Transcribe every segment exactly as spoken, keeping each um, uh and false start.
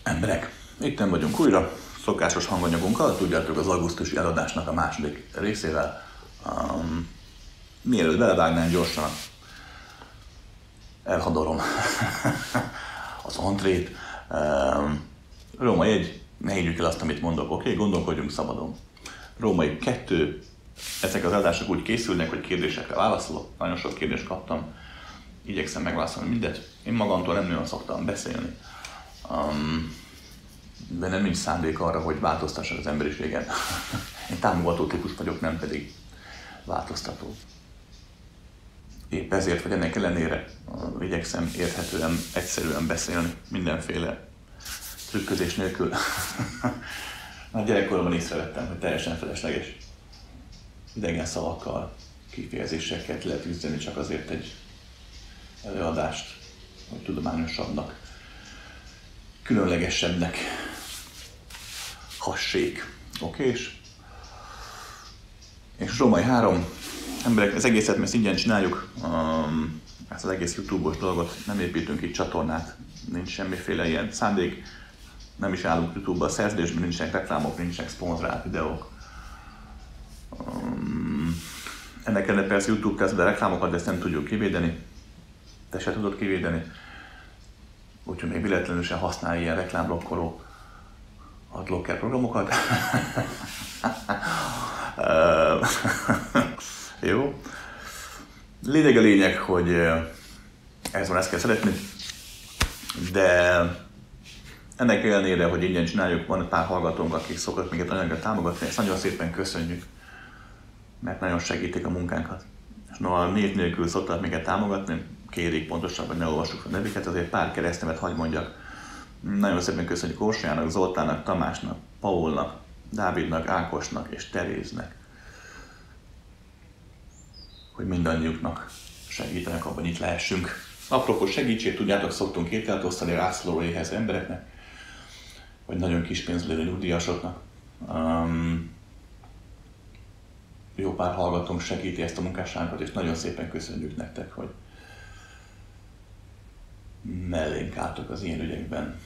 Emberek, itten vagyunk újra, szokásos hanganyagunkkal, tudjátok, az augusztusi eladásnak a második részével. Um, mielőtt belevágnánk gyorsan, elhadorom az antrét. Um, Római egy, ne higgyük el azt, amit mondok, oké? Okay? Gondolkodjunk szabadon. Római kettő, ezek az eladások úgy készülnek, hogy kérdésekre válaszolok. Nagyon sok kérdést kaptam, igyekszem megválaszolni mindet. Én magamtól nem nagyon szoktam beszélni. Um, de nem nincs szándék arra, hogy változtassak az emberiségen. Én támogató típus vagyok, nem pedig változtató. Épp ezért, vagy ennek ellenére igyekszem érthetően, egyszerűen beszélni, mindenféle trükközés nélkül. Már gyerekkoromban észrevettem, hogy teljesen felesleges idegen szavakkal, kifejezésekkel lehet üzdeni csak azért egy előadást, hogy tudományosabbnak, különlegesebbnek hassék. Oké? És, és Római három, emberek, ez egészet mi ezt ingyen csináljuk, um, ezt az egész YouTube-os dolgot, nem építünk itt csatornát, nincs semmiféle ilyen szándék, nem is állunk YouTube-ba a szerződésben, nincsenek reklámok, nincsenek szponzorált videók. Um, ennek ellenére persze YouTube tesz be reklámokat, de ezt nem tudjuk kivédeni. Te se tudod kivédeni. Úgyhogy még véletlenül sem használj ilyen reklámblokkoló adblocker programokat. Jó. Lényeg a lényeg, hogy ez van, ezt kell szeretni. De ennek ellenére, hogy ingyen csináljuk, van pár hallgatónk, akik szokott minket nagyon támogatni, ezt nagyon szépen köszönjük, mert nagyon segítik a munkánkat. És noha név nélkül szoktak minket támogatni, kérik pontosabban, hogy ne olvassuk a nevüket, azért pár keresztnevet hagy mondjak. Nagyon szépen köszönjük Orsolyának, Zoltánnak, Tamásnak, Paulnak, Dávidnak, Ákosnak és Teréznek, hogy mindannyiuknak segítenek abban, itt lehessünk. Apropó segítség, tudjátok, szoktunk ételt osztani rászoruló éhező embereknek, vagy nagyon kis pénzből élő nyugdíjasoknak. Um, jó pár hallgatónk segíti ezt a munkásságot, és nagyon szépen köszönjük nektek, hogy mellénk álltok az ilyen ügyekben.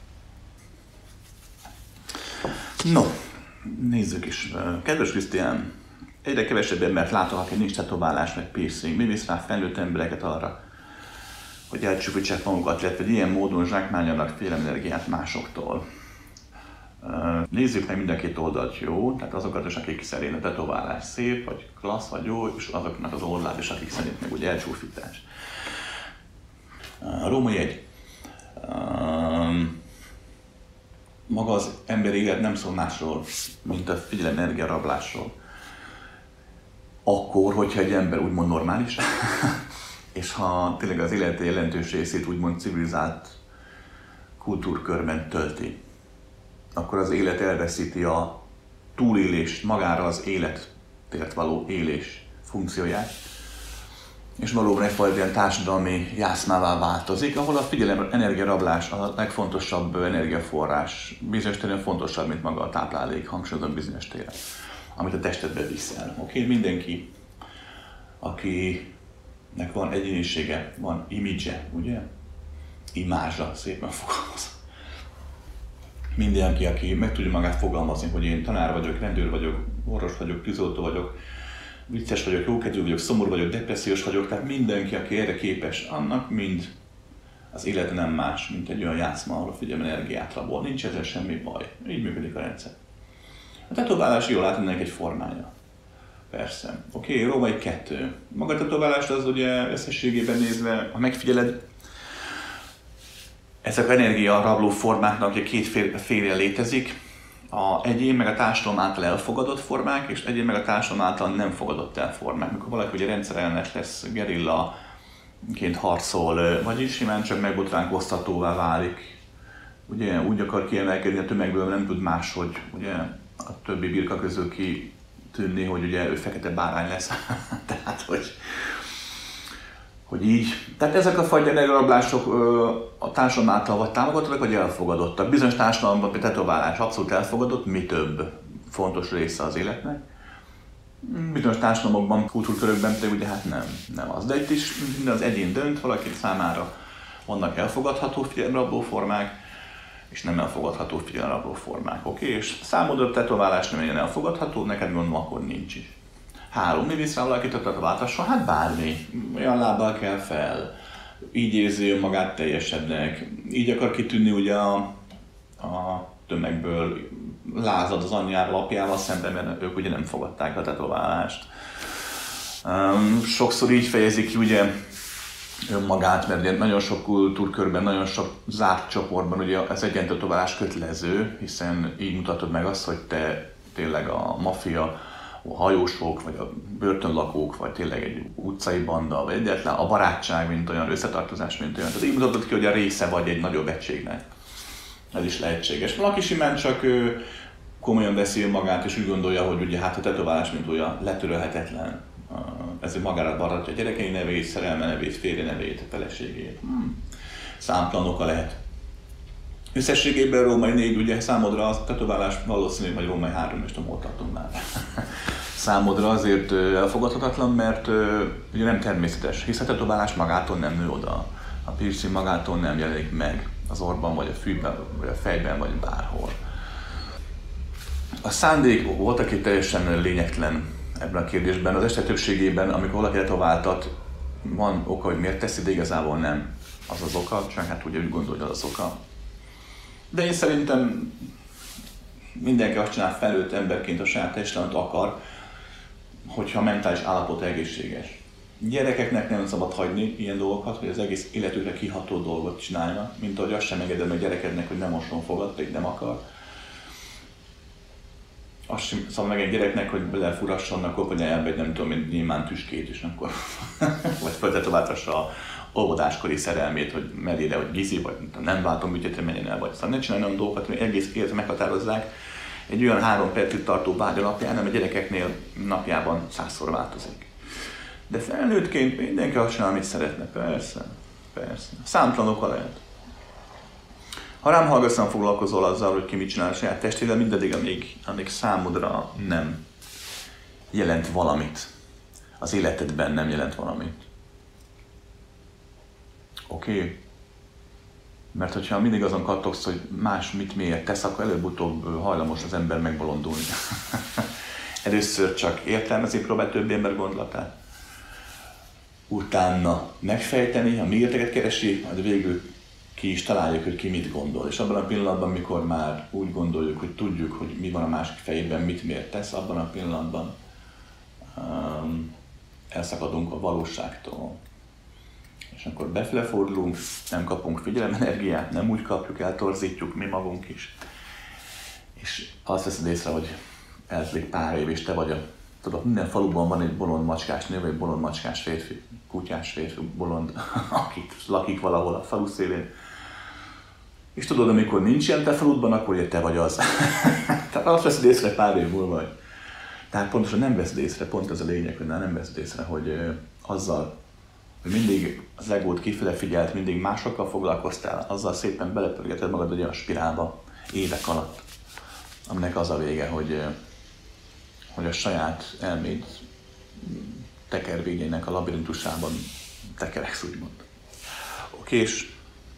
No, nézzük is. Kedves Krisztián, egyre kevesebb embert látok, aki nincs tetoválás meg piercing. Mi visz rá felnőtt embereket arra, hogy elcsúfítsák magukat, illetve hogy ilyen módon zsákmányolnak félenergiát másoktól. Nézzük meg mind a két oldalt, jó? Tehát azokat is, akik szerint a tetoválás szép, vagy klassz, vagy jó, és azoknak az oldalát is, akik szerint meg ugye elcsúfítás. A Római egy. Maga az emberi élet nem szól másról, mint a figyelem energia rablásról. Akkor, hogyha egy ember úgymond normális, és ha tényleg az élete jelentős részét úgymond civilizált kultúrkörben tölti, akkor az élet elveszíti a túlélést, magára az életért való élés funkcióját, és valóban egyfajta ilyen társadalmi jászmává változik, ahol a figyelem energiarablás a legfontosabb energiaforrás, bizonyos téren fontosabb, mint maga a táplálék, hangsúlyozom bizonyos téren, amit a testedbe viszel. Oké, okay? Mindenki, akinek van egyénisége, van image-e, ugye? Imázsa, szépen fogalmaz. Mindenki, aki meg tudja magát fogalmazni, hogy én tanár vagyok, rendőr vagyok, orvos vagyok, tűzoltó vagyok, vicces vagyok, jókedvű vagyok, szomorú vagyok, depressziós vagyok, tehát mindenki, aki erre képes, annak mind az élet nem más, mint egy olyan játszma, ahol a figyelem energiát rabol. Nincs ezzel semmi baj. Így működik a rendszer. A tetoválás jól lát ennek egy formája. Persze. Oké, okay, Római kettő. Maga a tetoválás az ugye összességében nézve, ha megfigyeled, ezek az energia rabló formáknak ugye két félre létezik. A egyén meg a társadalom által elfogadott formák, és egyén meg a társadalom által nem fogadott el formák. Mikor valaki ugye rendszerellenes lesz, gerillaként harcol, vagyis simán csak megbotránkoztatóvá válik. Ugye úgy akar kiemelkedni a tömegből, nem tud máshogy ugye a többi birka közül kitűnni, hogy ugye ő fekete bárány lesz. Tehát, hogy, hogy így. Tehát ezek a fajta energiarablások a társadalom által vagy támogatottak, vagy elfogadottak. Bizonyos társadalomban a tetoválás abszolút elfogadott, mi több fontos része az életnek. Bizonyos társadalmakban, kultúrkörökben pedig ugye hát nem, nem az. De itt is minden az egyén dönt, valaki számára vannak elfogadható figyelemrabló formák, és nem elfogadható figyelemrabló formák, oké? Okay? És számodra tetoválás nem ilyen elfogadható, neked mondom, akkor nincs is. Három, mi visz rá valakit a tetováltasra? Hát bármi. Olyan lábbal kell fel, így érzi önmagát teljesebbnek, így akar kitűnni ugye a, a tömegből, lázad az anyjával, apjával szemben, mert ők ugye nem fogadták a tetoválást. Um, sokszor így fejezik ki ugye önmagát, mert ugye nagyon sok kultúrkörben, nagyon sok zárt csoportban ugye az egyentetoválás kötelező, hiszen így mutatod meg azt, hogy te tényleg a maffia, a hajósok, vagy a börtönlakók, vagy tényleg egy utcai banda, vagy egyáltalán a barátság, mint olyan, összetartozás, mint olyan. Tehát így mutatod ki, hogy a része vagy egy nagyobb egységnek. Ez is lehetséges. Valaki simán csak ő, komolyan veszi magát, és úgy gondolja, hogy ugye hát a tetoválás, mint olyan letörölhetetlen. Ezért magára varratja a gyerekei nevét, szerelme nevét, férje nevét, feleségét. Hmm. Számtalan oka lehet. Összességében római négy, ugye számodra a tetoválás valószínű, vagy római három, és tudom, hol tartunk már. Számodra azért elfogadhatatlan, mert ugye nem természetes, hisz a tetoválás magától nem nő oda. A piercing magától nem jelenik meg az orrban, vagy a fűben, vagy a fejben, vagy bárhol. A szándék voltak itt teljesen lényegtelen ebben a kérdésben. Az esetek többségében, amikor valaki tetováltat, van oka, hogy miért teszi, de igazából nem az az oka, csak hát ugye úgy gondolja, hogy az az oka. De én szerintem mindenki azt csinál felnőtt emberként a saját testtel, amit akar, hogyha a mentális állapot egészséges. Gyerekeknek nem szabad hagyni ilyen dolgokat, hogy az egész életükre kiható dolgot csináljanak, mint ahogy azt sem engedem a gyerekednek, hogy nem mosson fogad, pedig nem akar. Azt sem szabad meg egy gyereknek, hogy belefurasson a koponyájába egy nem tudom, egy nyilván tüskét is, akkor vagy föltetováltassa a óvodáskori szerelmét, hogy merére, hogy gizi, vagy nem váltom ügyétre menjen el, vagy szóval ne csinálni olyan dolgokat, hogy egész életet meghatározzák egy olyan három percig tartó vágy alapján, nem a gyerekeknél napjában százszor változik. De felnőttként mindenki azt csinál, amit szeretne, persze, persze. Számtalan oka lehet. Ha rám hallgatsz, nem foglalkozol azzal, hogy ki mit csinál a saját testével, mindaddig, amíg, amíg számodra nem jelent valamit. Az életedben nem jelent valamit. Oké? Okay? Mert hogyha mindig azon kattogsz, hogy más mit miért tesz, akkor előbb-utóbb hajlamos az ember megbolondulni. Először csak értelmezni próbál több ember gondolatát. Utána megfejteni, a miérteket keresi, majd végül ki is találjuk, hogy ki mit gondol. És abban a pillanatban, amikor már úgy gondoljuk, hogy tudjuk, hogy mi van a másik fejében, mit miért tesz, abban a pillanatban um, elszakadunk a valóságtól. És akkor befele fordulunk, nem kapunk figyelemenergiát, nem úgy kapjuk, eltorzítjuk mi magunk is. És azt veszed észre, hogy eltelik pár év, és te vagy a... Tudod, minden faluban van egy bolond macskás nő, vagy egy bolond macskás férfi, kutyás férfi, bolond, akik lakik valahol a falu szélén. És tudod, amikor nincs ilyen te faludban, akkor ugye te vagy az. Tehát azt veszed észre pár év múlva, vagy. Tehát pontosan nem veszed észre, pont az a lényeg, hogy nem veszed észre, hogy azzal, hogy mindig az egót kifele figyelt, mindig másokkal foglalkoztál, azzal szépen belepörgeted magad egy olyan spirálba évek alatt, aminek az a vége, hogy, hogy a saját elméd tekervényének a labirintusában tekereksz, úgymond. Oké, és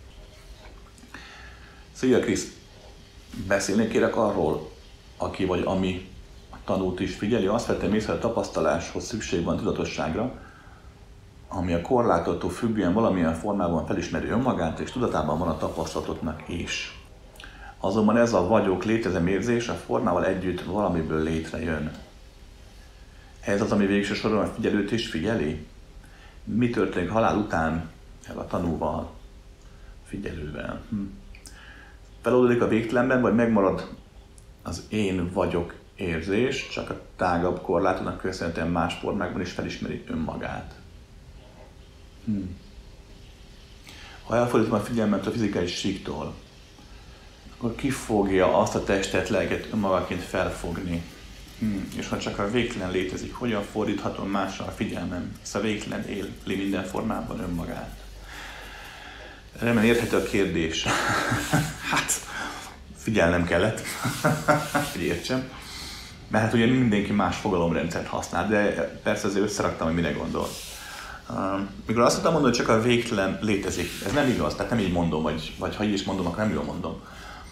szia Krisz, beszélni kérek arról, aki vagy ami tanult is figyeli, azt vettem észre, hogy a tapasztaláshoz szükség van tudatosságra, ami a korlátottól függően valamilyen formában felismeri önmagát, és tudatában van a tapasztalatoknak is. Azonban ez a vagyok, létezem érzés a formával együtt valamiből létrejön. Ez az, ami végső soron a figyelőt is figyeli. Mi történik halál után a tanúval, figyelővel? Hm. Feloldódik a végtelenben, vagy megmarad az én vagyok érzés, csak a tágabb korlátoknak köszönhetően más formákban is felismeri önmagát. Hm. Ha elfordítom a figyelmet a fizikai síktól, akkor ki fogja azt a testet, lelket önmagaként felfogni? Hm. És ha csak a végtelen létezik, hogyan fordíthatom másra a figyelmem, hisz a végtelen éli minden formában önmagát? Remélem érthető a kérdés. Hát, figyelnem kellett, hogy értsem. Mert hát ugye mindenki más fogalomrendszert használ, de persze azért összeraktam, hogy mire gondol. Uh, mikor azt mondtam mondani, hogy csak a végtelen létezik, ez nem igaz, tehát nem így mondom, vagy, vagy ha így is mondom, akkor nem jól mondom.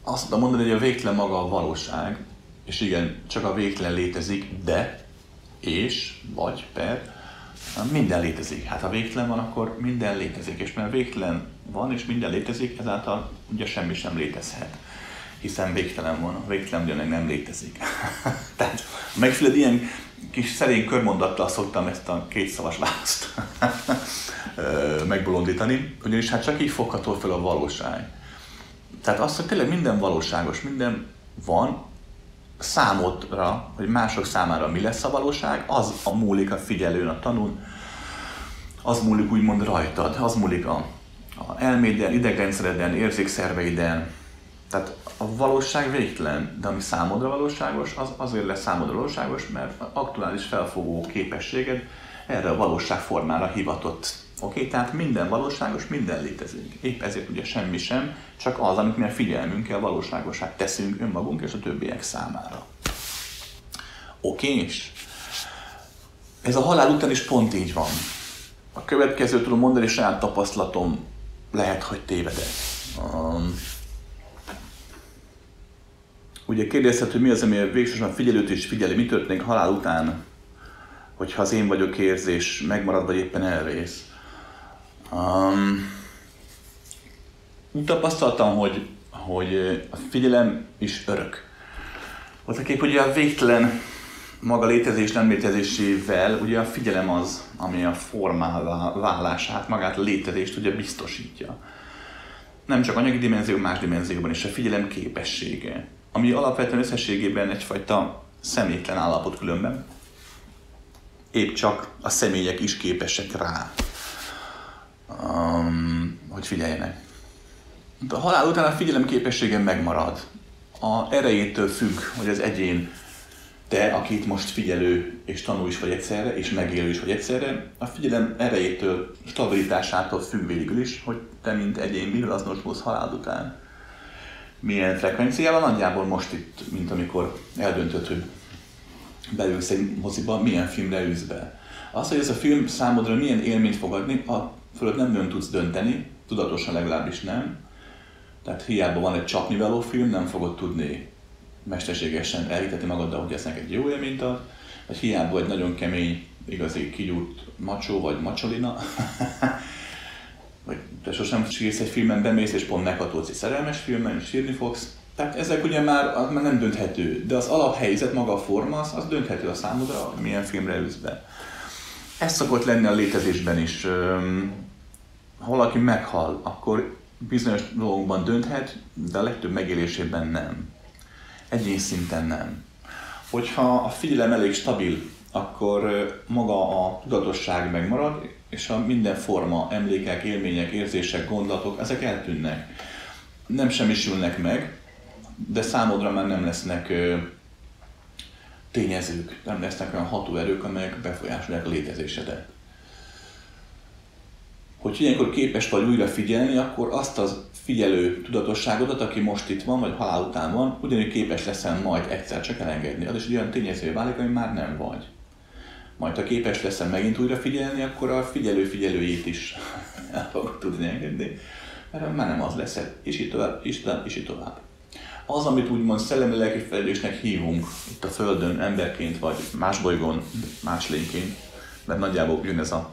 azt tudom mondani, hogy a végtelen maga a valóság, és igen, csak a végtelen létezik, de, és, vagy, per, minden létezik. Hát ha végtelen van, akkor minden létezik, és mert végtelen van, és minden létezik, ezáltal ugye semmi sem létezhet. Hiszen végtelen van, a végtelen ugyanek nem létezik. Tehát megfelelően ilyen kis szerény körmondattal szoktam ezt a kétszavas választ megbolondítani, ugyanis hát csak így fogható fel a valóság. Tehát az, hogy tényleg minden valóságos, minden van, számodra, hogy mások számára mi lesz a valóság, az a múlik a figyelőn, a tanún, az múlik úgymond rajtad, az múlik a, a elméden, idegrendszereden, érzékszerveiden. Tehát a valóság végtelen, de ami számodra valóságos, az azért lesz számodra valóságos, mert aktuális felfogó képességed erre a valóságformára hivatott. Oké, okay? Tehát minden valóságos, minden létezik. Épp ezért ugye semmi sem, csak az, amit mi a figyelmünkkel valóságosát teszünk önmagunk és a többiek számára. Oké, okay? És ez a halál után is pont így van. A következőt tudom mondani, saját tapasztalatom lehet, hogy tévedek. Um, ugye kérdezted, hogy mi az, ami végsősorban figyelőt is figyeli, mi történik halál után, hogyha az én vagyok érzés megmarad, vagy éppen elvész. Um, úgy tapasztaltam, hogy, hogy a figyelem is örök. Voltaképp ugye a végtelen maga létezés nem létezésével, ugye a figyelem az, ami a formává válását, magát a létezést ugye biztosítja. Nem csak anyagi dimenzió, más dimenzióban is a figyelem képessége, ami alapvetően összességében egyfajta személytlen állapot különben. Épp csak a személyek is képesek rá, um, hogy figyeljenek. A halál után a figyelem képessége megmarad. A erejétől függ, hogy az egyén, te, akit most figyelő és tanú is vagy egyszerre, és megélő is vagy egyszerre, a figyelem erejétől, stabilitásától függ végül is, hogy te, mint egyén, mivel azonosulsz halál után. Milyen frekvenciával, nagyjából most itt, mint amikor eldöntöd, hogy beülsz egy moziba, milyen filmre ülsz be. Az, hogy ez a film számodra milyen élményt fog adni, a fölött nem nagyon tudsz dönteni, tudatosan legalábbis nem. Tehát hiába van egy csapnivaló film, nem fogod tudni mesterségesen elhitetni magaddal, hogy ez neked jó élményt ad, vagy hiába egy nagyon kemény, igazi kigyúrt macsó vagy macsolina, vagy te sosem sírsz egy filmen, bemész és pont meghatódsz egy szerelmes filmen, és sírni fogsz. Tehát ezek ugye már, az már nem dönthető, de az alaphelyzet, maga a forma, az, az dönthető a számodra, hogy milyen filmre ülsz be. Ez szokott lenni a létezésben is. Ha valaki meghal, akkor bizonyos dolgokban dönthet, de a legtöbb megélésében nem. Egyén szinten nem. Hogyha a figyelem elég stabil, akkor maga a tudatosság megmarad, és a minden forma, emlékek, élmények, érzések, gondolatok, ezek eltűnnek. Nem semmisülnek meg, de számodra már nem lesznek ö, tényezők, nem lesznek olyan hatóerők, amelyek befolyásolják a létezésedet. Hogy ilyenkor képes vagy újra figyelni, akkor azt az figyelő tudatosságodat, aki most itt van, vagy halál után van, ugyanúgy képes leszel majd egyszer csak elengedni. Az is egy olyan tényező válik, ami már nem vagy. Majd ha képes leszel megint újra figyelni, akkor a figyelő figyelőjét is el fogod tudni engedni, mert már nem az leszel, és így tovább, és így tovább, és így tovább. Az, amit úgymond szellemi lelki fejlődésnek hívunk itt a Földön, emberként, vagy más bolygón, más lényként, mert nagyjából ugyanez a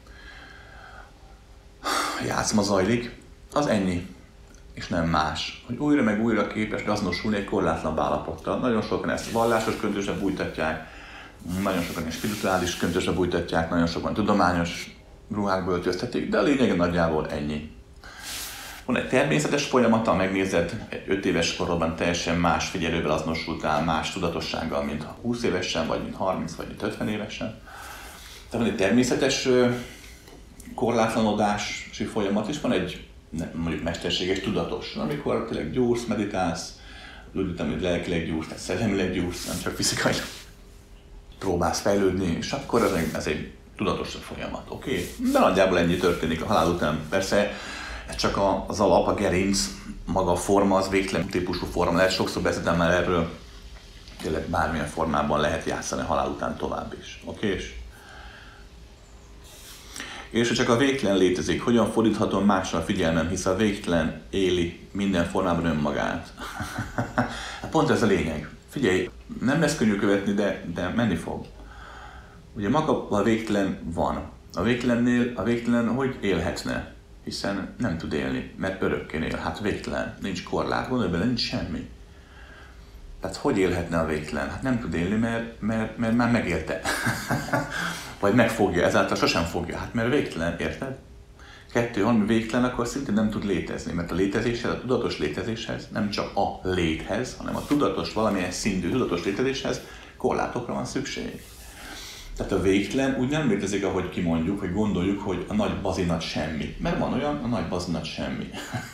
játszma zajlik, az ennyi, és nem más. Hogy újra meg újra képes azonosulni egy korlátlan állapottal. Nagyon sokan ezt vallásos köntösre bújtatják, nagyon sokan ilyen spirituális köntösre bújtatják, nagyon sokan tudományos ruhákba öltöztetik, de a lényeg nagyjából ennyi. Van egy természetes folyamata, megnézed, egy öt éves korodban teljesen más figyelővel azonosultál, más tudatossággal, mint húsz évesen, vagy mint harminc, vagy mint ötven évesen. Tehát van egy természetes korlátlanodási folyamat, és van egy mondjuk mesterséges tudatos, amikor tényleg gyúrsz, meditálsz, úgy tudom, hogy lelkileg gyúrsz, tehát szellemileg gyúrsz, nem csak fizikailag próbálsz fejlődni, és akkor ez egy, ez egy tudatos folyamat, oké? Okay? De nagyjából ennyi történik a halál után. Persze ez csak az alap, a gerinc, maga a forma, az végtelen típusú forma lehet, sokszor beszéltem már erről, tényleg bármilyen formában lehet játszani a halál után tovább is, oké? Okay? És ha csak a végtelen létezik, hogyan fordíthatom másra a figyelmem, hisz a végtelen éli minden formában önmagát. Pont ez a lényeg. Figyelj, nem lesz könnyű követni, de, de menni fog. Ugye maga a végtelen van. A végtelennél a végtelen hogy élhetne? Hiszen nem tud élni, mert örökké él. Hát végtelen, nincs korlát, gondolj bele, nincs semmi. Tehát hogy élhetne a végtelen? Hát nem tud élni, mert, mert, mert már megélte. Vagy megfogja, ezáltal sosem fogja. Hát mert végtelen, érted? Kettő, valami végtelen, akkor szintén nem tud létezni, mert a létezéshez, a tudatos létezéshez, nem csak a léthez, hanem a tudatos, valamilyen szintű tudatos létezéshez korlátokra van szükség. Tehát a végtelen úgy nem létezik, ahogy kimondjuk, hogy gondoljuk, hogy a nagy bazinat semmi. Mert van olyan, a nagy bazinat semmi.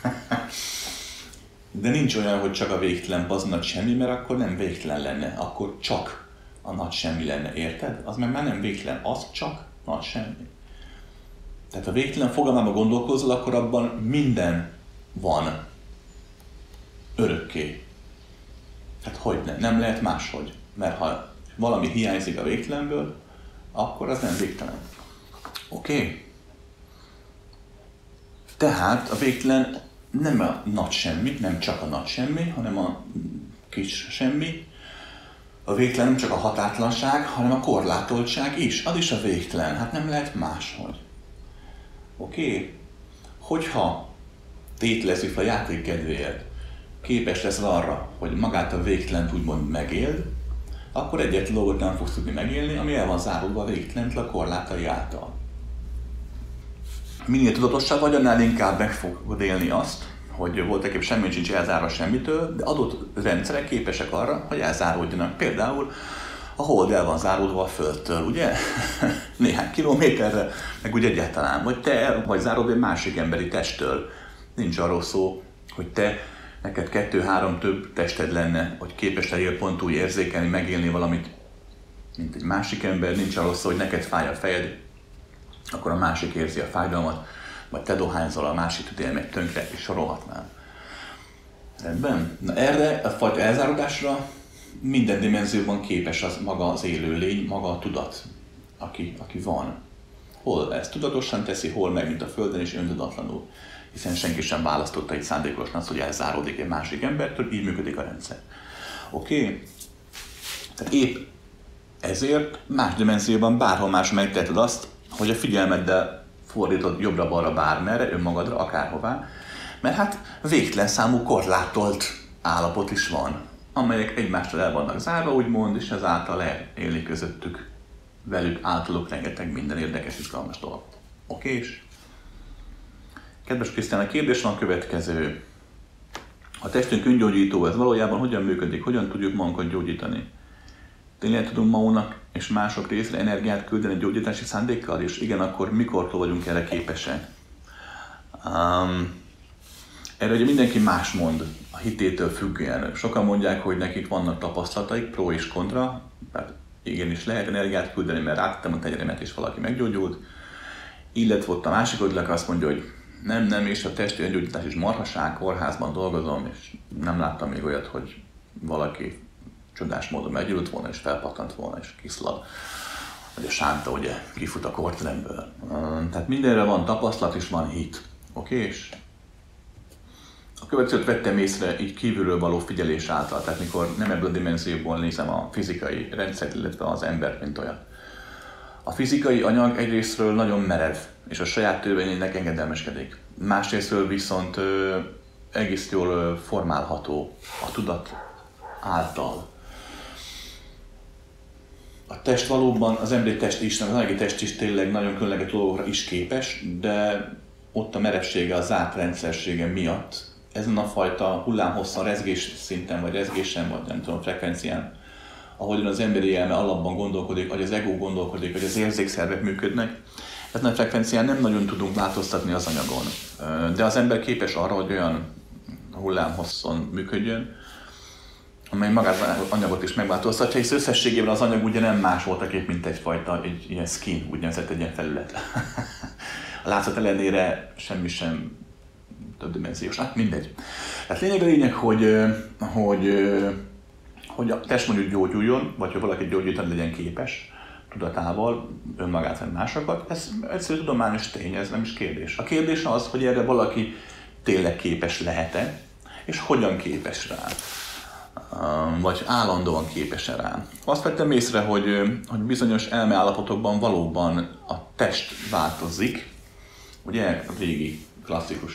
De nincs olyan, hogy csak a végtelen bazinat semmi, mert akkor nem végtelen lenne, akkor csak a nagy semmi lenne, érted? Az meg már nem végtelen, az csak nagy semmi. Tehát ha végtelen fogalmában gondolkozol, akkor abban minden van örökké. Hát hogyne, nem lehet máshogy. Mert ha valami hiányzik a végtelenből, akkor az nem végtelen. Oké? Okay. Tehát a végtelen nem a nagy semmi, nem csak a nagy semmi, hanem a kis semmi. A végtelen nem csak a határtlanság, hanem a korlátoltság is. Az is a végtelen. Hát nem lehet máshogy. Oké? Okay. Hogyha tételezzük a játék kedvéért, képes lesz arra, hogy magát a végtelent úgymond megéld, akkor egyetlen dolgot nem fogsz tudni megélni, ami el van zárulva a végtelentől a korlátai által. Minél tudatosabb vagy, annál inkább meg fogod élni azt, hogy voltaképp semmi sincs elzárva semmitől, de adott rendszerek képesek arra, hogy elzáródjanak. Például a hold el van záródva a Földtől, ugye? Néhány kilométerre, meg úgy egyáltalán. Vagy te el vagy záródva egy másik emberi testtől. Nincs arról szó, hogy te, neked kettő-három több tested lenne, hogy képes legyél pont úgy érzékelni, megélni valamit, mint egy másik ember. Nincs arról szó, hogy neked fáj a fejed, akkor a másik érzi a fájdalmat, vagy te dohányzol, a másik tud élni meg tönkre, és sorolhatnám. Rendben? Na erre a fajta elzáródásra minden dimenzióban képes az maga az élőlény, maga a tudat, aki, aki van. Hol ezt tudatosan teszi, hol meg, mint a Földön, és öntudatlanul. Hiszen senki sem választotta itt szándékosan azt, hogy elzáródik egy másik embertől, így működik a rendszer. Oké? Okay? Tehát épp ezért más dimenzióban bárhol más megteheted azt, hogy a figyelmeddel fordítod jobbra-balra bármerre, önmagadra, akárhová, mert hát végtelen számú korlátolt állapot is van, amelyek egymástól el vannak zárva, úgymond, és ezáltal lehet élni közöttük, velük, általuk rengeteg minden érdekes, izgalmas dolog. Oké is? Kedves Krisztián, a kérdés van a következő. A testünk öngyógyító, ez valójában hogyan működik, hogyan tudjuk magunkat gyógyítani? Tényleg tudunk magunknak és mások részre energiát küldeni gyógyítási szándékkal, és igen, akkor mikortól vagyunk erre képesek? Um, erre ugye mindenki más mond, a hitétől függően. Sokan mondják, hogy nekik vannak tapasztalataik, pro és kontra, tehát igenis lehet energiát küldeni, mert rátettem a tenyeremet és valaki meggyógyult. Illetve ott a másik oldalak azt mondja, hogy nem, nem, és a testi öngyógyítás is marhaság, kórházban dolgozom, és nem láttam még olyat, hogy valaki csodás módon meggyógyult volna, és felpattant volna, és kiszlad. Vagy a sánta ugye kifut a korteremből. Tehát mindenre van tapasztalat, és van hit. Oké? És a következőt vettem észre így kívülről való figyelés által, tehát mikor nem ebből a dimenzióból nézem a fizikai rendszert, illetve az embert, mint olyan. A fizikai anyag egyrésztről nagyon merev, és a saját törvényének engedelmeskedik. Másrésztről viszont ö, egész jól ö, formálható a tudat által. A test valóban, az emberi test is, az anyagi test is tényleg nagyon különleges dolgokra is képes, de ott a merevsége, a zárt rendszersége miatt ezen a fajta hullámhosszan, rezgés szinten, vagy rezgésen, vagy nem tudom, frekvencián, ahogyan az emberi elme alapban gondolkodik, vagy az ego gondolkodik, vagy az érzékszervek működnek, ezen a frekvencián nem nagyon tudunk változtatni az anyagon. De az ember képes arra, hogy olyan hullámhosszon működjön, amely magát az anyagot is megváltoztatja, és összességében az anyag ugye nem más voltaképp, mint egyfajta, egy ilyen skin, úgynevezett egy ilyen felület. A látszat ellenére semmi sem többdimenziós. Hát mindegy. Tehát lényeg a lényeg, hogy, hogy, hogy a test mondjuk gyógyuljon, vagy hogy valaki gyógyítani legyen képes, tudatával, önmagát vagy másokat, ez egyszerű tudományos tény, ez nem is kérdés. A kérdés az, hogy erre valaki tényleg képes lehet-e, és hogyan képes rá, vagy állandóan képes-e rá. Azt vettem észre, hogy, hogy bizonyos elmeállapotokban valóban a test változik, ugye a régi klasszikus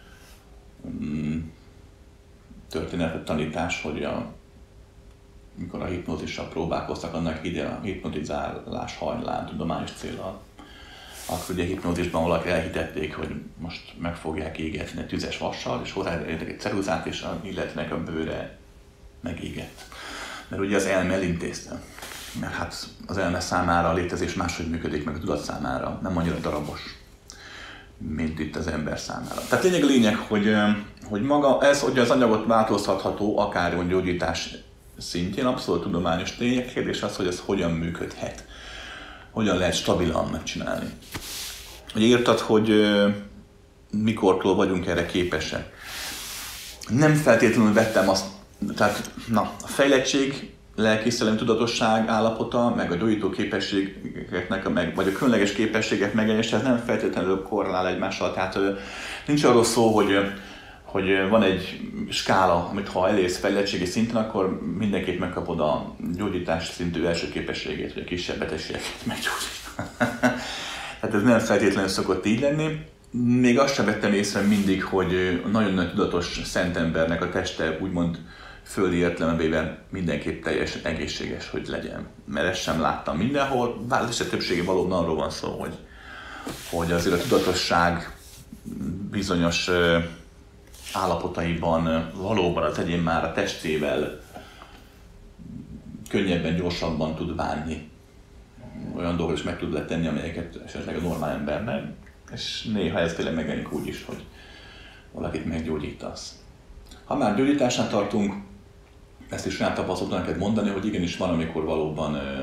történetet tanítás, hogy a, mikor a hipnózissal próbálkoztak annak ide a hipnotizálás hajnalán tudományos céllal, akkor ugye hipnózisban valaki elhitették, hogy most meg fogják égetni egy tüzes vassal, és hozzáértek egy ceruzát, és a illetőnek a bőre megégett. Mert ugye az elme elintézte. Mert hát az elme számára a létezés máshogy működik, meg a tudat számára nem annyira darabos, mint itt az ember számára. Tehát lényeg a lényeg, hogy, hogy maga ez, hogy az anyagot változtatható, akár a gyógyítás szintjén, abszolút tudományos tény. A kérdés az, hogy ez hogyan működhet. Hogyan lehet stabilan megcsinálni. Hogy írtad, hogy mikortól vagyunk erre képesek. Nem feltétlenül vettem azt, tehát na, a fejlettség, lelki-szellemi tudatosság állapota, meg a gyógyító képességeknek, meg, vagy a különleges képességek megjelenése, ez nem feltétlenül korrelál egymással. Tehát nincs arról szó, hogy, hogy van egy skála, amit ha elérsz fejlettségi szinten, akkor mindenképp megkapod a gyógyítás szintű első képességét, vagy a kisebb betegségeket meggyógyítani. Tehát ez nem feltétlenül szokott így lenni. Még azt sem vettem észre mindig, hogy nagyon nagy tudatos szentembernek a teste úgymond földi értelemben mindenképp teljesen egészséges, hogy legyen. Mert ezt sem láttam mindenhol. Bár az eset többsége valóban arról van szó, hogy, hogy azért a tudatosság bizonyos állapotaiban valóban az egyén már a testével könnyebben, gyorsabban tud bánni. Olyan dolgokat is meg tud letenni, amelyeket esetleg a normál emberben. És néha ez tényleg megjelenik úgy is, hogy valakit meggyógyítasz. Ha már gyógyításnál tartunk, ezt is saját tapasztalaton neked mondani, hogy igenis van, amikor valóban ö,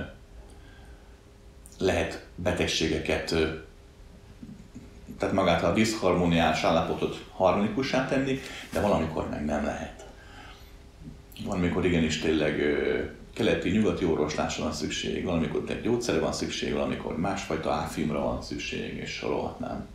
lehet betegségeket, ö, tehát magát a diszharmoniás állapotot harmonikussá tenni, de valamikor meg nem lehet. Valamikor igenis tényleg ö, keleti, nyugati orvoslásra van szükség, valamikor egy gyógyszerre van szükség, valamikor másfajta áfimra van szükség, és sorolhatnám.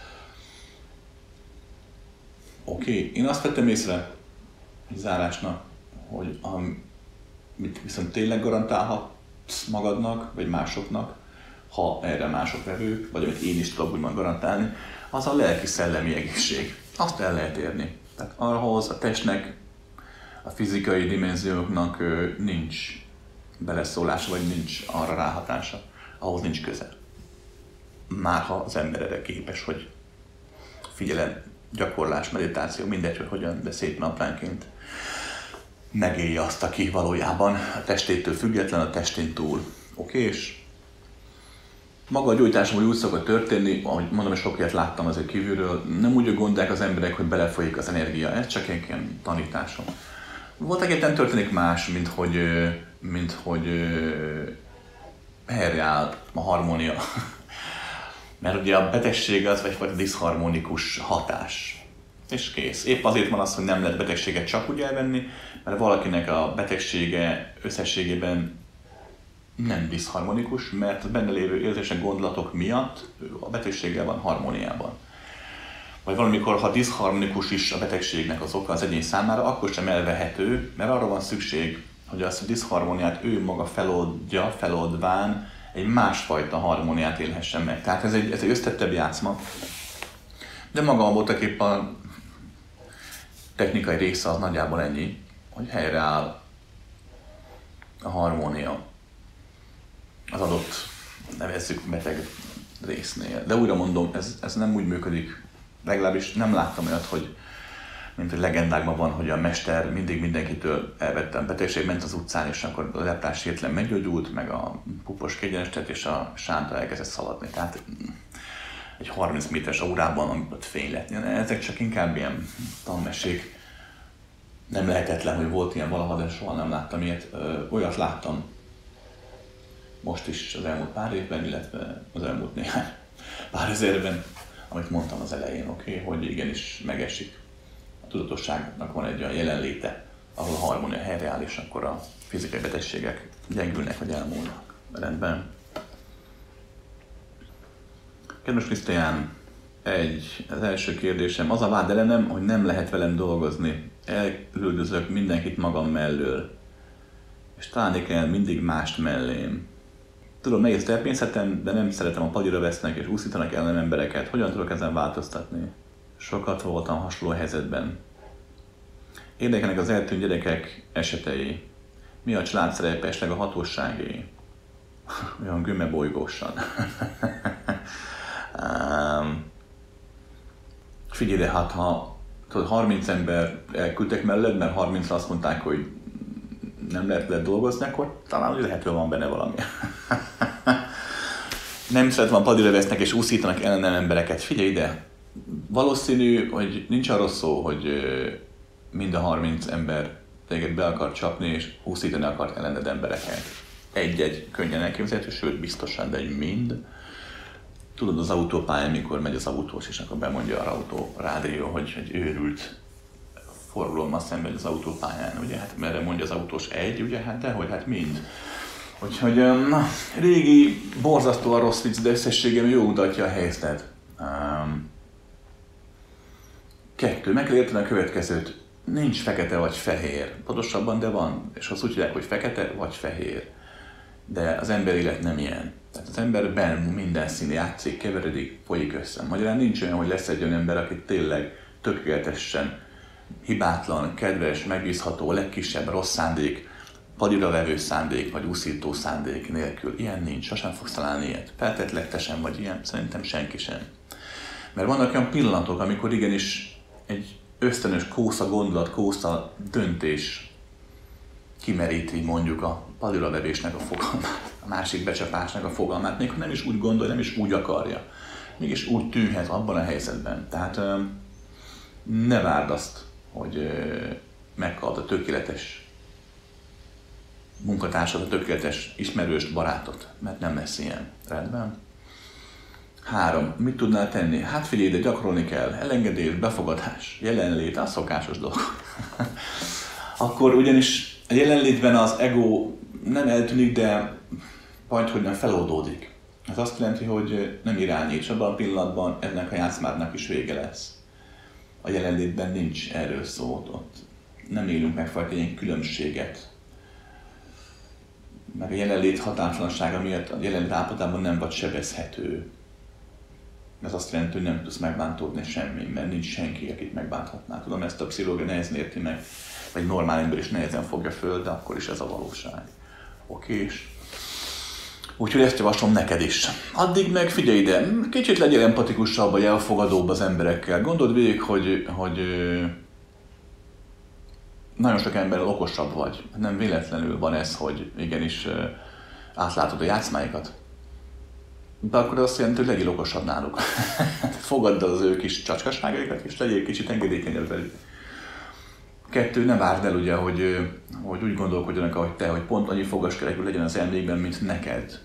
Oké, okay. Én azt vettem észre, zárásnak, hogy amit viszont tényleg garantálhatsz magadnak, vagy másoknak, ha erre mások vevők, vagy amit én is tudok úgymond garantálni, az a lelki-szellemi egészség. Azt el lehet érni. Tehát ahhoz a testnek, a fizikai dimenzióknak nincs beleszólása, vagy nincs arra ráhatása. Ahhoz nincs köze. Már ha az ember erre képes, hogy figyelem, gyakorlás, meditáció, mindegy, hogy hogyan, de szép naplánként megélje azt, aki valójában a testétől független, a testén túl. Oké, és maga a gyógyításom úgy szokott történni, ahogy mondom, sok ilyet láttam azért kívülről, nem úgy gondolják az emberek, hogy belefolyik az energia, ez csak egy ilyen tanításom. Voltak egyetlen történik más, mint hogy, mint hogy helyreáll a harmónia. Mert ugye a betegség az egyfajta diszharmonikus hatás. És kész. Épp azért van az, hogy nem lehet betegséget csak úgy elvenni, mert valakinek a betegsége összességében nem diszharmonikus, mert a benne lévő érzések, gondolatok miatt a betegséggel van harmóniában. Vagy valamikor, ha diszharmonikus is a betegségnek az oka az egyén számára, akkor sem elvehető, mert arra van szükség, hogy azt a diszharmóniát ő maga feloldja, feloldván egy másfajta harmóniát élhessen meg. Tehát ez egy, ez egy összetettebb játszma. De maga voltak épp a technikai része az nagyjából ennyi, hogy helyreáll a harmónia az adott, nevezzük beteg résznél. De újra mondom, ez, ez nem úgy működik, legalábbis nem láttam olyat, hogy mint hogy legendákban van, hogy a mester mindig mindenkitől elvettem betegség, ment az utcán, és akkor a leprás hirtelen meggyógyult, meg a pupos kiegyenesített, és a sánta elkezdett szaladni. Tehát egy harminc méteres órában, amikor ott fény lett. Ezek csak inkább ilyen tanmesék. Nem lehetetlen, hogy volt ilyen valaha, de soha nem láttam ilyet. Ö, olyat láttam most is az elmúlt pár évben, illetve az elmúlt néhány pár ezerben, amit mondtam az elején, oké, okay, hogy igenis megesik. A tudatosságnak van egy olyan jelenléte, ahol a harmónia helyreáll, és akkor a fizikai betegségek gyengülnek vagy elmúlnak. Rendben. Kedves Krisztián, egy, az első kérdésem, az a vád ellenem, hogy nem lehet velem dolgozni. Elüldözök mindenkit magam mellől. És találni kell mindig mást mellém. Tudom, nehéz természetem, de nem szeretem, a padira vesznek és úszítanak ellen embereket. Hogyan tudok ezen változtatni? Sokat voltam hasonló helyzetben. Érdekelnek az eltűnt gyerekek esetei. Mi a család szerepe, esetleg a hatóságé? Olyan gömmebolygósan. um, figyelj, de hát ha tudod, harminc ember elküldtek mellett, mert harmincra azt mondták, hogy nem lehet lehet dolgozni, akkor talán lehet, hogy van benne valami. Nem szeretem, a padira vesznek és úszítanak ellenem embereket. Figyelj ide! Valószínű, hogy nincs arról szó, hogy mind a harminc ember téged be akar csapni és úszítani akart ellened embereket. Egy-egy könnyen elképzelhető, sőt biztosan, de egy mind. Tudod, az autópályán, mikor megy az autós, és akkor bemondja az autó rádió, hogy egy őrült forgalommal szemben az autópályán, ugye, hát merre mondja az autós egy, ugye, hát dehogy, hát mind. Úgyhogy na, régi, borzasztóan rossz vicc, de összességében jól mutatja a helyzetet. Um, kettő, meg kell érteni a következőt. Nincs fekete vagy fehér, pontosabban, de van. És azt úgy hívják, hogy fekete vagy fehér. De az ember élet nem ilyen. Tehát az emberben minden szín játszik, keveredik, folyik össze. Magyarán nincs olyan, hogy lesz egy olyan ember, aki tényleg tökéletesen hibátlan, kedves, megbízható, legkisebb rossz szándék, padira vevő szándék, vagy úszító szándék nélkül. Ilyen nincs, sosem fogsz találni ilyet. Feltétlenül te sem vagy ilyen, szerintem senki sem. Mert vannak olyan pillanatok, amikor igenis egy ösztönös kósza gondolat, kósza döntés kimeríti mondjuk a padira vevésnek a fogalmát, a másik becsapásnak a fogalmát, még ha nem is úgy gondolja, nem is úgy akarja. Mégis úgy tűnhet abban a helyzetben. Tehát ne várd azt, hogy megkapd a tökéletes munkatársad, a tökéletes ismerőst, barátot, mert nem lesz ilyen. Rendben? Három. Mit tudnál tenni? Hát figyelj, de gyakorolni kell. Elengedés, befogadás, jelenlét, a szokásos dolog. Akkor ugyanis a jelenlétben az ego nem eltűnik, de majd, hogy nem feloldódik. Ez azt jelenti, hogy nem irányít, és abban a pillanatban ennek a játszmádnak is vége lesz. A jelenlétben nincs erről szó, ott nem élünk megfajta ilyen különbséget. Meg a jelenlét határtalansága miatt a jelenlét állapotában nem vagy sebezhető. Ez azt jelenti, hogy nem tudsz megbántódni semmi, mert nincs senki, akit megbánthatnál. Tudom, ezt a pszichológia nehezen érti meg, vagy normál ember is nehezen fogja föl, de akkor is ez a valóság. Okés? Úgyhogy ezt javaslom neked is. Addig meg figyelj ide, kicsit legyél empatikusabb, vagy elfogadóbb az emberekkel. Gondold végig, hogy, hogy nagyon sok ember okosabb vagy. Nem véletlenül van ez, hogy igenis átlátod a játszmáikat. De akkor azt jelenti, hogy legyél okosabb náluk. Fogadd az ő kis csacskasságaikat, és legyél kicsit engedékenyebb velük. Kettő, ne várd el ugye, hogy, hogy úgy gondolkodjanak, ahogy te, hogy pont annyi fogaskerekül legyen az emlékben, mint neked.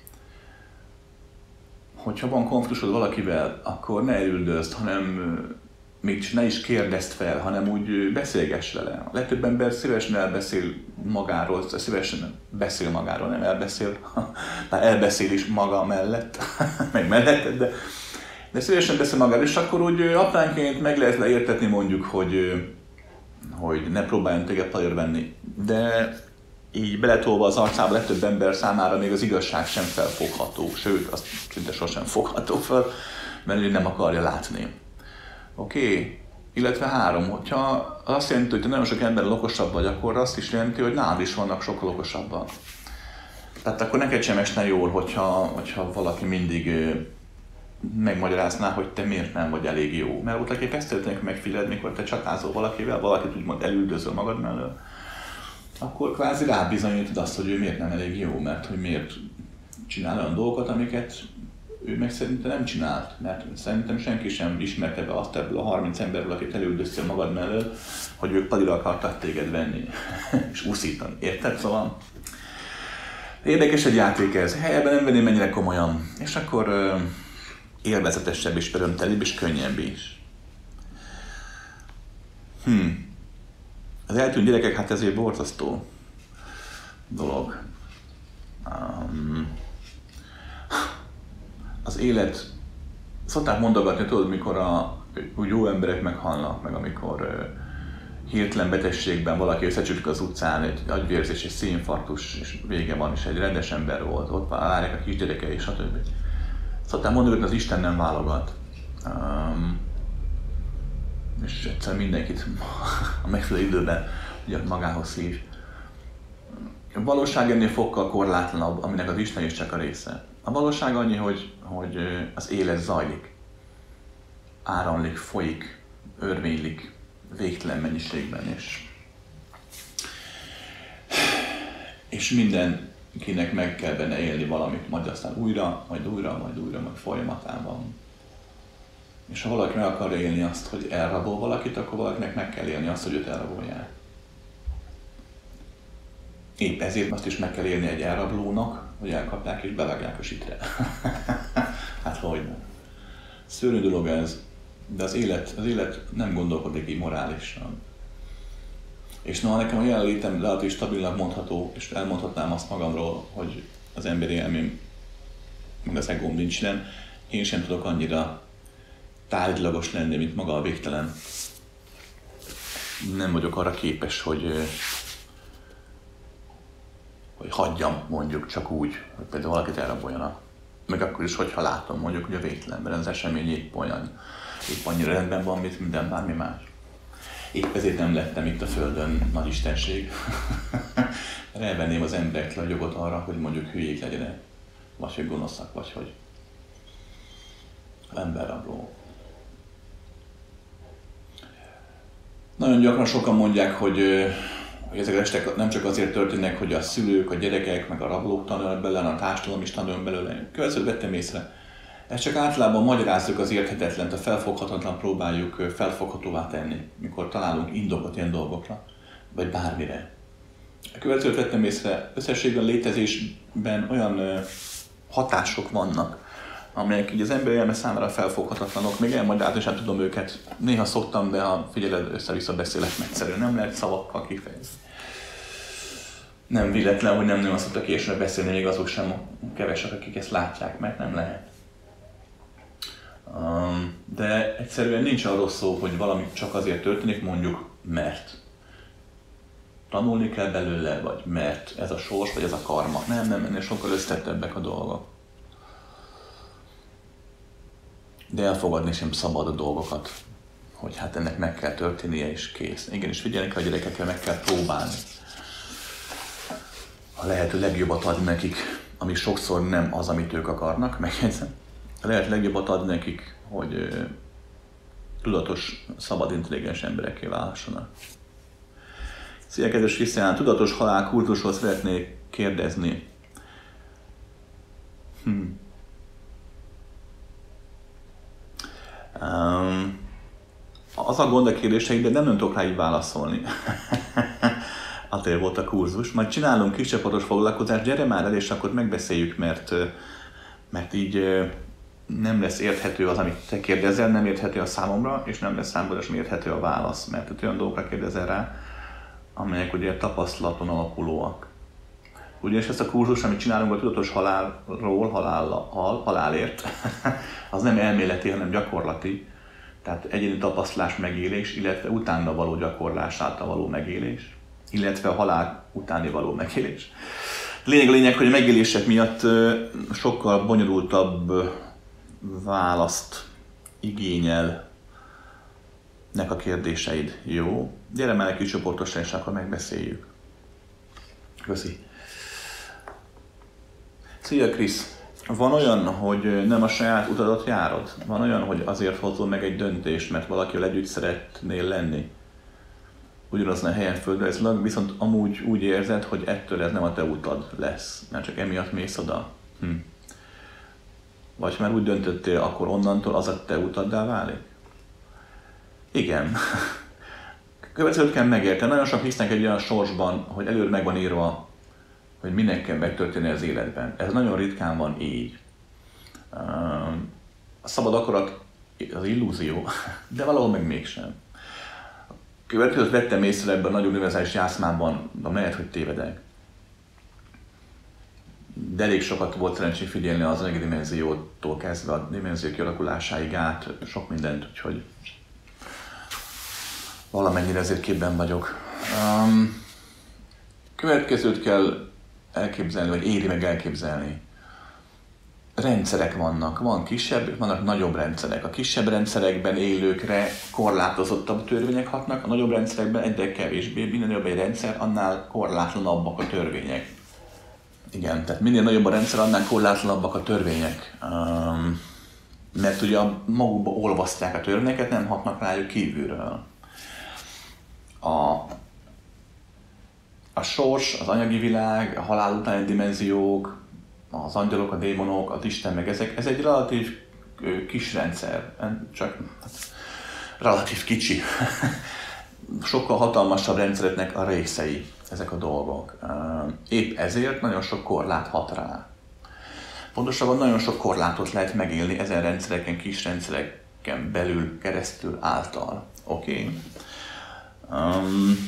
Hogyha van konfliktusod valakivel, akkor ne elüldözd, hanem még ne is kérdezd fel, hanem úgy beszélgess vele. A legtöbb ember szívesen elbeszél magáról, szívesen beszél magáról, nem elbeszél, már elbeszél is maga mellett, meg melletted, de, de szívesen beszél magáról, és akkor úgy apránként meg lehet leértetni mondjuk, hogy, hogy ne próbáljon téged padra venni. De így beletolva az arcába a legtöbb ember számára még az igazság sem felfogható, sőt, azt szinte sosem fogható fel, mert ő nem akarja látni. Oké? Okay. Illetve három, hogyha azt jelenti, hogy te nagyon sok emberrel okosabb vagy, akkor azt is jelenti, hogy nálad is vannak sokkal okosabban. Tehát akkor neked sem esne jól, hogyha, hogyha valaki mindig megmagyarázná, hogy te miért nem vagy elég jó. Mert ott aki ezt történik megfigyeled, mikor te csatázol valakivel, valakit úgymond elüldözöl magad mellől, akkor kvázi rábizonyítod azt, hogy ő miért nem elég jó, mert hogy miért csinál olyan dolgokat, amiket ő meg szerintem nem csinált, mert szerintem senki sem ismerte be azt ebből a harminc emberből, akit elüldöztél magad mellől, hogy ők padira akartak téged venni és úszítani. Érted? Szóval érdekes egy játék ez. Helyben nem venném mennyire komolyan. És akkor uh, élvezetesebb és örömtelibb és könnyebb is. Hm. Az eltűnt gyerekek, hát ez egy borzasztó dolog. Um, Az élet Szokták mondogatni, tudod, mikor a úgy jó emberek meghalnak, meg amikor uh, hirtelen betegségben valaki összecsülik az utcán, egy agyvérzés, egy szívinfarktus, és vége van, és egy rendes ember volt, ott várják a kisgyerekei, stb. Szokták mondogatni, az Isten nem válogat. Um, és egyszer mindenkit a megfelelő időben ugye, magához hív. A valóság ennél fokkal korlátlanabb, aminek az Isten is csak a része. A valóság annyi, hogy, hogy az élet zajlik, áramlik, folyik, örvénylik végtelen mennyiségben, és, és mindenkinek meg kell benne élni valamit, majd aztán újra, majd újra, majd újra, majd folyamatában. És ha valaki meg akar élni azt, hogy elrabol valakit, akkor valakinek meg kell élni azt, hogy őt elrabolják. Épp ezért azt is meg kell élni egy elrablónak, hogy elkapják és bevágják a sitre. Hát hogyne. Szörnyű dolog ez, de az élet, az élet nem gondolkodik így morálisan. És noha nekem a jelenlétem relatív stabilnak mondható, és elmondhatnám azt magamról, hogy az emberi élmém, meg az egóm nincs nem, én sem tudok annyira tárgylagos lenni, mint maga a végtelen. Nem vagyok arra képes, hogy, hogy hagyjam mondjuk csak úgy, hogy például valakit elraboljanak. Meg akkor is, hogyha látom mondjuk, hogy a végtelenben az esemény épp olyan, épp annyira rendben van, mint minden bármi más. Épp ezért nem lettem itt a Földön nagy istenség. Elvenném az emberektől a jogot arra, hogy mondjuk hülyék legyenek, vagy hogy gonoszak, vagy hogy emberrabló. Nagyon gyakran sokan mondják, hogy, hogy ezek az estek nem csak azért történnek, hogy a szülők, a gyerekek, meg a rablók tanulnak belőle, a társadalom is tanul belőle. Következőt vettem észre. Ezt csak általában magyarázzuk az érthetetlent, a felfoghatatlan próbáljuk felfoghatóvá tenni, mikor találunk indokot ilyen dolgokra, vagy bármire. A következőt vettem észre, összességben létezésben olyan hatások vannak, amelyek így az ember elme számára felfoghatatlanok, még elmagyarázni sem tudom őket. Néha szoktam, de ha figyeled, össze-vissza beszélek, egyszerűen nem lehet szavakkal kifejezni. Nem véletlen, hogy nem nagyon szoktak később beszélni, még azok sem kevesek, akik ezt látják, mert nem lehet. Um, de egyszerűen nincs arról szó, hogy valami csak azért történik, mondjuk mert tanulni kell belőle, vagy mert ez a sors, vagy ez a karma. Nem, nem, ennél sokkal összetettebbek a dolgok. De elfogadni sem szabad a dolgokat, hogy hát ennek meg kell történnie, és kész. Igenis, figyelni kell a gyerekekkel, meg kell próbálni. A lehető legjobbat adni nekik, ami sokszor nem az, amit ők akarnak, megjegyzem. A lehető legjobbat adni nekik, hogy uh, tudatos, szabad, intelligens emberekké válhassanak. Szia, kedves Krisztián, tudatos halál kultusról szeretnék kérdezni. Hm. Um, az a gond a kérdéseid, de nem tudok rá így válaszolni. Azért volt a kurzus. Majd csinálunk kiscsapatos foglalkozást, gyere már el, és akkor megbeszéljük, mert, mert így nem lesz érthető az, amit te kérdezel, nem érthető a számomra, és nem lesz számomra sem érthető a válasz, mert te olyan dolgokra kérdezel rá, amelyek ugye tapasztalaton alapulóak. Ugyanis ezt a kurzus, amit csinálunk a tudatos halálról, halálla, hal, halálért, az nem elméleti, hanem gyakorlati. Tehát egyéni tapasztalás, megélés, illetve utána való gyakorlás által való megélés, illetve a halál utáni való megélés. Lényeg a lényeg, hogy a megélések miatt sokkal bonyolultabb választ igényelnek a kérdéseid. Jó? Gyere már egy kis csoportosra, és akkor megbeszéljük. Köszi. Szia Krisz! Van olyan, hogy nem a saját utadat járod? Van olyan, hogy azért hozol meg egy döntést, mert valakivel együtt szeretnél lenni? Ugyanazon a helyen földrajzilag, viszont amúgy úgy érzed, hogy ettől ez nem a te utad lesz, mert csak emiatt mész oda. Hm. Vagy már úgy döntöttél, akkor onnantól az a te utaddá válik? Igen. Következőt kell megérteni. Nagyon sok hisznek egy olyan sorsban, hogy előre meg van írva, hogy minek kell megtörténni az életben. Ez nagyon ritkán van így. A szabad akarat az illúzió, de valahol meg mégsem. Következőt vettem észre ebben a nagy univerzális játszmában, de lehet, hogy tévedek. de elég sokat volt szerencsém figyelni az anyagi dimenziótól kezdve a dimenzió kialakulásáig át, sok mindent, úgyhogy valamennyire ezért képben vagyok. Um, következőt kell elképzelni, vagy éri meg elképzelni. Rendszerek vannak, van kisebb, vannak nagyobb rendszerek. A kisebb rendszerekben élőkre korlátozottabb törvények hatnak, a nagyobb rendszerekben egyre kevésbé, minél nagyobb egy rendszer, annál korlátlanabbak a törvények. Igen, tehát minél nagyobb a rendszer, annál korlátlanabbak a törvények. Um, mert ugye magukba olvasztják a törvényeket, nem hatnak rájuk kívülről. A, a sors, az anyagi világ, a halál utáni dimenziók, az angyalok, a démonok, az Isten, meg ezek, ez egy relatív kis rendszer, csak hát, relatív kicsi. Sokkal hatalmasabb rendszereknek a részei ezek a dolgok. Épp ezért nagyon sok korlát hat rá. Pontosabban nagyon sok korlátot lehet megélni ezen rendszereken, kis rendszereken belül, keresztül, által. Oké? Okay? Um,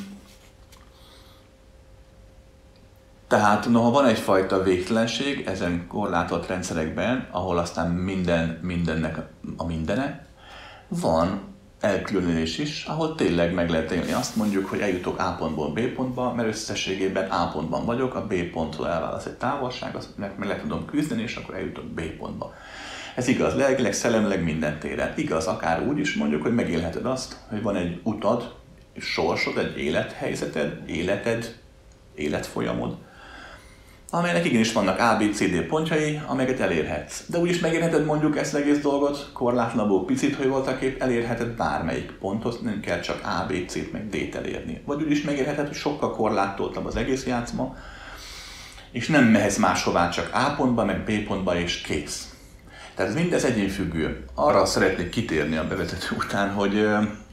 Tehát noha van egyfajta végtelenség ezen korlátolt rendszerekben, ahol aztán minden mindennek a mindene, van elkülönülés is, ahol tényleg meg lehet élni. Azt mondjuk, hogy eljutok A pontból B pontba, mert összességében A pontban vagyok, a B ponttól elválasz egy távolság, azt meg le tudom küzdeni, és akkor eljutok B pontba. Ez igaz lelkileg, szellemileg, minden téren. Igaz, akár úgy is mondjuk, hogy megélheted azt, hogy van egy utad, sorsod, egy élethelyzeted, életed, életfolyamod, amelynek igenis vannak A, B, C, D pontjai, amelyeket elérhetsz. De úgyis megérheted mondjuk ezt az egész dolgot, korlátlanabbul picit, hogy voltak épp elérheted bármelyik pontot, nem kell csak A, B, C-t meg D-t elérni. Vagy úgyis megérheted, hogy sokkal korlátoltabb az egész játszma, és nem mehetsz máshová, csak A pontba, meg B pontba, és kész. Tehát ez mindez egyénfüggő. Arra szeretnék kitérni a bevezető után, hogy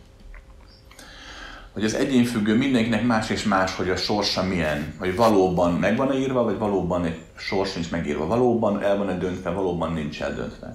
hogy az egyénfüggő, mindenkinek más és más, hogy a sorsa milyen, hogy valóban meg van-e írva, vagy valóban egy sors nincs megírva, valóban el van-e döntve, valóban nincs eldöntve.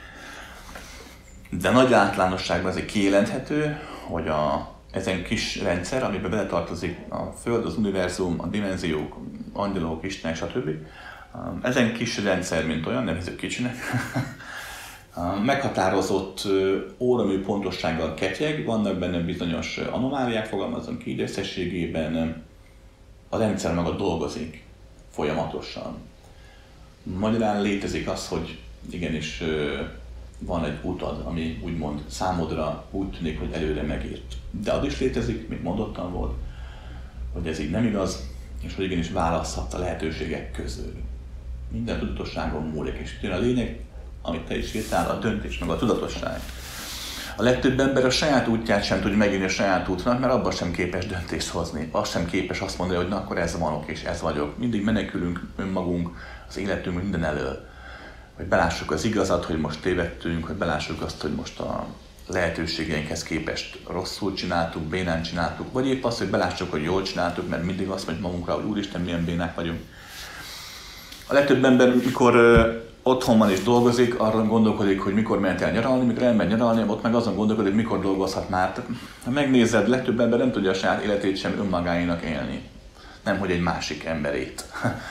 De nagy általánosságban ez kijelenthető, hogy a, ezen kis rendszer, amiben beletartozik a Föld, az univerzum, a dimenziók, angyalok, Istenek, stb. Ezen kis rendszer, mint olyan, nevezzük kicsinek, meghatározott óramű pontossággal ketyeg, vannak benne bizonyos anomáliák, fogalmazom ki, de összességében a rendszer maga dolgozik folyamatosan. Magyarán létezik az, hogy igenis van egy utad, ami úgymond számodra úgy tűnik, hogy előre megírt. De az is létezik, mint mondottam volt, hogy ez így nem igaz, és hogy igenis választhat a lehetőségek közül. Minden tudatosságon múlik, és jön a lényeg, amit te is írtál, a döntés, meg a tudatosság. A legtöbb ember a saját útját sem tud megírni a saját útnak, mert abban sem képes döntést hozni. Az sem képes azt mondani, hogy na akkor ez vanok és ez vagyok. Mindig menekülünk önmagunk, az életünk minden elől. Hogy belássuk az igazat, hogy most tévedtünk, hogy belássuk azt, hogy most a lehetőségeinkhez képest rosszul csináltuk, bénán csináltuk, vagy épp azt, hogy belássuk, hogy jól csináltuk, mert mindig azt mondjuk magunkra, hogy úristen, milyen bénák vagyunk. A legtöbb ember, mikor otthon van és dolgozik, arra gondolkodik, hogy mikor mehet el nyaralni, mikor elmegy nyaralni, ott meg azon gondolkodik, hogy mikor dolgozhat már. Ha megnézed, legtöbb ember nem tudja a saját életét sem önmagáénak élni. Nemhogy egy másik emberét.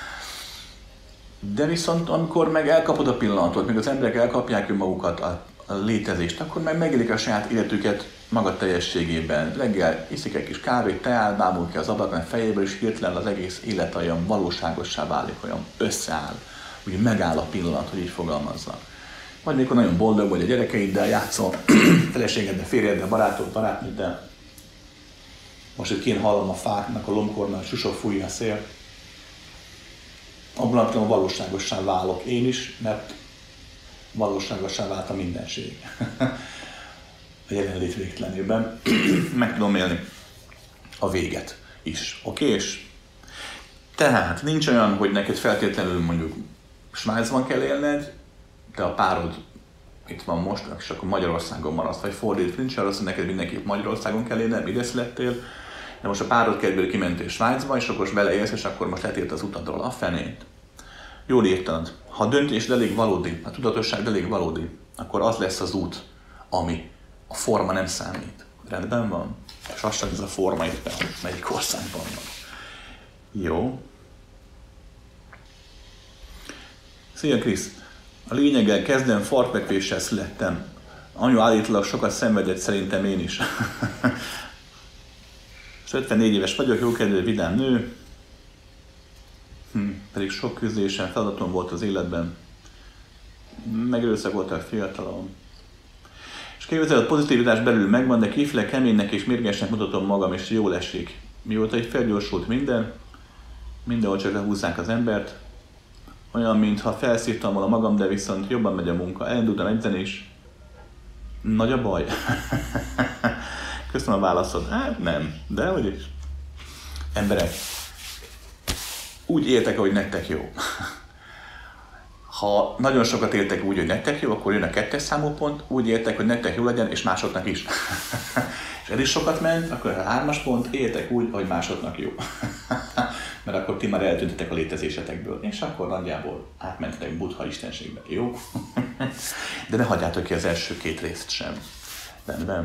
De viszont amikor meg elkapod a pillanatot, még az emberek elkapják önmagukat a, a létezést, akkor meg megélik a saját életüket maga teljességében. Reggel iszik egy kis kávét, teál, bámul ki az ablakon fejéből, és hirtelen az egész élet olyan valóságossá válik, olyan összeáll. Ugye megáll a pillanat, hogy így fogalmaznak. Vagy mikor nagyon boldog vagy a gyerekeiddel, játszol, feleségeddel, férjeddel, barátod, barátnőddel. Most itt kint hallom a fáknak a lombkornál, susog, fújja a szél. Abban a valóságossá válok én is, mert valóságossá vált a mindenség. A jelenlét végtelenében meg tudom élni a véget is. Oké? Okay? Tehát nincs olyan, hogy neked feltétlenül mondjuk Svájcban kell élned, de a párod itt van most, és akkor Magyarországon maradsz, vagy fordít, nincs arra, hogy neked mindenképp Magyarországon kell élned, ide születtél, de most a párod kedvéért kimentél Svájcba, és akkor most beleélsz, és akkor most letért az utadról a fenét. Jól írtad. Ha a döntés elég valódi, a tudatosság elég valódi, akkor az lesz az út, ami a forma nem számít. Rendben van? És azt sem ez a forma éppen, melyik országban van. Jó. Szia Krisz! A lényeggel kezdem, fartfekvéssel születtem. Anyu állítólag sokat szenvedett, szerintem én is. ötvennégy éves vagyok, jókedvű, vidám nő. Hm, pedig sok küzdésem, feladatom volt az életben. Megerőszakoltak fiatalom. És képzeld, a pozitivitás belül megvan, de kifele keménynek és mérgesnek mutatom magam, és jól esik. Mióta így felgyorsult minden, mindenhol csak lehúzzák az embert. Olyan, mintha felszívtam volna magam, de viszont jobban megy a munka. Elindultam edzeni is. Nagy a baj. Köszönöm a válaszod. Hát nem, de hogy is. Emberek, úgy éltek, ahogy nektek jó. Ha nagyon sokat éltek úgy, hogy nektek jó, akkor jön a kettes számú pont, úgy éltek, hogy nektek jó legyen, és másoknak is. És ez is sokat ment, akkor a hármas pont, éltek úgy, hogy másoknak jó. Mert akkor ti már eltűntetek a létezésetekből, és akkor nagyjából átmentetek Buddha istenségbe, jó? De ne hagyjátok ki az első két részt sem. Rendben.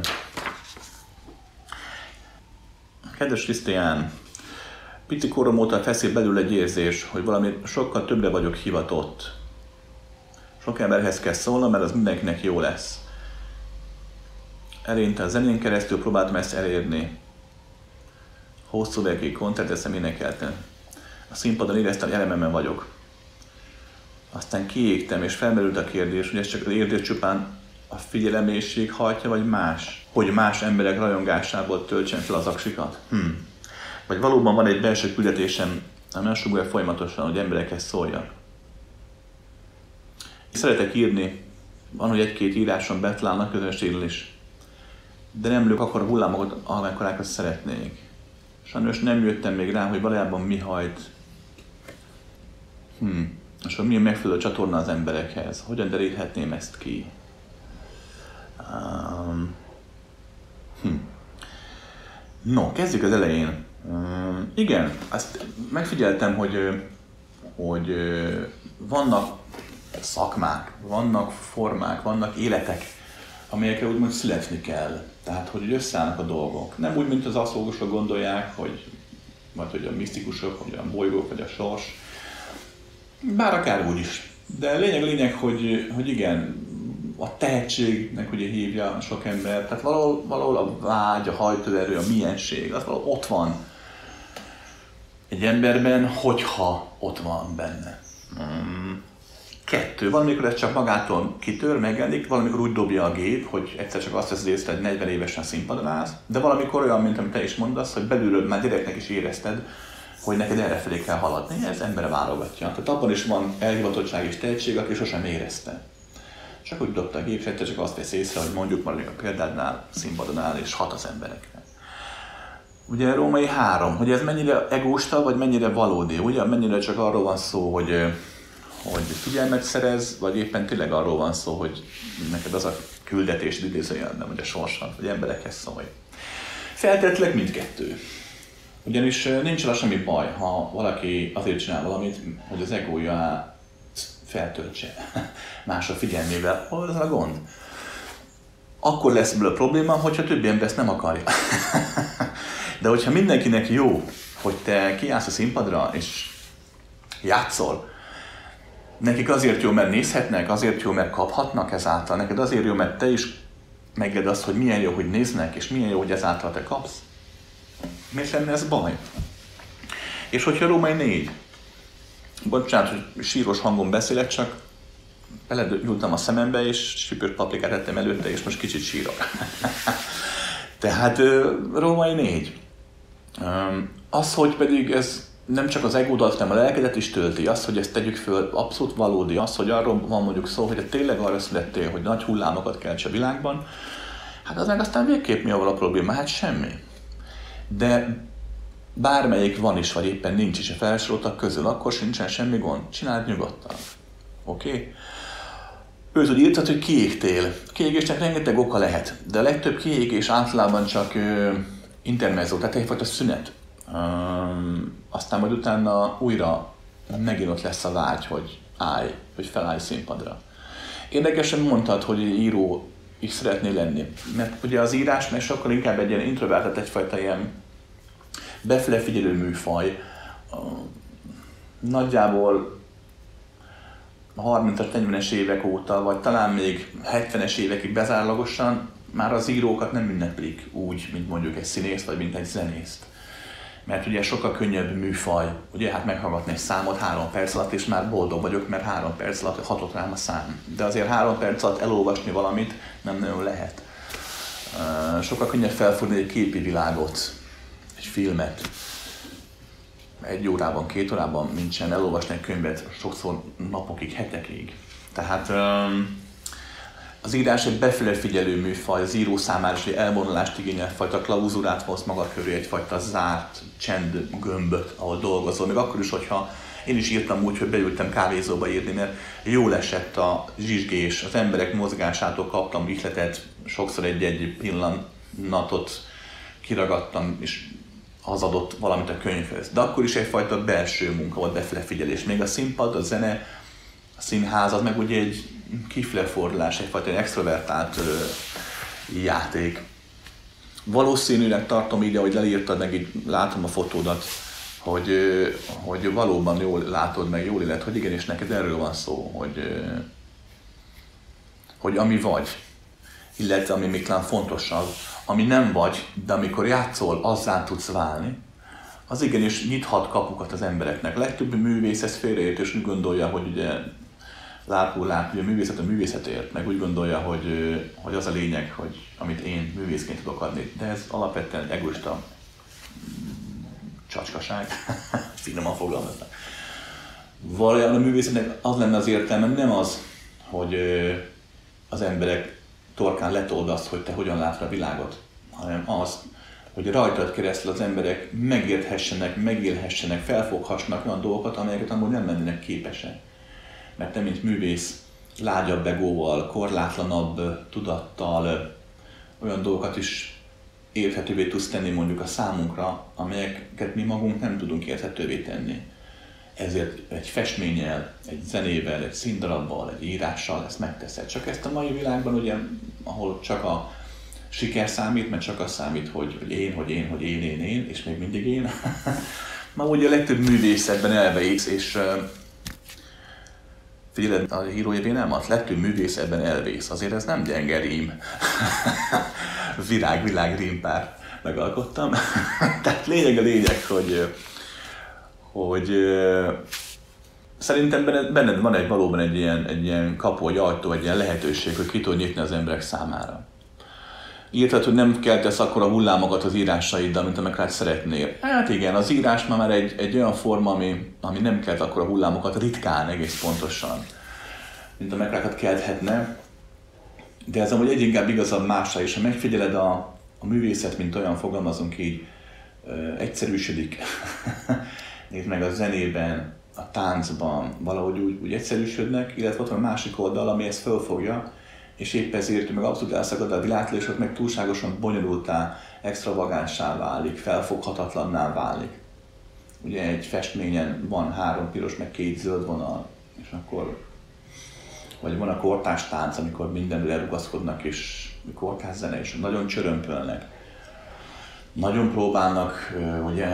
Kedves Krisztián, pici korom óta feszít belül egy érzés, hogy valami sokkal többre vagyok hivatott. Sok emberhez kell szólnom, mert az mindenkinek jó lesz. Eleinte a zenén keresztül próbáltam ezt elérni. Hosszú évekig koncerteztem, énekeltem. A színpadon éreztem, hogy elememben vagyok. Aztán kiégtem, és felmerült a kérdés, hogy ez csak az érzés csupán a figyelemészség hajtja, vagy más? Hogy más emberek rajongásából töltsem fel az aksikat? Hm. Vagy valóban van egy belső küldetésem, ami azt sugallja folyamatosan, hogy emberekhez szóljak. Szeretek írni, van, hogy egy-két íráson betalálnak közönségről is. De nem lők akkor a hullámokat, amekkorákat szeretnék. Sajnos nem jöttem még rá, hogy valójában mi hajt. Hm. És hogy milyen megfelelő csatorna az emberekhez. Hogyan deríthetném ezt ki? Um. Hm. No, kezdjük az elején. Um, igen, azt megfigyeltem, hogy, hogy vannak szakmák, vannak formák, vannak életek, amelyekre úgymond születni kell. Tehát, hogy összeállnak a dolgok. Nem úgy, mint az asztrológusok gondolják, hogy, vagy hogy a misztikusok, vagy a bolygók, vagy a sors. Bár akár úgy is. De lényeg lényeg, hogy, hogy igen, a tehetségnek ugye hívja sok ember, tehát valahol, valahol a vágy, a hajtóerő, a milyenség, az valahol ott van egy emberben, hogyha ott van benne. Hmm. Kettő. Valamikor ez csak magától kitör, megjelenik, valamikor úgy dobja a gép, hogy egyszer csak azt veszed észre, hogy negyven évesen színpadon állsz, de valamikor olyan, mint amit te is mondasz, hogy belülről már gyereknek is érezted, hogy neked errefelé kell haladni, ez embere válogatja. Tehát abban is van elhivatottság és tehetség, aki sosem érezte. Csak úgy dobta a gép, és egyszer csak azt vesz észre, hogy mondjuk már a példádnál színpadon áll, és hat az emberekre. Ugye a római három, hogy ez mennyire egósta, vagy mennyire valódi, ugye? Mennyire csak arról van szó, hogy hogy figyelmet szerez, vagy éppen tényleg arról van szó, hogy neked az a küldetés idézőjelben, vagy a sorsan, hogy emberekhez szólj. Feltétlenül mindkettő. Ugyanis nincs rá semmi baj, ha valaki azért csinál valamit, hogy az egója feltöltse mások figyelmével. Hol az a gond? Akkor lesz ebből a probléma, hogyha többi ember ezt nem akarja. De hogyha mindenkinek jó, hogy te kiállsz a színpadra és játszol, nekik azért jó, mert nézhetnek, azért jó, mert kaphatnak ezáltal, neked azért jó, mert te is meged azt, hogy milyen jó, hogy néznek, és milyen jó, hogy ezáltal te kapsz. Miért lenne ez baj? És hogyha római négy, bocsánat, hogy síros hangon beszélek, csak beledültem a szemembe, és süpős paprikát ettem előtte, és most kicsit sírok. Tehát római négy. Az, hogy pedig ez nem csak az egódat, hanem a lelkedet is tölti, az, hogy ezt tegyük föl, abszolút valódi, az, hogy arról van mondjuk szó, hogy tényleg arra születtél, hogy nagy hullámokat kelts a világban, hát az meg aztán végképp mi a vala probléma? Hát semmi. De bármelyik van is, vagy éppen nincs is a felsoroltak közül, akkor sincsen semmi gond. Csináld nyugodtan. Oké? Okay? Őt úgy írtad, hogy kiégtél. Kiégésnek rengeteg oka lehet, de a legtöbb kiégés általában csak ö, intermezzo, tehát egyfajta szünet. Um, aztán majd utána újra megint ott lesz a vágy, hogy állj, hogy felállj színpadra. Érdekesen mondtad, hogy író is szeretnél lenni, mert ugye az írás meg sokkal inkább egy ilyen introvertált, egyfajta ilyen befele figyelő műfaj. Uh, nagyjából harmincas, negyvenes évek óta, vagy talán még hetvenes évekig bezárlagosan már az írókat nem ünneplik úgy, mint mondjuk egy színész, vagy mint egy zenészt. Mert ugye sokkal könnyebb műfaj, ugye hát meghallgatni egy számot három perc alatt, és már boldog vagyok, mert három perc alatt hatott rám a szám. De azért három perc alatt elolvasni valamit nem nagyon lehet. Sokkal könnyebb felfogni egy képi világot, egy filmet. Egy órában, két órában nincsen elolvasni egy könyvet, sokszor napokig, hetekig. Tehát az írás egy befele figyelő műfaj, az író számára is egy elvonulást igényel, egyfajta klauzurát hoz maga köré, egyfajta zárt csendgömböt, ahol dolgozol. Még akkor is, hogyha én is írtam úgy, hogy beültem kávézóba írni, mert jól esett a zsizsgés, az emberek mozgásától kaptam ihletet, sokszor egy-egy pillanatot kiragadtam, és az adott valamit a könyvhöz. De akkor is egyfajta belső munka volt, befele figyelés. Még a színpad, a zene, a színház, az meg ugye egy kiflefordulás, egyfajta extrovertált ö, játék. Valószínűleg tartom így, ahogy leírtad, meg így látom a fotódat, hogy, ö, hogy valóban jól látod, meg jól élet, hogy igenis neked erről van szó, hogy, ö, hogy ami vagy, illetve ami még talán fontosabb, ami nem vagy, de amikor játszol, azzá tudsz válni, az igenis nyithat kapukat az embereknek. Legtöbb művész ezt félreért, és úgy gondolja, hogy ugye lápul lát, ugye a művészet a művészetért, meg úgy gondolja, hogy, hogy az a lényeg, hogy amit én művészként tudok adni. De ez alapvetően egoista csacskaság, finoman fogalmaznak. Valójában a művészetnek az lenne az értelme, nem az, hogy az emberek torkán letold azt, hogy te hogyan látod a világot, hanem az, hogy rajtad keresztül az emberek megérthessenek, megélhessenek, felfoghassanak olyan dolgokat, amelyeket amúgy nem lennének képesek. Mert te, mint művész, lágyabb egóval, korlátlanabb tudattal olyan dolgokat is érthetővé tudsz tenni mondjuk a számunkra, amelyeket mi magunk nem tudunk érthetővé tenni. Ezért egy festménnyel, egy zenével, egy színdarabbal, egy írással ezt megteszed. Csak ezt a mai világban, ugye, ahol csak a siker számít, mert csak az számít, hogy, hogy én, hogy én, hogy én, én, én, és még mindig én. Ma ugye a legtöbb művészetben elvész, és figyeled, a hírói nem az, legtöbb művészetben elvész. Azért ez nem gyenge rím. Virág, világ rímpár megalkottam. Tehát lényeg a lényeg, hogy hogy szerintem benned, benned van egy valóban egy ilyen, egy ilyen kapu, egy ajtó, egy ilyen lehetőség, hogy ki tud nyitni az emberek számára. Írtad, hogy nem keltesz akkora hullámokat az írásaiddal, mint amelyeket szeretnél. Hát igen, az írás már egy, egy olyan forma, ami, ami nem kelt akkora hullámokat, ritkán egész pontosan, mint amelyeket kelthetne. De ez amúgy egyre inkább igazabb másra is. Ha megfigyeled a, a művészet, mint olyan, fogalmazunk így, ö, egyszerűsödik. Nézd meg a zenében, a táncban, valahogy úgy, úgy egyszerűsödnek, illetve ott van a másik oldal, ami ezt fölfogja, és épp ezért meg abszolút elszakad a világtól, és ott meg túlságosan bonyolultá, extravagánsá válik, felfoghatatlanná válik. Ugye egy festményen van három piros, meg két zöld vonal, és akkor, vagy van a kortárs tánc, amikor mindenre rugaszkodnak, és kortárs zene, és nagyon csörömpölnek. Nagyon próbálnak, ugye,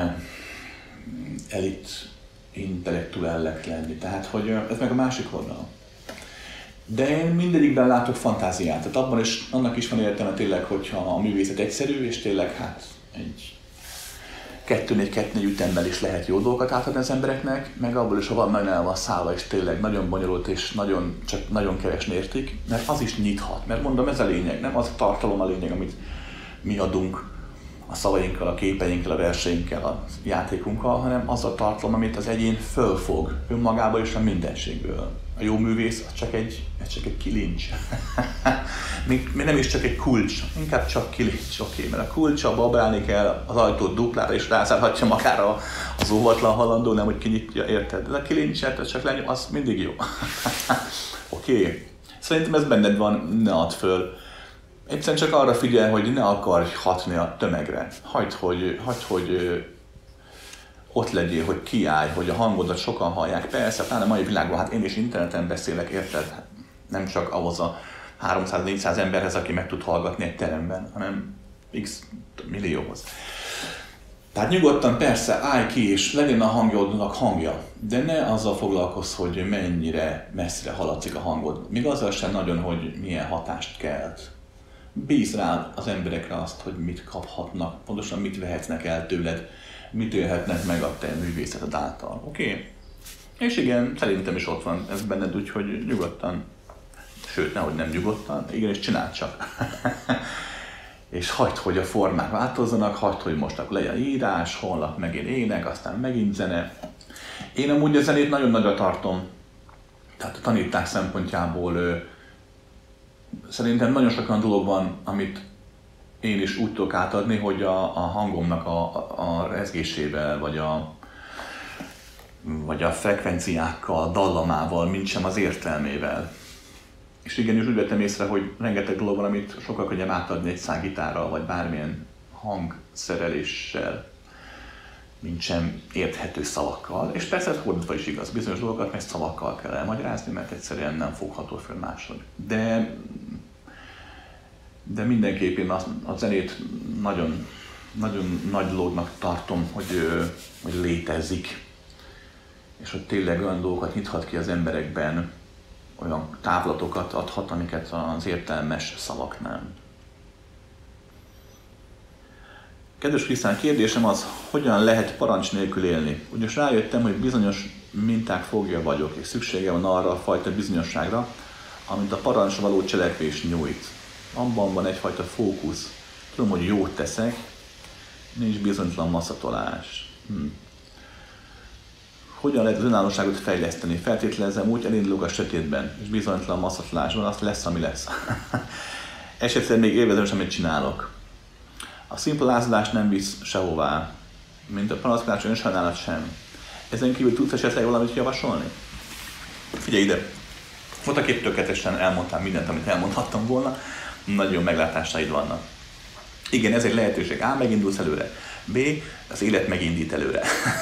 elit intellektuellek lenni, tehát hogy ez meg a másik oldal. De én mindegyikben látok fantáziát, tehát abban is, annak is van értelme tényleg, hogyha a művészet egyszerű, és tényleg hát egy kettő-négy-kettő-négy ütemmel is lehet jó dolgokat átadni az embereknek, meg abból is, ha van nagyon el van szállva, és tényleg nagyon bonyolult, és nagyon, csak nagyon kevesen értik, mert az is nyithat, mert mondom, ez a lényeg, nem az a tartalom a lényeg, amit mi adunk a szavainkkal, a képeinkkel, a verseinkkel, a játékunkkal, hanem az a tartalom, amit az egyén fölfog önmagából és a mindenségből. A jó művész az csak egy, ez csak egy kilincs. még, még nem is csak egy kulcs, inkább csak kilincs, oké, okay, mert a kulcsa babrálni kell az ajtót duplára és rázárhatja magára az óvatlan halandó, nem hogy kinyitja, érted? De a kilincset, az csak lenyom, az mindig jó. Oké. Okay. Szerintem ez benned van, ne add föl. Egyszerűen csak arra figyelj, hogy ne akarj hatni a tömegre. Hagyd, hogy, hagyd, hogy ott legyél, hogy kiállj, hogy a hangodat sokan hallják. Persze, pláne a mai világban, hát én is interneten beszélek, érted? Nem csak ahhoz a háromszáz-négyszáz emberhez, aki meg tud hallgatni egy teremben, hanem x millióhoz. Tehát nyugodtan persze állj ki, és legyen a hangjodnak hangja, de ne azzal foglalkozz, hogy mennyire messzire haladszik a hangod. Még azzal sem nagyon, hogy milyen hatást kelt. Bízz rá az emberekre azt, hogy mit kaphatnak, pontosan mit vehetnek el tőled, mit élhetnek meg a te művészeted által. Oké? Okay? És igen, szerintem is ott van ez benned, úgyhogy nyugodtan, sőt, nehogy nem nyugodtan, igenis csináld csak. És hagyd, hogy a formák változzanak, hagyd, hogy most akkor legyen írás, holnap megint ének, aztán megint zene. Én amúgy a zenét nagyon nagyra tartom, tehát a tanítás szempontjából ö, szerintem nagyon sok olyan dolog van, amit én is úgy tudok átadni, hogy a, a hangomnak a, a, a rezgésével, vagy a, vagy a frekvenciákkal, dallamával, mint sem az értelmével. És igenis úgy vettem észre, hogy rengeteg dolog van, amit sokkal könnyebb átadni egy szágitárral, vagy bármilyen hangszereléssel, mint sem érthető szavakkal. És persze ez fordítva is igaz, bizonyos dolgokat meg szavakkal kell elmagyarázni, mert egyszerűen nem fogható föl máshogy. De, de mindenképpen a, a zenét nagyon, nagyon nagy dolognak tartom, hogy, hogy létezik. És hogy tényleg olyan dolgokat nyithat ki az emberekben, olyan távlatokat adhat, amiket az értelmes szavak nem. Kedves Krisztán, kérdésem az, hogyan lehet parancs nélkül élni? Ugyanis rájöttem, hogy bizonyos minták fogja vagyok, és szüksége van arra a fajta bizonyosságra, amit a parancsra való cselekvés nyújt. Abban van egyfajta fókusz. Tudom, hogy jót teszek, nincs bizonytalan maszatolás. Hm. Hogyan lehet az önállóságot fejleszteni? Feltételezem, úgy elindulok a sötétben, és bizonytalan maszatolás van, az lesz, ami lesz. Esetleg még élvezem, amit csinálok. A szimpla lázadás nem visz sehová, mint a panaszkodás, önsajnálat sem. Ezen kívül tudsz esetleg valamit javasolni? Figyelj ide! Voltak épp tökéletesen elmondtam mindent, amit elmondhattam volna, nagyon meglátásaid vannak. Igen, ez egy lehetőség. A. Megindulsz előre. B. Az élet megindít előre.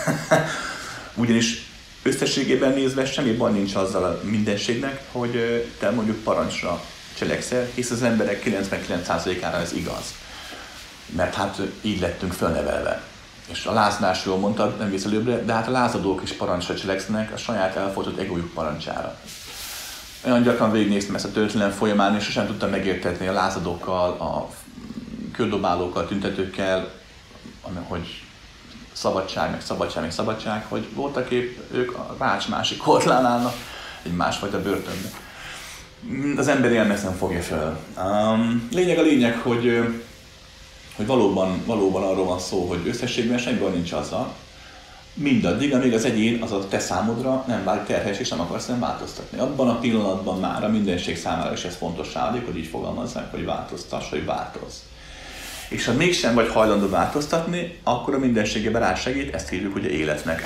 Ugyanis összességében nézve semmi baj nincs azzal a mindenségnek, hogy te mondjuk parancsra cselekszel, hisz az emberek kilencvenkilenc százalékára ez igaz. Mert hát így lettünk fölnevelve. És a lázadásról mondtad, nem visz előbbre, de hát a lázadók is parancsra cselekszenek a saját elfolytott egójuk parancsára. Olyan gyakran végignéztem ezt a történelem folyamán, és sosem tudtam megértetni a lázadókkal, a kődobálókkal, tüntetőkkel, hogy szabadság, meg szabadság, meg szabadság, hogy voltak épp ők a rács másik oldalán állnak, egy másfajta börtönben. Az ember ilyen nem fogja fel. Um, lényeg a lényeg, hogy, hogy valóban, valóban arról van szó, hogy összességben semmi nincs azzal, mindaddig, amíg az egyén, az a te számodra nem válik terhes, és nem akarsz nem változtatni. Abban a pillanatban már a mindenség számára is ez fontossá válik, hogy így fogalmazzák, hogy változtass, hogy változz. És ha mégsem vagy hajlandó változtatni, akkor a mindenségében rásegít, ezt hívjuk ugye életnek.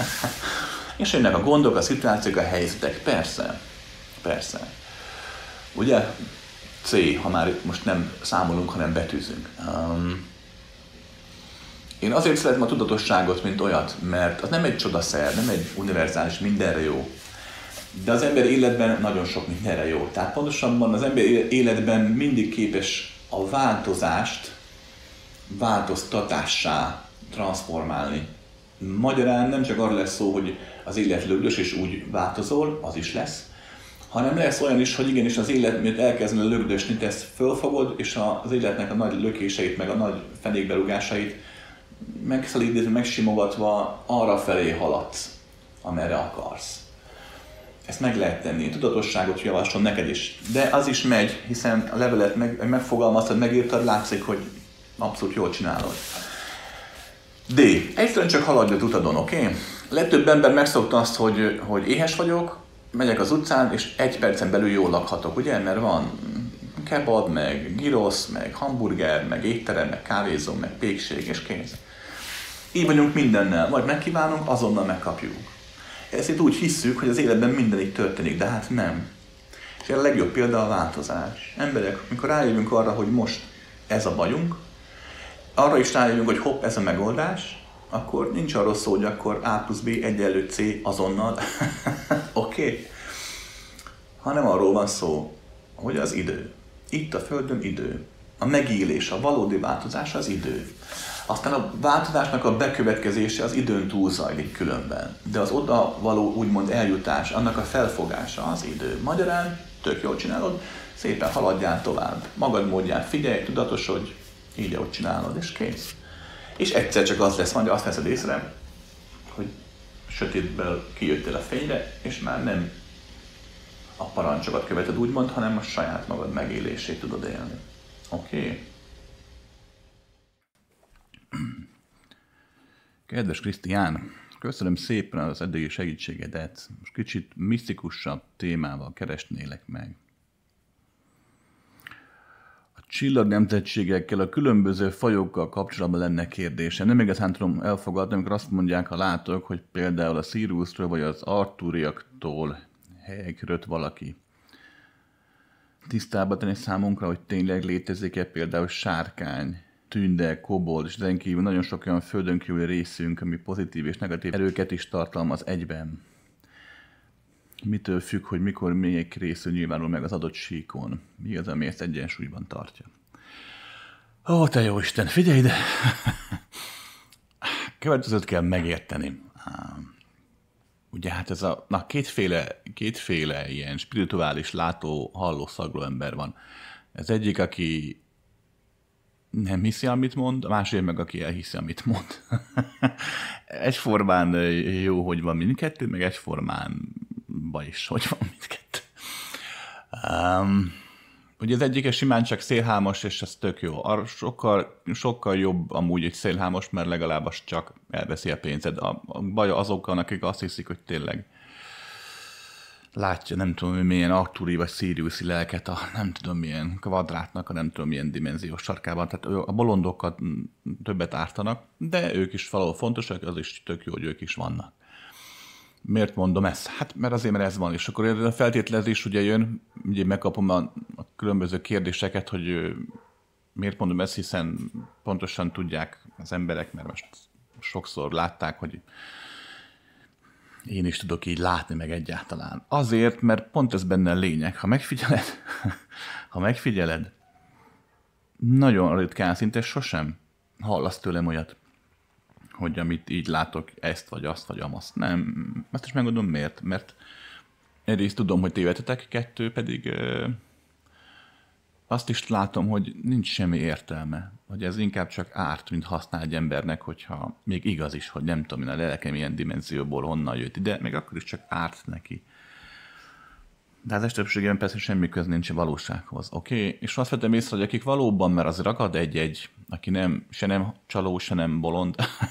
És jönnek a gondok, a szituációk, a helyzetek. Persze, persze. Ugye? C, ha már most nem számolunk, hanem betűzünk. Um, én azért szeretem a tudatosságot, mint olyat, mert az nem egy csodaszer, nem egy univerzális, mindenre jó. De az ember életben nagyon sok mindenre jó. Tehát pontosabban az ember életben mindig képes a változást változtatássá transformálni. Magyarán nem csak arra lesz szó, hogy az élet lögdös és úgy változol, az is lesz, hanem lesz olyan is, hogy igenis az élet, miért elkezdene lögdösni, te ezt fölfogod, és az életnek a nagy lökéseit, meg a nagy fenékberúgásait megszelídítve, megsimogatva arra felé haladsz, amerre akarsz. Ezt meg lehet tenni. Tudatosságot javaslom neked is. De az is megy, hiszen a levelet meg, megfogalmaztad, megírtad, látszik, hogy abszolút jól csinálod. D. Egyszerűen csak haladj az utadon, oké? Okay? Legtöbb ember megszokta azt, hogy, hogy éhes vagyok, megyek az utcán, és egy percen belül jól lakhatok, ugye? Mert van kebab, meg gyrosz, meg hamburger, meg étterem, meg kávézó, meg pékség, és kész. Így vagyunk mindennel. Vagy megkívánunk, azonnal megkapjuk. Ezt úgy hisszük, hogy az életben minden így történik, de hát nem. És a legjobb példa a változás. Emberek, amikor rájövünk arra, hogy most ez a bajunk, arra is rájövünk, hogy hopp, ez a megoldás, akkor nincs arról szó, hogy akkor A plusz B egyenlő C azonnal, oké? Okay? Hanem arról van szó, hogy az idő. Itt a Földön idő. A megélés, a valódi változás az idő. Aztán a változásnak a bekövetkezése az időn túl zajlik különben. De az oda való úgymond eljutás, annak a felfogása az idő. Magyarán tök jól csinálod, szépen haladjál tovább. Magad módján figyelj, tudatosodj, így ahogy csinálod, és kész. És egyszer csak az lesz, majd azt veszed észre, hogy sötétből kijöttél a fényre, és már nem a parancsokat követed úgymond, hanem a saját magad megélését tudod élni. Oké? Okay? Kedves Krisztián, köszönöm szépen az eddigi segítségedet. Most kicsit misztikusabb témával keresnélek meg. A csillagnemzetségekkel, a különböző fajokkal kapcsolatban lenne kérdése. Nem igazán tudom elfogadni, amikor azt mondják a látók, hogy például a Siriusról vagy az Artúriaktól helyekről valaki. Tisztába tenni számunkra, hogy tényleg létezik-e például sárkány, tünde, kobold, és ezen kívül nagyon sok olyan földön kívüli részünk, ami pozitív és negatív erőket is tartalmaz egyben. Mitől függ, hogy mikor melyik részű nyilvánul meg az adott síkon? Mi az, ami ezt egyensúlyban tartja? Ó, te jó Isten, figyelj ide! Következőt kell megérteni. Ugye hát ez a, na, kétféle, kétféle ilyen spirituális látó, halló, szagló ember van. Ez egyik, aki nem hiszi, amit mond, a másik meg, aki elhiszi, amit mond. Egyformán jó, hogy van mindkettő, meg egyformán baj is, hogy van mindkettő. Um, ugye az egyik simán csak szélhámos, és ez tök jó. Arra sokkal, sokkal jobb amúgy egy szélhámos, mert legalább az csak elveszi a pénzed. A, a baj azokkal, akik azt hiszik, hogy tényleg látja, nem tudom, milyen Artúri vagy Siriusi lelket a nem tudom milyen kvadrátnak, a nem tudom milyen dimenziós sarkában. Tehát a bolondokat többet ártanak, de ők is valahol fontosak, az is tök jó, hogy ők is vannak. Miért mondom ezt? Hát mert azért, mert ez van. És akkor a feltételezés ugye jön, ugye megkapom a, a különböző kérdéseket, hogy miért mondom ezt, hiszen pontosan tudják az emberek, mert most sokszor látták, hogy én is tudok így látni meg egyáltalán. Azért, mert pont ez benne a lényeg. Ha megfigyeled, ha megfigyeled, nagyon ritkán, szinte sosem hallasz tőlem olyat, hogy amit így látok, ezt vagy azt vagy amazt. Nem, ezt is megmondom miért. Mert egyrészt tudom, hogy tévedtetek, kettő pedig ö, azt is látom, hogy nincs semmi értelme. Hogy ez inkább csak árt, mint használ egy embernek, hogyha még igaz is, hogy nem tudom, a lelkem ilyen dimenzióból honnan jött ide, még akkor is csak árt neki. De az többségében persze semmi köz nincs a valósághoz. Oké? Okay? És azt vettem észre, hogy akik valóban, mert az ragad egy-egy, aki nem, se nem csaló, se nem bolond,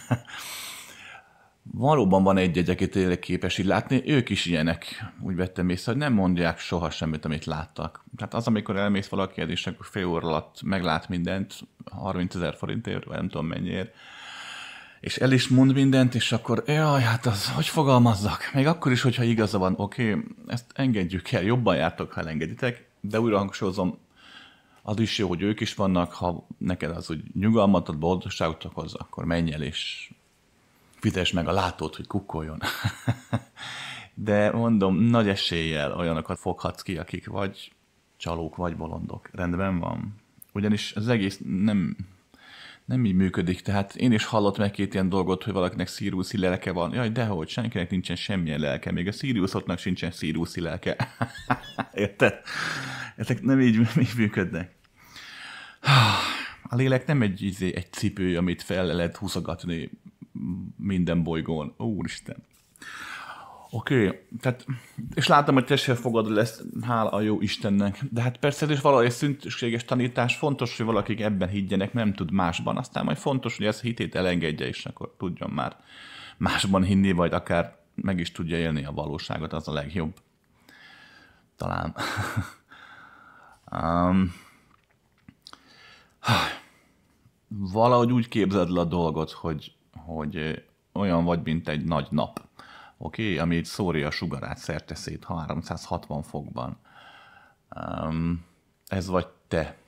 valóban van egy-egy, aki tényleg képes így látni, ők is ilyenek. Úgy vettem észre, hogy nem mondják soha semmit, amit láttak. Tehát az, amikor elmész valakihez, és akkor fél óra alatt meglát mindent, harmincezer forintért, vagy nem tudom mennyiért, és el is mond mindent, és akkor, jaj, hát az, hogy fogalmazzak? Még akkor is, hogyha igaza van, oké, okay, ezt engedjük el, jobban jártok, ha elengeditek, de újra hangsúlyozom, az is jó, hogy ők is vannak, ha neked az úgy nyugalmat ad, boldogságot okoz, akkor menj el, és fizess meg a látót, hogy kukkoljon. De mondom, nagy eséllyel olyanokat foghatsz ki, akik vagy csalók, vagy bolondok. Rendben van. Ugyanis az egész nem... Nem így működik, tehát én is hallott meg két ilyen dolgot, hogy valakinek Siriusi lelke van. Jaj, dehogy, senkinek nincsen semmilyen lelke, még a Siriusoknak sincsen Siriusi lelke. Érted? Ezek nem így, így működnek. A lélek nem egy, egy cipő, amit fel lehet húzogatni minden bolygón. Úristen. Oké, okay. Tehát, és látom, hogy te sem fogad lesz, hála a jó Istennek. De hát persze ez is valahogy szükséges tanítás, fontos, hogy valakik ebben higgyenek, nem tud másban. Aztán majd fontos, hogy ezt hitét elengedje, és akkor tudjon már másban hinni, vagy akár meg is tudja élni a valóságot, az a legjobb. Talán. um, valahogy úgy képzeld le a dolgot, hogy, hogy olyan vagy, mint egy nagy nap. Oké, okay, ami szórja a sugarát szerteszét háromszázhatvan fokban. Um, ez vagy te.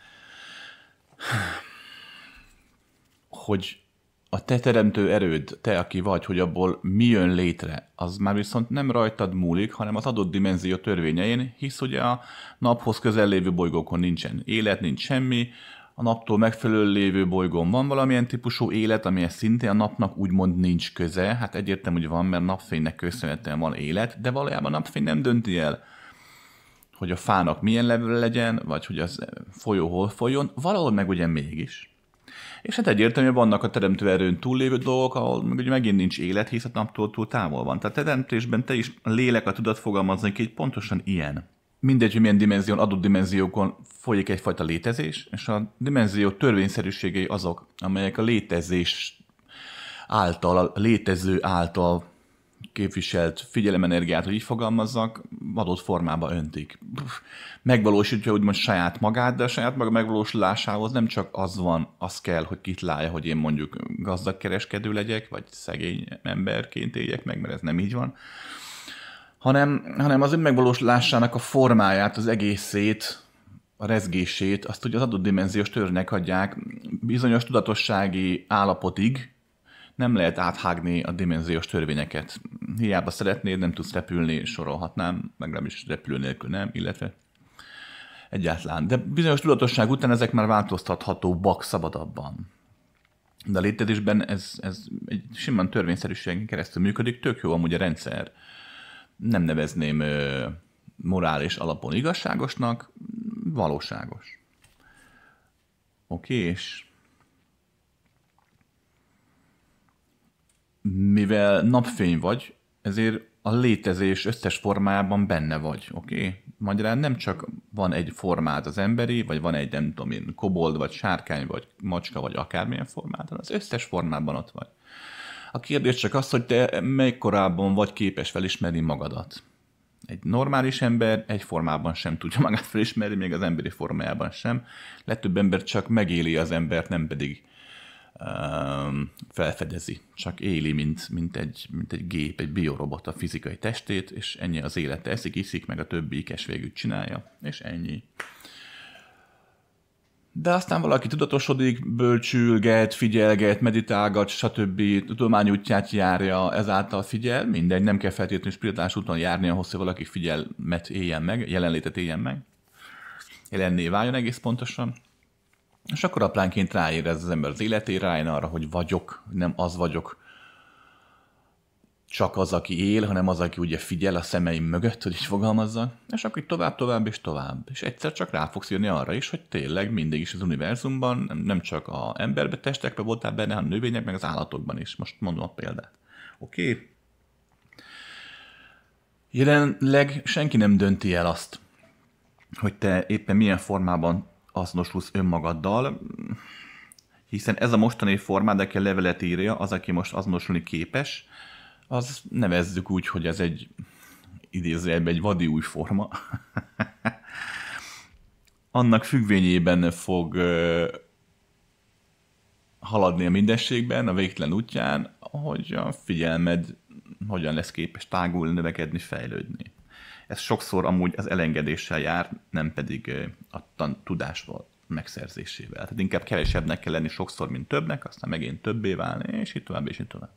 Hogy a te teremtő erőd, te, aki vagy, hogy abból mi jön létre, az már viszont nem rajtad múlik, hanem az adott dimenzió törvényein, hisz ugye a naphoz közel lévő bolygókon nincsen élet, nincs semmi, a naptól megfelelő lévő bolygón van valamilyen típusú élet, amihez szintén a napnak úgymond nincs köze. Hát egyértelmű, hogy van, mert napfénynek köszönhetően van élet, de valójában a napfény nem dönti el, hogy a fának milyen levele legyen, vagy hogy az folyó hol folyjon, valahol meg ugye mégis. És hát egyértelműen vannak a teremtő erőn túllévő dolgok, ahol meg ugye megint nincs élet, hisz a naptól túl távol van. Tehát a teremtésben te is a lélek a tudat fogalmazni ki, hogy pontosan ilyen. Mindegy, hogy milyen dimenzión, adott dimenziókon folyik egyfajta létezés, és a dimenzió törvényszerűségei azok, amelyek a létezés által, a létező által képviselt figyelemenergiát, hogy így fogalmazzak, adott formába öntik. Megvalósítja úgymond saját magát, de a saját maga megvalósulásához nem csak az van, az kell, hogy kitalálja, hogy én mondjuk gazdag kereskedő legyek, vagy szegény emberként éljek meg, mert ez nem így van, hanem, hanem az önmegvalósulásának a formáját, az egészét, a rezgését, azt ugye az adott dimenziós törvények adják bizonyos tudatossági állapotig, nem lehet áthágni a dimenziós törvényeket. Hiába szeretnéd, nem tudsz repülni, sorolhatnám, meg nem is repülő nélkül nem, illetve egyáltalán. De bizonyos tudatosság után ezek már változtathatóbbak szabadabban. De a létezésben ez, ez egy simán törvényszerűségen keresztül működik, tök jó amúgy a rendszer. Nem nevezném ö, morális alapon igazságosnak, valóságos. Oké, és mivel napfény vagy, ezért a létezés összes formájában benne vagy, oké? Okay? Magyarán nem csak van egy formád az emberi, vagy van egy, nem tudom én, kobold, vagy sárkány, vagy macska, vagy akármilyen formád, az összes formában ott vagy. A kérdés csak az, hogy te melyikkorában vagy képes felismerni magadat. Egy normális ember egy formában sem tudja magát felismerni, még az emberi formájában sem. Legtöbb ember csak megéli az embert, nem pedig um, felfedezi. Csak éli, mint, mint, egy, mint egy gép, egy biorobot a fizikai testét, és ennyi az élete. Eszik, iszik, meg a többi ikes végül csinálja, és ennyi. De aztán valaki tudatosodik, bölcsülget, figyelget, meditálgat, stb. Tudományútját járja, ezáltal figyel, mindegy, nem kell feltétlenül spiritás úton járni ahhoz, hogy valaki figyelmet éljen meg, jelenlétet éljen meg, jelenné váljon egész pontosan. És akkor apránként ráérez az ember az életére, rájön arra, hogy vagyok, nem az vagyok, csak az, aki él, hanem az, aki ugye figyel a szemeim mögött, hogy így fogalmazzak, és akkor így tovább, tovább és tovább. És egyszer csak rá fogsz jönni arra is, hogy tényleg mindig is az univerzumban, nem csak a emberbe, testekbe voltál benne, hanem növények, meg az állatokban is. Most mondom a példát. Oké? Okay. Jelenleg senki nem dönti el azt, hogy te éppen milyen formában azonosulsz önmagaddal, hiszen ez a mostani formád, aki a levelet írja, az, aki most azonosulni képes, az nevezzük úgy, hogy ez egy idézőjelben egy vadi új forma. Annak függvényében fog uh, haladni a mindességben, a végtelen útján, hogy a figyelmed hogyan lesz képes tágulni, növekedni, fejlődni. Ez sokszor amúgy az elengedéssel jár, nem pedig uh, a tudásból megszerzésével. Tehát inkább kevesebbnek kell lenni sokszor, mint többnek, aztán megint többé válni, és így tovább, és így tovább.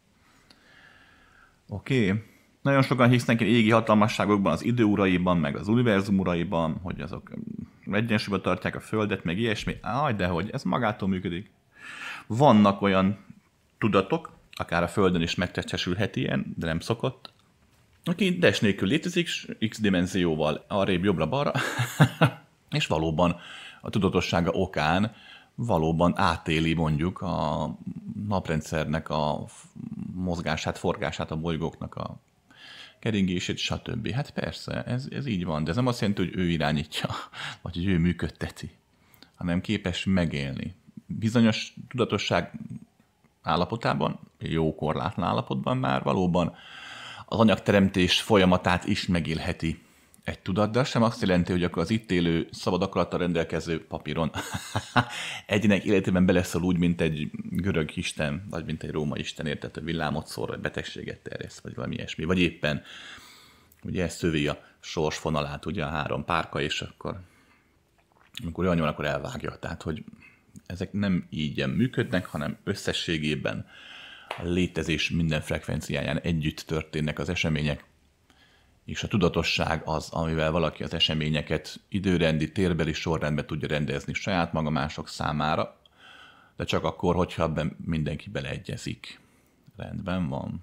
Oké. Okay. Nagyon sokan hisznek égi hatalmasságokban, az idő uraiban, meg az univerzum uraiban, hogy azok egyensúlyban tartják a Földet, meg ilyesmi. Áj, de hogy ez magától működik. Vannak olyan tudatok, akár a Földön is megtestesülhet ilyen, de nem szokott, aki des nélkül létezik, x dimenzióval arrébb jobbra-balra, és valóban a tudatossága okán valóban átéli mondjuk a naprendszernek a mozgását, forgását, a bolygóknak a keringését, stb. Hát persze, ez, ez így van, de ez nem azt jelenti, hogy ő irányítja, vagy hogy ő működteti, hanem képes megélni. Bizonyos tudatosság állapotában, jó korlátlan állapotban már valóban az anyagteremtés folyamatát is megélheti egy tudat, de az sem azt jelenti, hogy akkor az itt élő szabad akarattal rendelkező papíron egyének életében beleszól úgy, mint egy görög isten, vagy mint egy római isten, érted, hogy villámot szól, vagy betegséget terjeszt, vagy valami ilyesmi. Vagy éppen ugye ez szövi a sorsfonalát, ugye a három párka, és akkor amikor olyan nyomon, akkor elvágja. Tehát, hogy ezek nem így működnek, hanem összességében a létezés minden frekvenciáján együtt történnek az események, és a tudatosság az, amivel valaki az eseményeket időrendi, térbeli sorrendben tudja rendezni saját maga, mások számára, de csak akkor, hogyha ebben mindenki beleegyezik. Rendben van.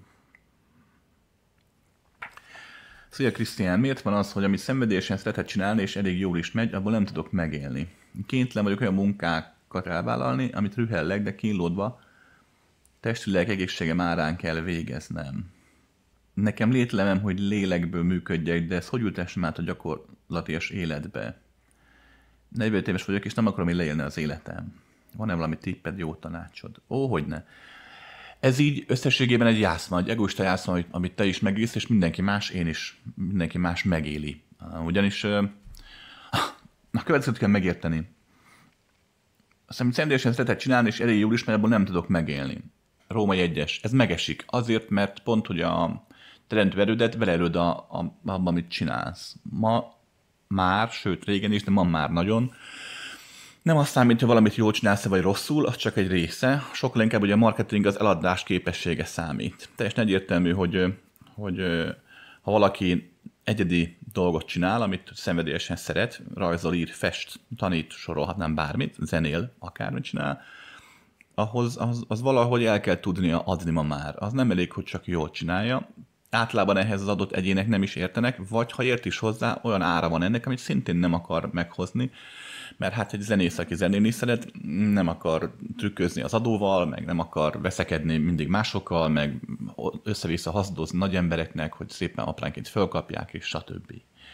Szia Krisztián, miért van az, hogy amit szenvedélyesen szeretett csinálni, és elég jól is megy, abból nem tudok megélni? Kénytelen vagyok olyan munkákat elvállalni, amit rühellek, de kínlódva testileg egészségem árán kell végeznem. Nekem létlemem, hogy lélekből működjek, de ez hogy ültessem át a gyakorlatias életbe? negyvenöt éves vagyok, és nem akarom én leélni az életem. Van-e valami tipped, jó tanácsod? Ó, hogyne. Ez így összességében egy jászma, egy egoista jászma, amit te is megélsz, és mindenki más, én is, mindenki más megéli. Ugyanis a következőt kell megérteni. Azt hiszem, szenvedélyesen szeretett csinálni, és elég jól is, mert abból nem tudok megélni. Római egyes. Ez megesik. Azért, mert pont, hogy a teremtő erődet beleerőd a, a, abban, amit csinálsz. Ma már, sőt régen is, de ma már nagyon. Nem azt számít, hogy valamit jól csinálsz vagy rosszul, az csak egy része. Sokkal inkább ugye a marketing az eladás képessége számít. Teljesen egyértelmű, hogy, hogy ha valaki egyedi dolgot csinál, amit szenvedélyesen szeret, rajzol, ír, fest, tanít, sorolhatnám bármit, zenél, akármit csinál, ahhoz az, az valahogy el kell tudnia adni ma már. Az nem elég, hogy csak jól csinálja. Általában ehhez az adott egyének nem is értenek, vagy ha ért is hozzá, olyan ára van ennek, amit szintén nem akar meghozni, mert hát egy zenész, aki zenélni szeret, nem akar trükközni az adóval, meg nem akar veszekedni mindig másokkal, meg össze-vissza használni nagy embereknek, hogy szépen apránként fölkapják, és stb.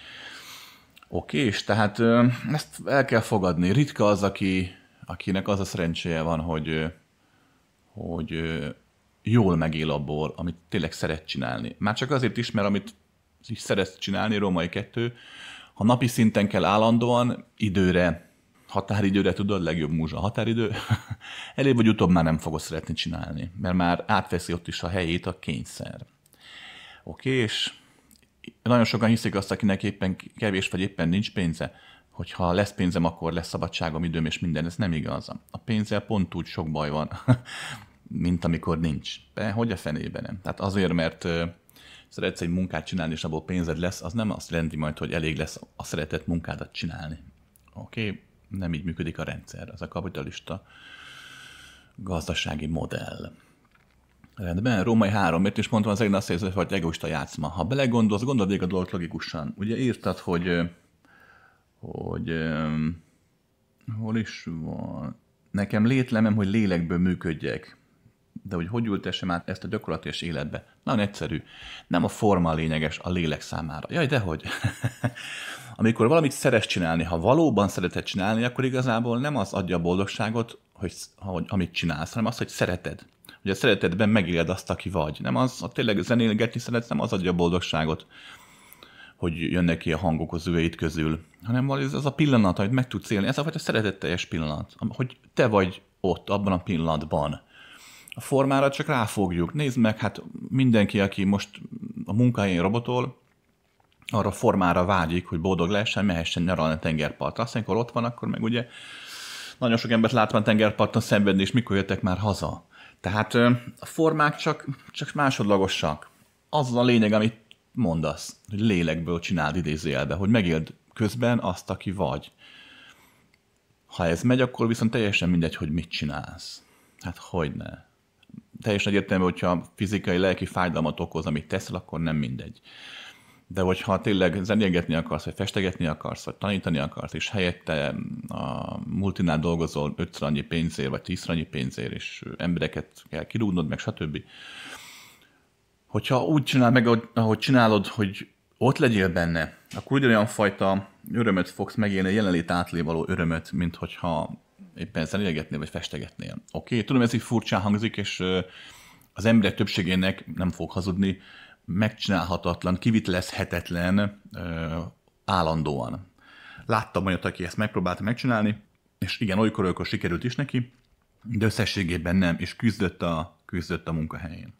Oké, és tehát ezt el kell fogadni. Ritka az, aki, akinek az a szerencséje van, hogy, hogy jól megél abból, amit tényleg szeret csinálni. Már csak azért is, mert amit is szeretsz csinálni, Római kettő, ha napi szinten kell állandóan, időre, határidőre tudod, legjobb múzsa határidő, előbb vagy utóbb már nem fogod szeretni csinálni, mert már átveszi ott is a helyét a kényszer. Oké, és nagyon sokan hiszik azt, akinek éppen kevés vagy éppen nincs pénze, hogy ha lesz pénzem, akkor lesz szabadságom, időm és minden, ez nem igaz. A pénzzel pont úgy sok baj van, mint amikor nincs. De hogy a fenében nem? Tehát azért, mert szeretsz egy munkát csinálni, és abból pénzed lesz, az nem azt jelenti majd, hogy elég lesz a szeretett munkádat csinálni. Oké? Okay? Nem így működik a rendszer. Ez a kapitalista gazdasági modell. Rendben, Római három. Miért is mondtam az egész azt érzem, hogy egoista játszma. Ha belegondolsz, gondold végig a dolgot logikusan. Ugye írtad, hogy, hogy hol is van? Nekem létlemem, hogy lélekből működjek. De hogy hogy ültessem át ezt a gyakorlatilag életbe? Nagyon egyszerű. Nem a forma a lényeges a lélek számára. Jaj, dehogy. Amikor valamit szeretsz csinálni, ha valóban szereted csinálni, akkor igazából nem az adja a boldogságot, hogy, hogy amit csinálsz, hanem az, hogy szereted. Hogy a szeretetben megéled azt, aki vagy. Nem az, ha tényleg zenélgetni szeretsz, nem az adja a boldogságot, hogy jönnek ki a hangok az üveid közül, hanem az a pillanat, amit meg tudsz élni. Ez a fajta szeretetteljes pillanat, hogy te vagy ott, abban a pillanatban. A formára csak ráfogjuk. Nézd meg, hát mindenki, aki most a munkahelyén robotol, arra a formára vágyik, hogy boldog lehessen, mehessen nyaralni a tengerpartra. Aztán, amikor ott van, akkor meg ugye nagyon sok embert látva a tengerparton szenvedni, és mikor jöttek már haza. Tehát a formák csak, csak másodlagosak. Az a lényeg, amit mondasz, hogy lélekből csináld idézőjelbe, hogy megéld közben azt, aki vagy. Ha ez megy, akkor viszont teljesen mindegy, hogy mit csinálsz. Hát hogyne. Teljesen egyértelmű, hogyha fizikai, lelki fájdalmat okoz, amit teszel, akkor nem mindegy. De hogyha tényleg zenélgetni akarsz, vagy festegetni akarsz, vagy tanítani akarsz, és helyette a multinál dolgozol ötször annyi pénzért, vagy tízszer annyi pénzért, és embereket kell kirúgnod, meg stb. Hogyha úgy csinál meg, ahogy csinálod, hogy ott legyél benne, akkor ugyanolyan fajta örömöt fogsz megélni, a jelenlét átlévaló örömöt, mint hogyha éppen zenélgetnél, vagy festegetnél. Oké, okay, tudom, ez így furcsán hangzik, és az emberek többségének, nem fog hazudni, megcsinálhatatlan, kivitelezhetetlen állandóan. Láttam olyat, aki ezt megpróbálta megcsinálni, és igen, olykor-olykor sikerült is neki, de összességében nem, és küzdött a, küzdött a munkahelyén.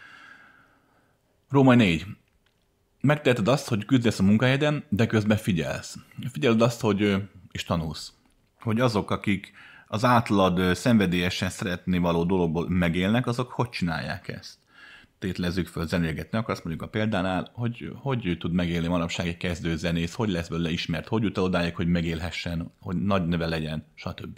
Római négy. Megteheted azt, hogy küzdesz a munkahelyeden, de közben figyelsz. Figyeled azt, hogy és tanulsz. Hogy azok, akik az általad szenvedélyesen szeretni való dologból megélnek, azok hogy csinálják ezt. tételezzük föl, zenélgetni akarsz, mondjuk a példánál, hogy hogy tud megélni manapság egy kezdő zenész, hogy lesz belőle ismert, hogy jut el odáig, hogy megélhessen, hogy nagy neve legyen, stb.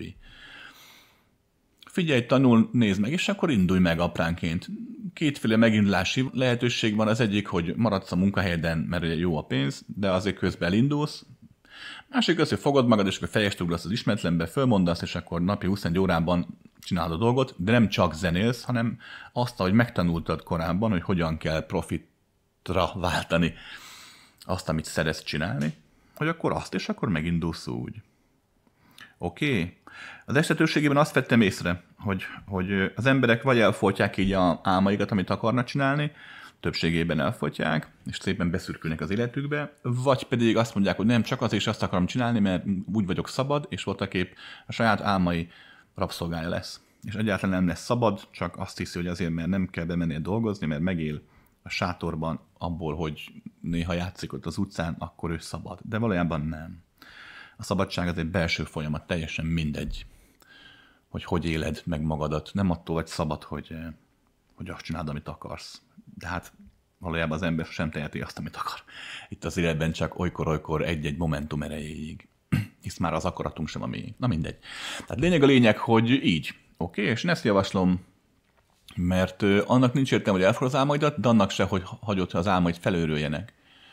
Figyelj, tanul, nézd meg, és akkor indulj meg apránként. Kétféle megindulási lehetőség van, az egyik, hogy maradsz a munkahelyeden, mert ugye jó a pénz, de azért közben elindulsz. Másik az, hogy fogod magad, és akkor fejest ugrasz az ismeretlenbe, fölmondasz, és akkor napi huszonegy órában csinálod a dolgot, de nem csak zenélsz, hanem azt, hogy megtanultad korábban, hogy hogyan kell profitra váltani azt, amit szeretsz csinálni, hogy akkor azt, és akkor megindulsz úgy. Oké? Okay. Az esetőségében azt vettem észre, hogy, hogy az emberek vagy elfolytják így a álmaikat, amit akarnak csinálni, többségében elfolytják, és szépen beszürkülnek az életükbe, vagy pedig azt mondják, hogy nem, csak azért is azt akarom csinálni, mert úgy vagyok szabad, és voltaképp a saját álmai rabszolgája lesz. És egyáltalán nem lesz szabad, csak azt hiszi, hogy azért, mert nem kell bemennie dolgozni, mert megél a sátorban abból, hogy néha játszik ott az utcán, akkor ő szabad. De valójában nem. A szabadság az egy belső folyamat, teljesen mindegy, hogy hogy éled meg magadat. Nem attól vagy szabad, hogy, hogy azt csináld, amit akarsz. De hát valójában az ember sem teheti azt, amit akar. Itt az életben csak olykor-olykor egy-egy momentum erejéig. Hisz már az akaratunk sem a miénk. Na mindegy. Tehát lényeg a lényeg, hogy így. Oké, okay? És én ezt javaslom, mert annak nincs értelme, hogy elfogad az álmaidat, de annak se, hogy hagyod, hogy az álmaid felőröljenek.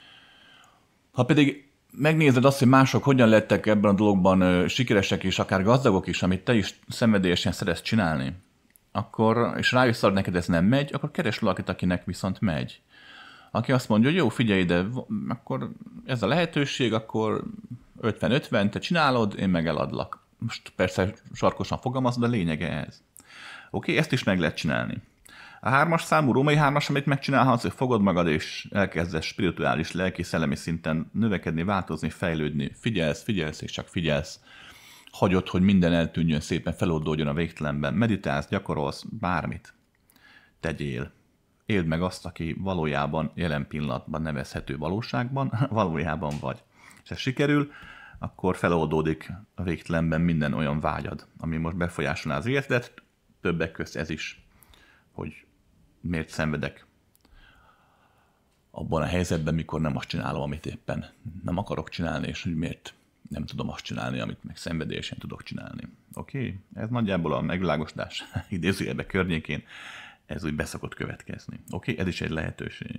Ha pedig megnézed azt, hogy mások hogyan lettek ebben a dologban sikeresek és akár gazdagok is, amit te is szenvedélyesen szeretsz csinálni, akkor, és rájössz, hogy neked ez nem megy, akkor keres valakit, akinek viszont megy. Aki azt mondja, hogy jó, figyelj ide, akkor ez a lehetőség, akkor ötven-ötven, te csinálod, én meg eladlak. Most persze sarkosan fogalmazod, de lényege ez. Oké, okay, ezt is meg lehet csinálni. A hármas számú római hármas, amit megcsinálhatsz, hogy fogod magad és elkezdesz spirituális, lelki, szellemi szinten növekedni, változni, fejlődni. Figyelsz, figyelsz és csak figyelsz. Hagyod, hogy minden eltűnjön szépen, feloldódjon a végtelenben. Meditálsz, gyakorolsz, bármit tegyél. Éld meg azt, aki valójában jelen pillanatban nevezhető valóságban, valójában vagy. És ez sikerül, akkor feloldódik a végtelenben minden olyan vágyad, ami most befolyásolná az életedet, többek közt ez is, hogy miért szenvedek abban a helyzetben, mikor nem azt csinálom, amit éppen nem akarok csinálni, és hogy miért nem tudom azt csinálni, amit meg szenvedélyesen tudok csinálni. Oké? Okay? Ez nagyjából a megvilágosodás idézőjelbe környékén, ez úgy beszokott következni. Oké? Okay? Ez is egy lehetőség.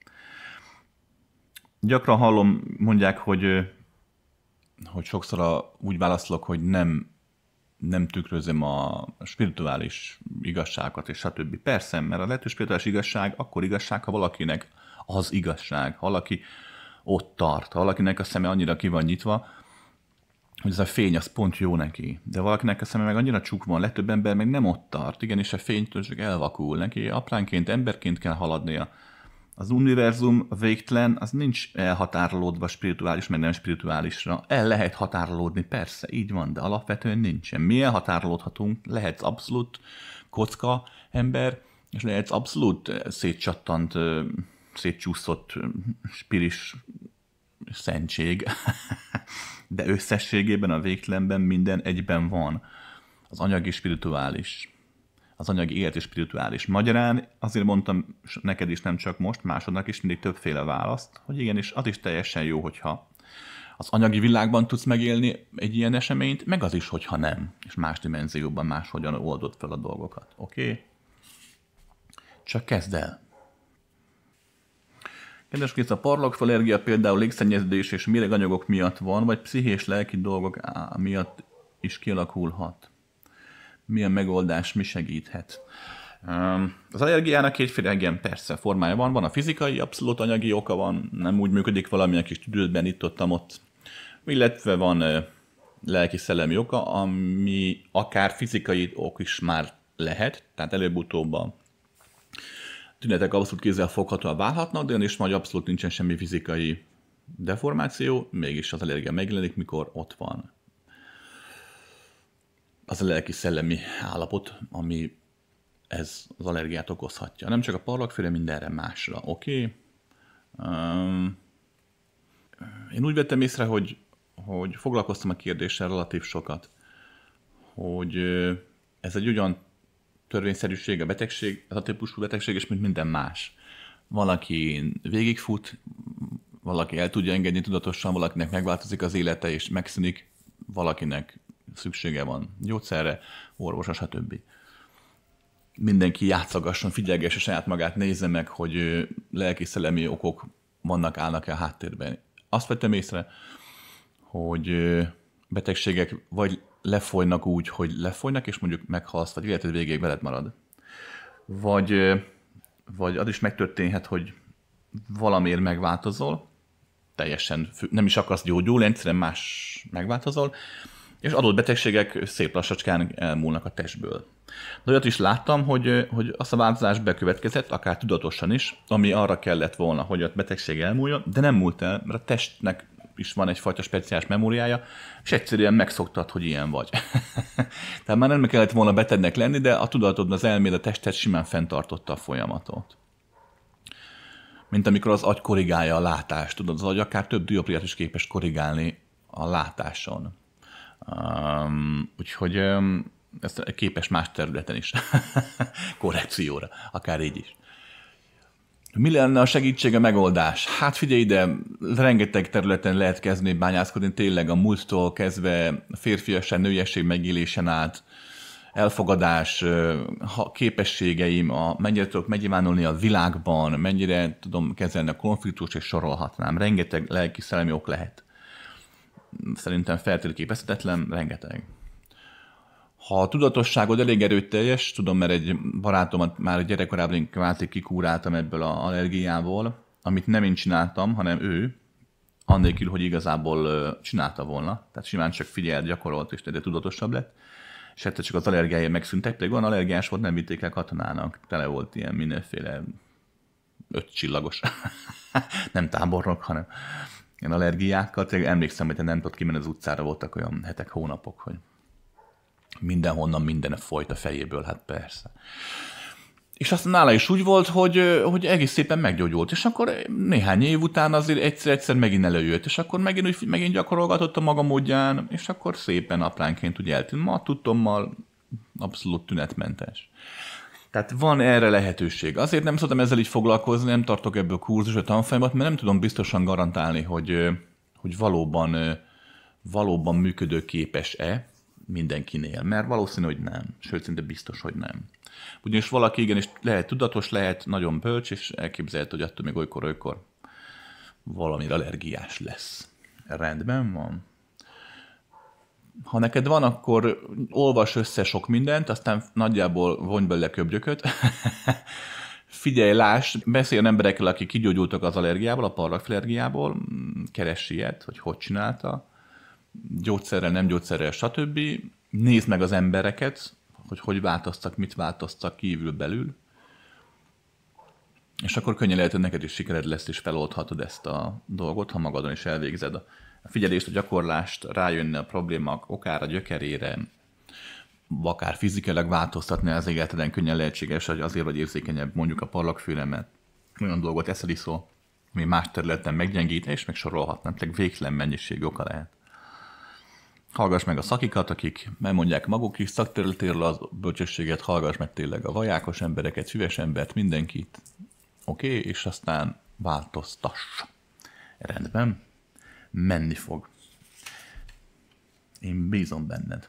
Gyakran hallom, mondják, hogy, hogy sokszor a, úgy válaszolok, hogy nem nem tükrözöm a spirituális igazságokat, és stb. Persze, mert a lehető spirituális igazság akkor igazság, ha valakinek az igazság, ha valaki ott tart, ha valakinek a szeme annyira ki van nyitva, hogy ez a fény az pont jó neki. De valakinek a szeme meg annyira csuk van, legtöbb ember meg nem ott tart. Igen, és a fénytől csak elvakul. Neki apránként, emberként kell haladnia. Az univerzum, a végtelen, az nincs elhatárolódva spirituális, meg nem spirituálisra. El lehet határolódni, persze, így van, de alapvetően nincsen. Mi elhatárolódhatunk, lehetsz abszolút kocka ember, és lehetsz abszolút szétcsattant, szétcsúszott spiris szentség. De összességében a végtelenben minden egyben van. Az anyagi spirituális. Az anyagi élet és spirituális. Magyarán azért mondtam neked is, nem csak most, másodnak is mindig többféle választ, hogy igenis, az is teljesen jó, hogyha az anyagi világban tudsz megélni egy ilyen eseményt, meg az is, hogyha nem, és más dimenzióban máshogyan oldod fel a dolgokat. Oké? Okay? Csak kezd el. Kedves Krisz, a parlagfallergia például légszennyeződés és méreganyagok miatt van, vagy pszichés lelki dolgok miatt is kialakulhat. Milyen megoldás, mi segíthet? Az allergiának kétféle, igen, persze formája van. Van a fizikai, abszolút anyagi oka van, nem úgy működik valami a kis tüdődben itt-ott, ott. Illetve van lelki-szellemi oka, ami akár fizikai ok is már lehet, tehát előbb-utóbb a tünetek abszolút kézzelfoghatóan válhatnak, de is majd abszolút nincsen semmi fizikai deformáció, mégis az allergia megjelenik, mikor ott van az a lelki-szellemi állapot, ami ez az allergiát okozhatja. Nem csak a parlagféle, mindenre másra. Oké? Okay? Um, én úgy vettem észre, hogy, hogy foglalkoztam a kérdéssel relatív sokat, hogy ez egy olyan törvényszerűség, a betegség, ez a típusú betegség, és mint minden más. Valaki végigfut, valaki el tudja engedni tudatosan, valakinek megváltozik az élete és megszűnik, valakinek szüksége van gyógyszerre, orvosra, stb. Mindenki játszagasson, figyelgesse saját magát, nézze meg, hogy lelki-szellemi okok vannak, állnak-e a háttérben. Azt vettem észre, hogy betegségek vagy lefolynak úgy, hogy lefolynak, és mondjuk meghalsz, vagy életed végéig veled marad. Vagy, vagy az is megtörténhet, hogy valamiért megváltozol, teljesen nem is akarsz gyógyulni, egyszerűen más megváltozol, és adott betegségek szép lassacskán elmúlnak a testből. De olyat is láttam, hogy, hogy az a változás bekövetkezett, akár tudatosan is, ami arra kellett volna, hogy a betegség elmúljon, de nem múlt el, mert a testnek is van egyfajta speciális memóriája, és egyszerűen megszoktad, hogy ilyen vagy. Tehát már nem kellett volna betegnek lenni, de a tudatod, az elméd, a tested simán fenntartotta a folyamatot. Mint amikor az agy korrigálja a látást, tudod, az agy akár több dioptriát is képes korrigálni a látáson. Um, úgyhogy um, ez képes más területen is korrekcióra, akár így is. Mi lenne a segítség, a megoldás? Hát figyelj ide, rengeteg területen lehet kezdeni bányászkodni, tényleg a múlttól kezdve férfiasság, nőiesség megélésen át, elfogadás, képességeim, a, mennyire tudok megnyilvánulni a világban, mennyire tudom kezelni a konfliktust, és sorolhatnám. Rengeteg lelki-szellemi ok lehet. Szerintem feltérképezhetetlen, rengeteg. Ha a tudatosságod elég erőteljes, tudom, mert egy barátomat már gyerekkorában kvázi kikúráltam ebből az allergiából, amit nem én csináltam, hanem ő, annélkül, hogy igazából csinálta volna. Tehát simán csak figyelt, gyakorolt, és egyre tudatosabb lett. És hát csak az allergiája megszűntek, pedig olyan allergiás volt, nem vitték el katonának. Tele volt ilyen mindenféle öt csillagos, nem tábornok, hanem ilyen allergiákkal. Tényleg emlékszem, hogy nem tudott kimenni az utcára, voltak olyan hetek, hónapok, hogy mindenhonnan minden folyt a fejéből, hát persze. És aztán nála is úgy volt, hogy, hogy egész szépen meggyógyult, és akkor néhány év után azért egyszer-egyszer megint előjött, és akkor megint, úgy, megint gyakorolgatott a maga módján, és akkor szépen apránként úgy eltűnt. Ma tudtommal abszolút tünetmentes. Tehát van erre lehetőség. Azért nem szoktam ezzel így foglalkozni, nem tartok ebből kurzus a tanfolyamat, mert nem tudom biztosan garantálni, hogy, hogy valóban, valóban működőképes-e mindenkinél, mert valószínű, hogy nem. Sőt, szinte biztos, hogy nem. Ugyanis valaki igenis lehet tudatos, lehet nagyon bölcs, és elképzelhető, hogy attól még olykor-olykor valamire allergiás lesz. Rendben van. Ha neked van, akkor olvas össze sok mindent, aztán nagyjából vonj belőle köbgyököt. Figyelj, láss, beszélj emberekkel, akik kigyógyultak az allergiából, a parrafallergiából, keress ilyet, hogy hogy csinálta, gyógyszerrel, nem gyógyszerrel, stb. Nézd meg az embereket, hogy hogy változtak, mit változtak kívül-belül, és akkor könnyen lehet, hogy neked is sikered lesz, és feloldhatod ezt a dolgot, ha magadon is elvégzed a figyelést, a gyakorlást, rájönni a problémák okára, gyökerére, akár fizikailag változtatni az életeden, könnyen lehetséges, hogy azért vagy érzékenyebb mondjuk a parlagfőre, mert olyan dolgot eszel iszol, ami más területen meggyengít, és meg sorolhatnám, tehát végtelen mennyiség oka lehet. Hallgass meg a szakikat, akik megmondják maguk is szakterületéről a bölcsességet, hallgass meg tényleg a vajákos embereket, szíves embert, mindenkit. Oké, okay? És aztán változtass. Rendben? Menni fog. Én bízom benned.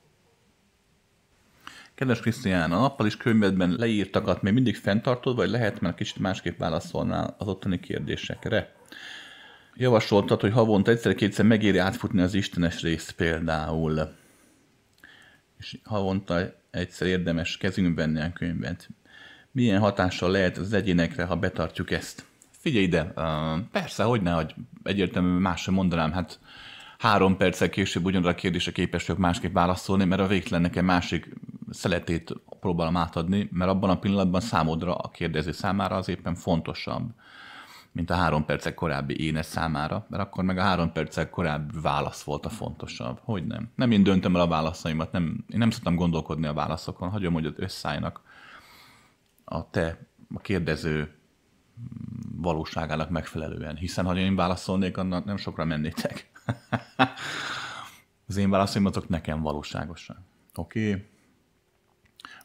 Kedves Krisztián, a nappal is könyvedben leírtakat még mindig fenntartod, vagy lehet, mert kicsit másképp válaszolnál az ottani kérdésekre? Javasoltad, hogy havonta egyszer-kétszer megéri átfutni az istenes részt például. És havonta egyszer érdemes kezünkbe venni a könyvet. Milyen hatással lehet az egyénekre, ha betartjuk ezt? Figyelj ide, persze, hogyne, hogy egyértelműen másra mondanám, hát három perccel később ugyanarra a kérdésre képes vagyok másképp válaszolni, mert a végtelen nekem másik szeletét próbálom átadni, mert abban a pillanatban számodra, a kérdező számára az éppen fontosabb, mint a három perccel korábbi énes számára, mert akkor meg a három perccel korábbi válasz volt a fontosabb. Hogy nem? Nem én döntöm el a válaszaimat, nem, én nem szoktam gondolkodni a válaszokon, hagyom, hogy ott összeálljanak a te, a kérdező valóságának megfelelően, hiszen ha én válaszolnék, annak nem sokra mennétek. Az én válaszaim azok nekem valóságosan. Oké? Okay.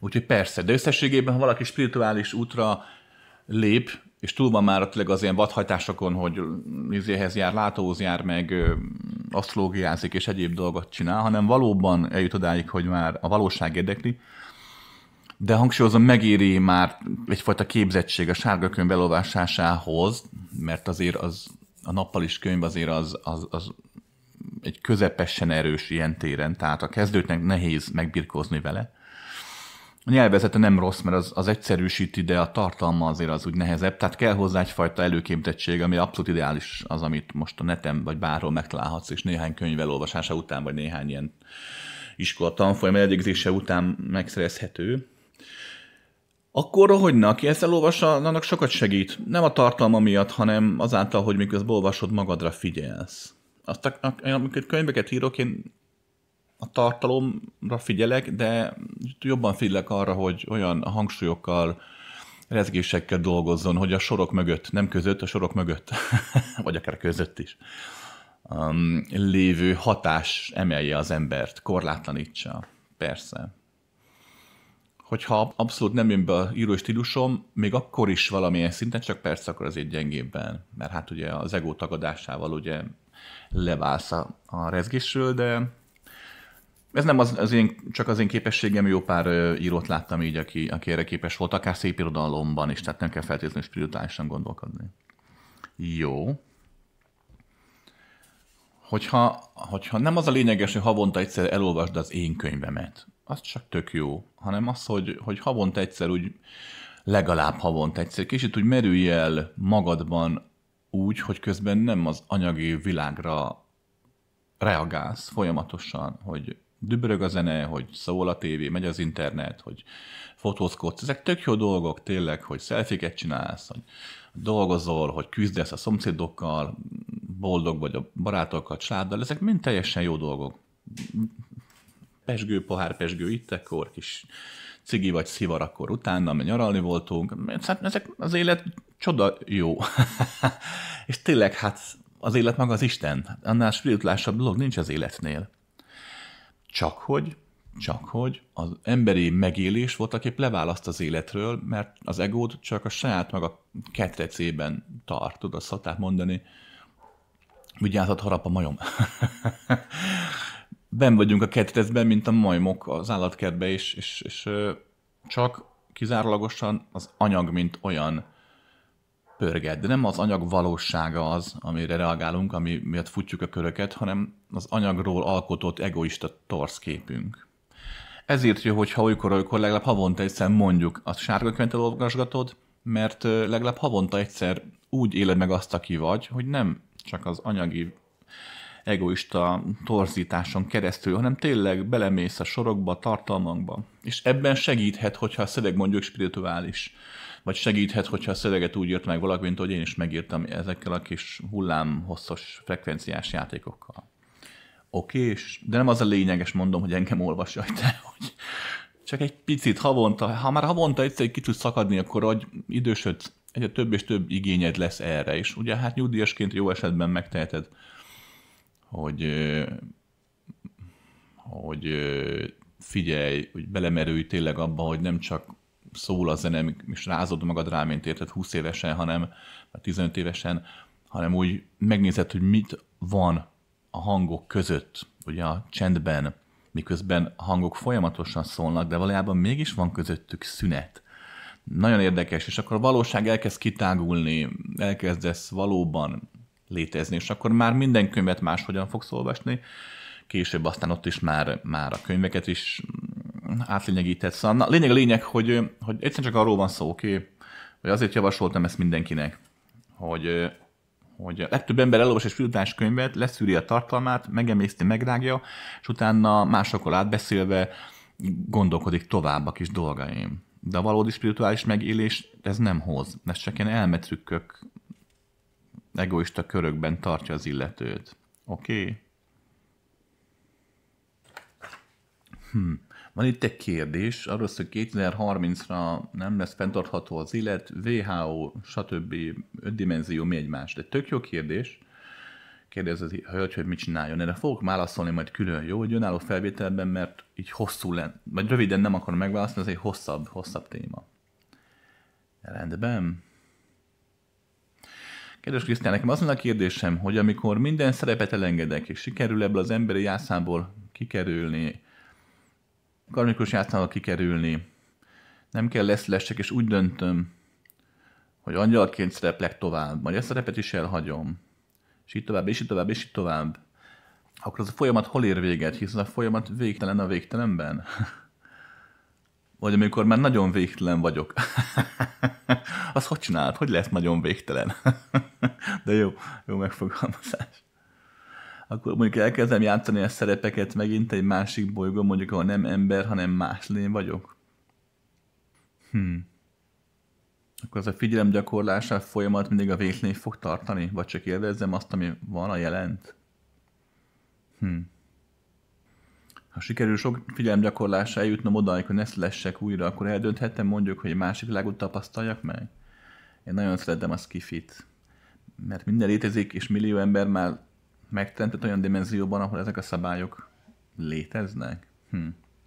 Úgyhogy persze, de összességében, ha valaki spirituális útra lép, és túl van már tényleg az ilyen vadhajtásokon, hogy izéhez jár, látóhoz jár, meg asztrológiázik és egyéb dolgot csinál, hanem valóban eljut odáig, hogy már a valóság érdekli, de hangsúlyozom, megéri már egyfajta képzettség a sárga könyv elolvasásához, mert azért az, a nappalis könyv azért az, az, az egy közepesen erős ilyen téren, tehát a kezdőknek nehéz megbirkózni vele. A nyelvezete nem rossz, mert az, az egyszerűsíti, de a tartalma azért az úgy nehezebb, tehát kell hozzá egyfajta előképzettség, ami abszolút ideális az, amit most a neten vagy bárhol megtalálhatsz, és néhány könyv elolvasása után, vagy néhány ilyen iskola tanfolyam eljegyzése után megszerezhető. Akkor, hogyne, aki ezt elolvassa, annak sokat segít. Nem a tartalma miatt, hanem azáltal, hogy miközben olvasod, magadra figyelsz. Azt, amikor könyveket írok, én a tartalomra figyelek, de jobban figyelek arra, hogy olyan hangsúlyokkal, rezgésekkel dolgozzon, hogy a sorok mögött, nem között, a sorok mögött, vagy akár között is, um, lévő hatás emelje az embert, korlátlanítsa. Persze. Hogyha abszolút nem jön be a író stílusom, még akkor is valamilyen szinten, csak persze akkor azért gyengébben, mert hát ugye az ego tagadásával ugye leválsz a, a rezgésről, de ez nem az, az én, csak az én képességem, jó pár írót láttam így, aki, aki erre képes volt, akár szép irodalomban is, tehát nem kell feltétlenül spirituálisan gondolkodni. Jó. Hogyha, hogyha nem az a lényeges, hogy havonta egyszer elolvasd az én könyvemet, az csak tök jó, hanem az, hogy, hogy havonta egyszer úgy, legalább havonta egyszer, kicsit úgy merülj el magadban úgy, hogy közben nem az anyagi világra reagálsz folyamatosan, hogy dübörög a zene, hogy szól a tévé, megy az internet, hogy fotózkodsz. Ezek tök jó dolgok tényleg, hogy szelfiket csinálsz, hogy dolgozol, hogy küzdesz a szomszédokkal, boldog vagy a barátokkal, családdal. Ezek mind teljesen jó dolgok. Pezsgő, pohár pezsgő itt, akkor kis cigi vagy szivar, akkor utána, mert nyaralni voltunk. Ezek az élet csoda jó. És tényleg, hát az élet maga az Isten. Annál spirituálisabb dolog nincs az életnél. Csak hogy, csak hogy az emberi megélés voltaképp leválaszt az életről, mert az egót csak a saját maga ketrecében tart. Tudod, szokták mondani, vigyázat, harap a majom. Benn vagyunk a ketrecben, mint a majmok az állatkertbe, és, és, és csak kizárólagosan az anyag, mint olyan pörget. De nem az anyag valósága az, amire reagálunk, ami miatt futjuk a köröket, hanem az anyagról alkotott egoista torszképünk. Ezért jó, hogyha olykor-olykor legalább havonta egyszer mondjuk a sárga könyvet olvasgatod, mert legalább havonta egyszer úgy éled meg azt, aki vagy, hogy nem csak az anyagi egoista torzításon keresztül, hanem tényleg belemész a sorokba, a tartalmakba. És ebben segíthet, hogyha a szöveg mondjuk spirituális, vagy segíthet, hogyha a szöveget úgy írt meg valaki, mint hogy én is megírtam ezekkel a kis hullámhosszos frekvenciás játékokkal. Oké, de nem az a lényeges, mondom, hogy engem olvasja, de hogy csak egy picit havonta, ha már havonta egyszer egy kicsit szakadni, akkor hogy idősödsz, egyre több és több igényed lesz erre is. Ugye hát nyugdíjasként jó esetben megteheted, hogy, hogy figyelj, hogy belemerülj tényleg abba, hogy nem csak szól a zene, és rázod magad rá, mint érted húsz évesen, hanem tizenöt évesen, hanem úgy megnézed, hogy mit van a hangok között, ugye a csendben, miközben a hangok folyamatosan szólnak, de valójában mégis van közöttük szünet. Nagyon érdekes, és akkor a valóság elkezd kitágulni, elkezdesz valóban létezni, és akkor már minden könyvet máshogyan fogsz olvasni, később aztán ott is már, már a könyveket is átlényegített. Szóval na, lényeg a lényeg, hogy, hogy egyszerűen csak arról van szó, oké, okay? Hogy azért javasoltam ezt mindenkinek, hogy, hogy a legtöbb ember elolvas egy spirituális könyvet, leszűri a tartalmát, megemészti, megrágja, és utána másokkal átbeszélve gondolkodik tovább a kis dolgaim. De a valódi spirituális megélés ez nem hoz. Ez csak ilyen elmetrükkök, egoista körökben tartja az illetőt. Oké? Okay? Hm. Van itt egy kérdés, arról, hogy kétezer-harmincra nem lesz fenntartható az élet, vé há ó, stb. Öt dimenzió, mi egymás. De tök jó kérdés. Kérdezi a hölgy, hogy mit csináljon. Erre fogok válaszolni majd külön, jó? Hogy önálló felvételben, mert így hosszú lenne. Vagy röviden nem akarom megválaszolni, ez egy hosszabb, hosszabb téma. Rendben. Kedves Krisztián, nekem az a kérdésem, hogy amikor minden szerepet elengedek, és sikerül ebből az emberi játszámból kikerülni, karmikus játszámból kikerülni, nem kell lesz lessek, és úgy döntöm, hogy angyalként szereplek tovább, majd a szerepet is elhagyom, és így tovább, és így tovább, és így tovább, akkor az a folyamat hol ér véget, hisz a folyamat végtelen a végtelenben? Vagy amikor már nagyon végtelen vagyok. Az hogy csinálod? Hogy lesz nagyon végtelen? De jó, jó megfogalmazás. Akkor mondjuk elkezdem játszani a szerepeket megint egy másik bolygón, mondjuk ahol nem ember, hanem más lény vagyok. Hmm. Akkor az a figyelemgyakorlása folyamat mindig a végtelenig fog tartani? Vagy csak élvezzem azt, ami van a jelent? Hmm. Ha sikerül sok figyelemgyakorlásra eljutnom oda, hogy ne lessek újra, akkor eldönthetem mondjuk, hogy egy másik világot tapasztaljak meg? Én nagyon szeretem a skifit. Mert minden létezik, és millió ember már megteremtett olyan dimenzióban, ahol ezek a szabályok léteznek. Hm.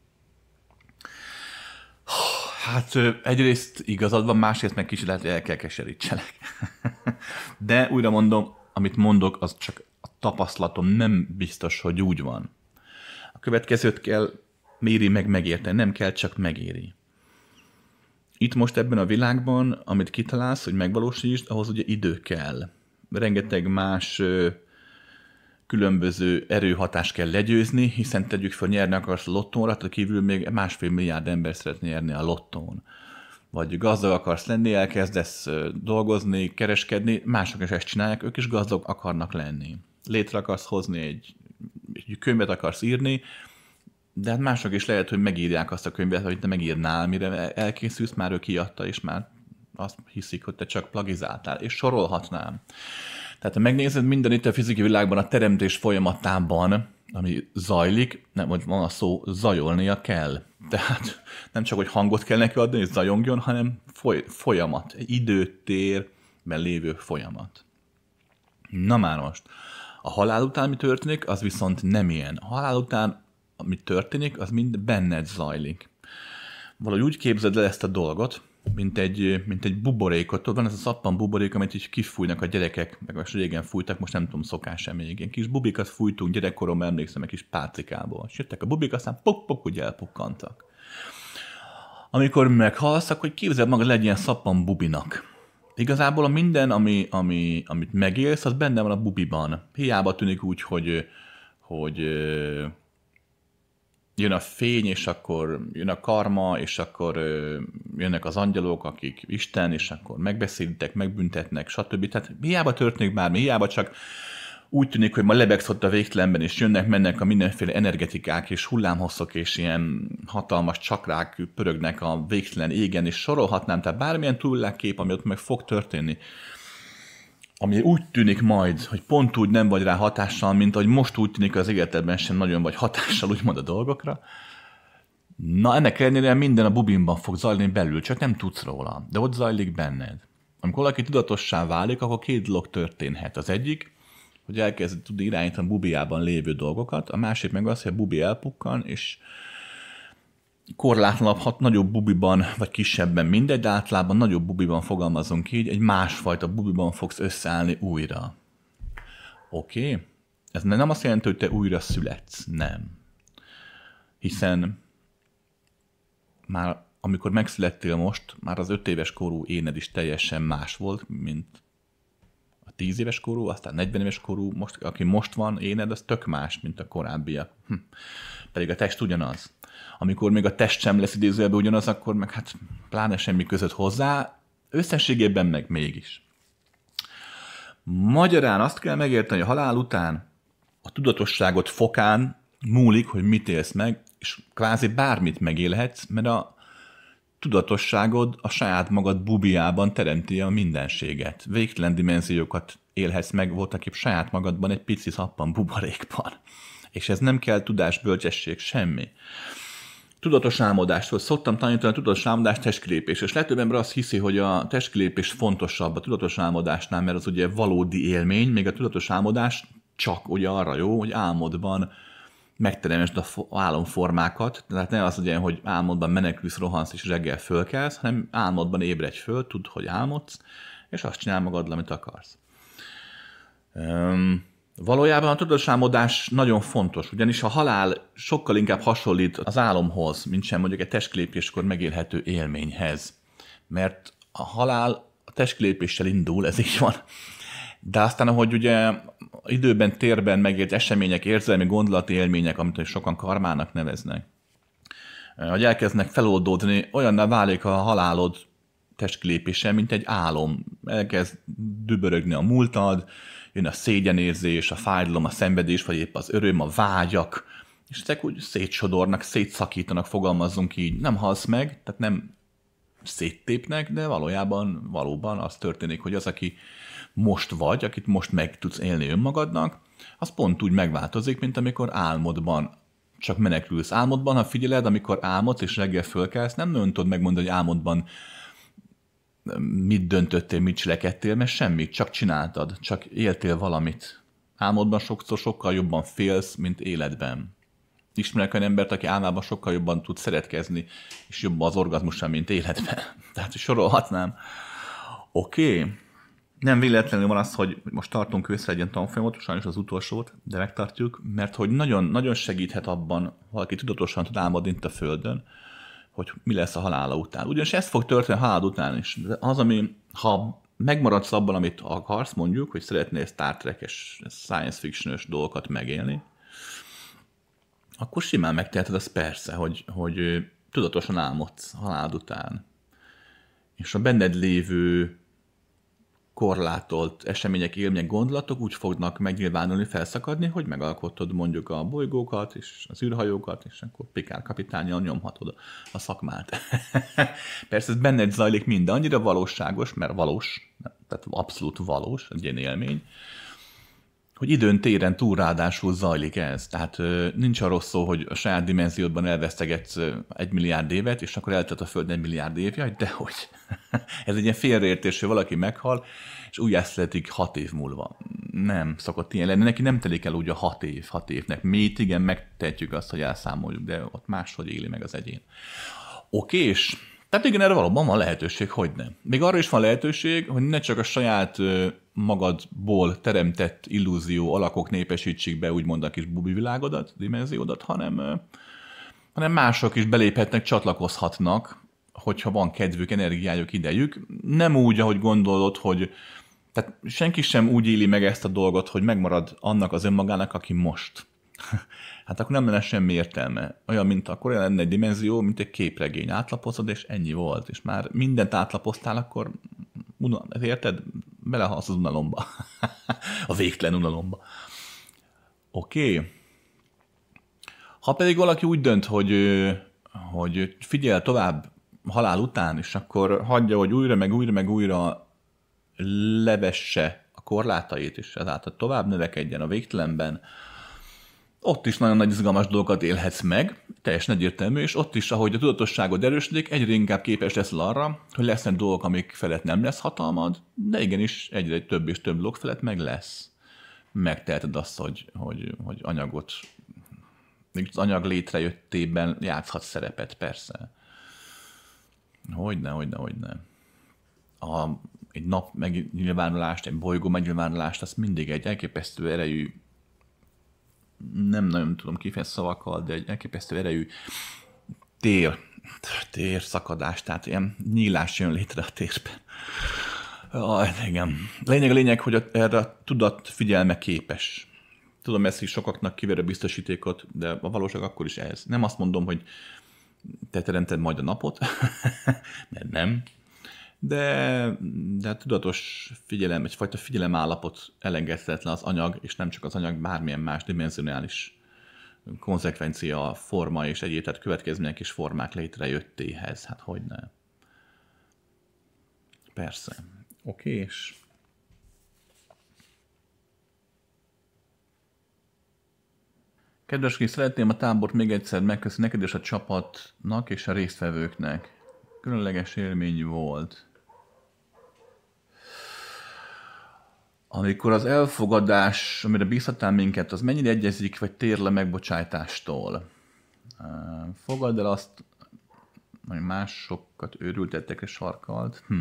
Hát egyrészt igazad van, másrészt meg kicsit lehet, el kell keserítsenek. De újra mondom, amit mondok, az csak a tapasztalatom, nem biztos, hogy úgy van. A következőt kell méri meg megérteni, nem kell, csak megéri. Itt most ebben a világban, amit kitalálsz, hogy megvalósítsd, ahhoz ugye idő kell. Rengeteg más ö, különböző erőhatás kell legyőzni, hiszen tegyük fel, nyerni akarsz a lottóra, attól kívül még másfél milliárd ember szeretné nyerni a lottón. Vagy gazdag akarsz lenni, elkezdesz dolgozni, kereskedni, mások is ezt csinálják, ők is gazdag akarnak lenni. Létre akarsz hozni, egy, egy könyvet akarsz írni, de hát mások is lehet, hogy megírják azt a könyvet, hogy te megírnál, mire elkészülsz, már ő kiadta, és már azt hiszik, hogy te csak plagizáltál, és sorolhatnám. Tehát ha megnézed, minden itt a fizikai világban a teremtés folyamatában, ami zajlik, nem, hogy van a szó, zajolnia kell. Tehát nem csak, hogy hangot kell neki adni, és zajongjon, hanem foly- folyamat, egy időtérben lévő folyamat. Na már most, a halál után mi történik, az viszont nem ilyen. A halál után ami történik, az mind benned zajlik. Valahogy úgy képzeld el ezt a dolgot, mint egy, mint egy buborékot. Van ez a szappan buborék, amit így kifújnak a gyerekek, meg most régen fújtak, most nem tudom, szokás-e még. Ilyen kis bubikat fújtunk gyerekkoromban, emlékszem, egy kis pálcikából. És jöttek a bubik, aztán pok-pok, úgy elpukkantak. Amikor meghalsz, akkor képzeld magad legyen ilyen szappan bubinak. Igazából a minden, ami, ami, amit megélsz, az benne van a bubiban. Hiába tűnik úgy, hogy, hogy jön a fény, és akkor jön a karma, és akkor jönnek az angyalok, akik Isten, és akkor megbeszélitek, megbüntetnek, stb. Tehát hiába történik bármi, hiába csak úgy tűnik, hogy ma lebegsz ott a végtelenben, és jönnek, mennek a mindenféle energetikák, és hullámhosszok, és ilyen hatalmas csakrák pörögnek a végtelen égen, és sorolhatnám, tehát bármilyen túlvilágkép, ami ott meg fog történni, ami úgy tűnik majd, hogy pont úgy nem vagy rá hatással, mint ahogy most úgy tűnik az életedben sem nagyon vagy hatással úgymond a dolgokra. Na, ennek ellenére minden a bubinban fog zajlani belül, csak nem tudsz róla, de ott zajlik benned. Amikor valaki tudatossá válik, akkor két dolog történhet. Az egyik, hogy elkezd tudni irányítani a bubiában lévő dolgokat, a másik meg az, hogy a bubi elpukkan, és korlátlanabb, hat nagyobb bubiban, vagy kisebben mindegy, de általában nagyobb bubiban fogalmazunk így, egy másfajta bubiban fogsz összeállni újra. Oké? Okay? Ez nem azt jelenti, hogy te újra születsz, nem. Hiszen már amikor megszülettél most, már az öt éves korú éned is teljesen más volt, mint a tíz éves korú, aztán negyven éves korú, most, aki most van éned, az tök más, mint a korábbiak. Hm. Pedig a test ugyanaz. Amikor még a test sem lesz idézőjelben ugyanaz, akkor meg hát pláne semmi között hozzá, összességében meg mégis. Magyarán azt kell megérteni, hogy a halál után a tudatosságot fokán múlik, hogy mit élsz meg, és kvázi bármit megélhetsz, mert a tudatosságod a saját magad bubiában teremti a mindenséget. Végtelen dimenziókat élhetsz meg voltaképp saját magadban egy pici szappan buborékban. És ez nem kell tudás, bölcsesség, semmi. Tudatos álmodástól szoktam tanítani, a tudatos álmodás testkilépés, és legtöbb ember azt hiszi, hogy a testkilépés fontosabb a tudatos álmodásnál, mert az ugye valódi élmény, még a tudatos álmodás csak ugye arra jó, hogy álmodban megteremtsd a álomformákat, tehát ne az legyen, hogy álmodban menekülsz, rohansz és reggel fölkelsz, hanem álmodban ébredj föl, tudd, hogy álmodsz, és azt csinál magad, amit akarsz. Um, valójában a tudatos álmodás nagyon fontos, ugyanis a halál sokkal inkább hasonlít az álomhoz, mint sem mondjuk egy testkilépéskor megélhető élményhez. Mert a halál a testkilépéssel indul, ez így van. De aztán, ahogy ugye időben, térben megélt események, érzelmi, gondolati élmények, amit sokan karmának neveznek, hogy elkezdnek feloldódni, olyanná válik a halálod testkilépéssel, mint egy álom. Elkezd dübörögni a múltad, jön a szégyenérzés, a fájdalom, a szenvedés, vagy épp az öröm, a vágyak, és ezek úgy szétsodornak, szétszakítanak, fogalmazzunk így. Nem halsz meg, tehát nem széttépnek, de valójában valóban az történik, hogy az, aki most vagy, akit most meg tudsz élni önmagadnak, az pont úgy megváltozik, mint amikor álmodban csak menekülsz. Álmodban, ha figyeled, amikor álmodsz és reggel fölkelsz, nem nagyon tudod megmondani, hogy álmodban mit döntöttél, mit cselekedtél, mert semmit, csak csináltad, csak éltél valamit. Álmodban sokszor sokkal jobban félsz, mint életben. Ismerek olyan embert, aki álmában sokkal jobban tud szeretkezni, és jobb az orgazmusa, mint életben. Tehát sorolhatnám. Oké. Okay. Nem véletlenül van az, hogy most tartunk össze egy ilyen tanfolyamot, sajnos az utolsót, de megtartjuk, mert hogy nagyon, nagyon segíthet abban, valaki tudatosan tud álmodni itt a Földön, hogy mi lesz a halála után. Ugyanis ez fog történni a halál után is. Az, ami, ha megmaradsz abban, amit akarsz, mondjuk, hogy szeretnél Star Trek-es, science fiction-ös dolgokat megélni, akkor simán megteheted azt persze, hogy, hogy tudatosan álmodsz halálod után. És a benned lévő korlátolt események, élmények, gondolatok úgy fognak megnyilvánulni, felszakadni, hogy megalkottad mondjuk a bolygókat, és az űrhajókat, és akkor Picard kapitánnyal nyomhatod a szakmát. Persze ez benned zajlik minden, annyira valóságos, mert valós, tehát abszolút valós, egy ilyen élmény, hogy időn, téren túl ráadásul zajlik ez. Tehát nincs arról szó, hogy a saját dimenziódban elvesztegetsz egy milliárd évet, és akkor eltelt a Föld egy milliárd évja, dehogy. Ez egy ilyen félreértés, hogy valaki meghal, és újjászületik hat év múlva. Nem szokott ilyen lenni. Neki nem telik el úgy a hat év, hat évnek. Mi itt igen megtehetjük azt, hogy elszámoljuk, de ott máshogy éli meg az egyén. Oké, és tehát igen, erre valóban van lehetőség, hogy nem. Még arra is van lehetőség, hogy ne csak a saját magadból teremtett illúzió alakok népesítsék be, úgymond a kis bubi világodat, dimenziódat, hanem, hanem mások is beléphetnek, csatlakozhatnak, hogyha van kedvük, energiájuk, idejük. Nem úgy, ahogy gondolod, hogy tehát senki sem úgy éli meg ezt a dolgot, hogy megmarad annak az önmagának, aki most. Hát akkor nem lenne semmi értelme. Olyan, mint akkor olyan lenne egy dimenzió, mint egy képregény. Átlapozod, és ennyi volt. És már mindent átlapoztál, akkor unal... érted? Belehalsz az unalomba. A végtelen unalomba. Oké. Okay. Ha pedig valaki úgy dönt, hogy, hogy figyel tovább halál után, és akkor hagyja, hogy újra, meg újra, meg újra levesse a korlátait, és ezáltal tovább növekedjen a végtelenben, ott is nagyon nagy izgalmas dolgokat élhetsz meg, teljesen egyértelmű, és ott is, ahogy a tudatosságod erősödik, egyre inkább képes leszel arra, hogy lesznek dolgok, amik felett nem lesz hatalmad, de igenis egyre több és több dolog felett meg lesz. Megteheted azt, hogy, hogy, hogy anyagot, még az anyag létrejöttében játszhatsz szerepet, persze. Hogyne, hogyne, hogyne. A, egy nap megnyilvánulást, egy bolygó megnyilvánulást, az mindig egy elképesztő erejű, nem nagyon tudom kifejezni szavakkal, de egy elképesztő erejű tér, tér szakadás, tehát ilyen nyílás jön létre a térben. Ah, igen. Lényeg a lényeg, hogy erre a tudat figyelme képes. Tudom, ez is sokaknak kiver a biztosítékot, de a valóság akkor is ez. Nem azt mondom, hogy te teremted majd a napot, mert nem, de, de tudatos figyelem, egyfajta figyelemállapot elengedhetetlen az anyag, és nem csak az anyag, bármilyen más dimenzionális konzekvencia, forma és egyéb, tehát következmények és formák létrejöttéhez. Hát hogyne. Persze. Oké, és... Kedves kis, szeretném a tábort még egyszer megköszönni neked és a csapatnak és a résztvevőknek. Különleges élmény volt. Amikor az elfogadás, amire bízhatál minket, az mennyire egyezik, vagy tér le megbocsátástól? Fogadd el azt, hogy másokat őrültettekre sarkalt. Hm.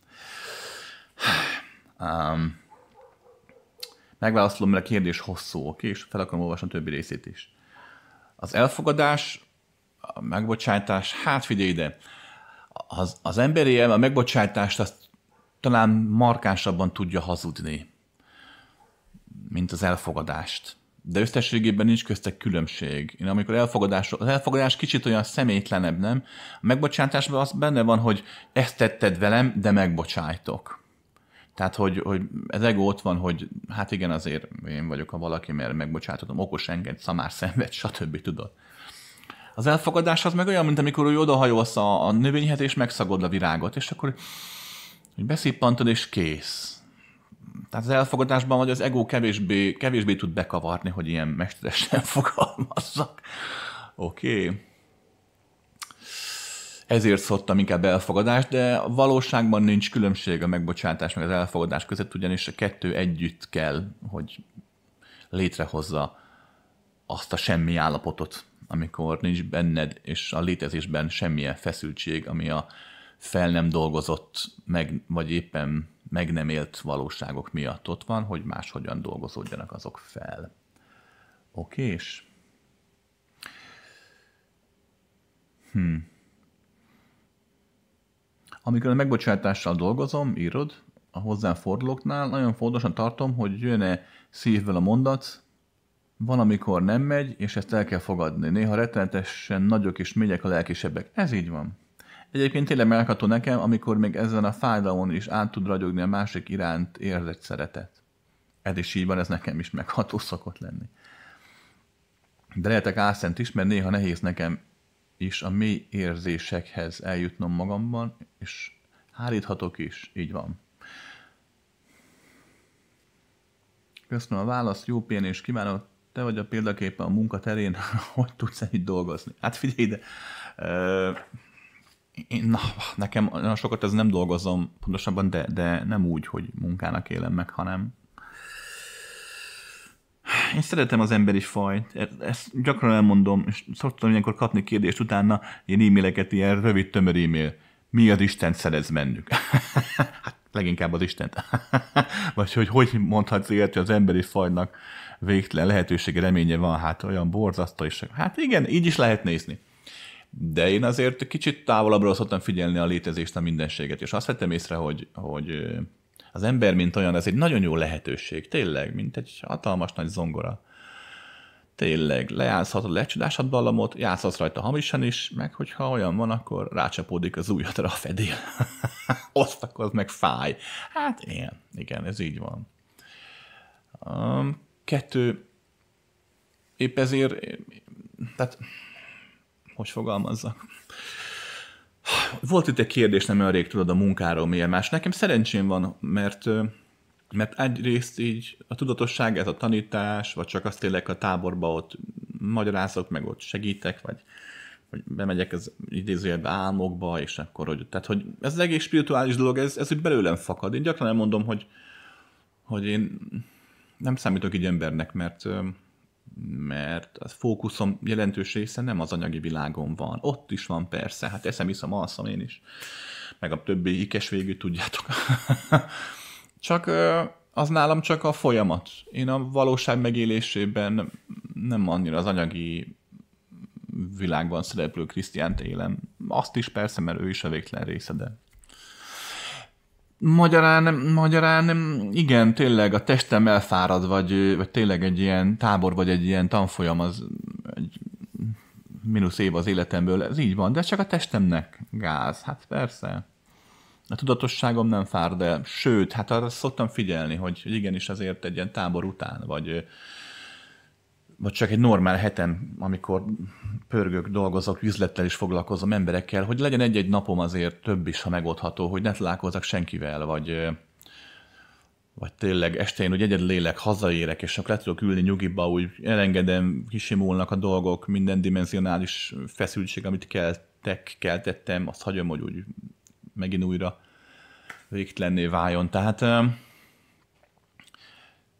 Um, megválaszolom, mert a kérdés hosszú, oké? És fel akarom olvasni a többi részét is. Az elfogadás, a megbocsátás, hát figyelj ide, az, az emberi elme a megbocsátást azt talán markánsabban tudja hazudni, mint az elfogadást. De összességében nincs köztek különbség. Én amikor elfogadás, az elfogadás kicsit olyan személytlenebb, nem? A megbocsátásban az benne van, hogy ezt tetted velem, de megbocsájtok. Tehát, hogy, hogy ez ego ott van, hogy hát igen, azért én vagyok a valaki, mert megbocsátottam, okos enged, szamár szenved, stb. Tudod. Az elfogadás az meg olyan, mint amikor úgy odahajolsz a, a növényhez, és megszagod a virágot, és akkor hogy beszippantod, és kész. Tehát az elfogadásban vagy az ego kevésbé, kevésbé tud bekavarni, hogy ilyen mesteresen fogalmazzak. Oké. Okay. Ezért szoktam inkább elfogadást, de a valóságban nincs különbség a megbocsátás meg az elfogadás között, ugyanis a kettő együtt kell, hogy létrehozza azt a semmi állapotot, amikor nincs benned és a létezésben semmilyen feszültség, ami a fel nem dolgozott, meg, vagy éppen meg nem élt valóságok miatt ott van, hogy máshogyan dolgozódjanak azok fel. Okés? Hm. Amikor a megbocsátással dolgozom, írod, a hozzám fordulóknál, nagyon fontosan tartom, hogy jön-e szívből a mondat, van, amikor nem megy, és ezt el kell fogadni. Néha rettenetesen nagyok és mélyek a lelkisebbek. Ez így van. Egyébként tényleg megható nekem, amikor még ezen a fájdalmon is át tud ragyogni a másik iránt érzett szeretet. Ez is így van, ez nekem is megható szokott lenni. De lehetek álszent is, mert néha nehéz nekem is a mély érzésekhez eljutnom magamban, és háríthatok is, így van. Köszönöm a választ, jó pihenést kívánok, te vagy a példaképpen a munkaterén, hogy tudsz így dolgozni? Hát figyelj ide, én, na, nekem nagyon sokat ez nem dolgozom pontosabban, de, de nem úgy, hogy munkának élem meg, hanem én szeretem az emberi fajt, ezt gyakran elmondom, és szoktam ilyenkor kapni kérdést utána, ilyen e-maileket, ilyen rövid, tömör e-mail. Mi az Istent szeretsz bennük? Hát leginkább az Istent. Vagy hogy hogy mondhatsz ilyet, hogy az emberi fajnak végtelen lehetősége, reménye van, hát olyan borzasztó is. Hát igen, így is lehet nézni. De én azért kicsit távolabbról szoktam figyelni a létezést, a mindenséget, és azt vettem észre, hogy, hogy az ember, mint olyan, ez egy nagyon jó lehetőség, tényleg, mint egy hatalmas nagy zongora. Tényleg, lejátszhatod lecsodásod dallamot, játszhatsz rajta hamisan is, meg hogyha olyan van, akkor rácsapódik az ujjadra a fedél. Azt akkor meg fáj. Hát ilyen, igen, ez így van. Um, kettő, épp ezért, tehát, hogy fogalmazzak? Volt itt egy kérdés, nem olyan rég, tudod, a munkáról milyen más. Nekem szerencsém van, mert, mert egyrészt így a tudatosság, ez a tanítás, vagy csak azt tényleg a táborba ott magyarázok, meg ott segítek, vagy, vagy bemegyek az idézőjelbe álmokba, és akkor, hogy, tehát, hogy ez az egész spirituális dolog, ez, ez úgy belőlem fakad. Én gyakran elmondom, hogy, hogy én nem számítok így embernek, mert mert a fókuszom jelentős része nem az anyagi világon van. Ott is van persze, hát eszem, iszom, alszom én is. Meg a többi ikes végű, tudjátok. Csak az nálam csak a folyamat. Én a valóság megélésében nem annyira az anyagi világban szereplő Krisztiánt élem. Azt is persze, mert ő is a végtelen része, de Magyarán, magyarán igen, tényleg a testem elfárad, vagy, vagy tényleg egy ilyen tábor, vagy egy ilyen tanfolyam, az egy mínusz év az életemből, ez így van, de csak a testemnek gáz, hát persze. A tudatosságom nem fárad el, sőt, hát arra szoktam figyelni, hogy igenis azért egy ilyen tábor után, vagy, vagy csak egy normál heten, amikor pörgök, dolgozok, üzlettel is foglalkozom emberekkel, hogy legyen egy-egy napom azért több is, ha megoldható, hogy ne találkozzak senkivel, vagy, vagy tényleg estén, hogy egyedül lélek, hazaérek, és akkor le tudok ülni nyugiba, úgy elengedem, kisimulnak a dolgok, minden dimenzionális feszültség, amit keltek, keltettem, azt hagyom, hogy úgy megint újra végtelenné váljon. Tehát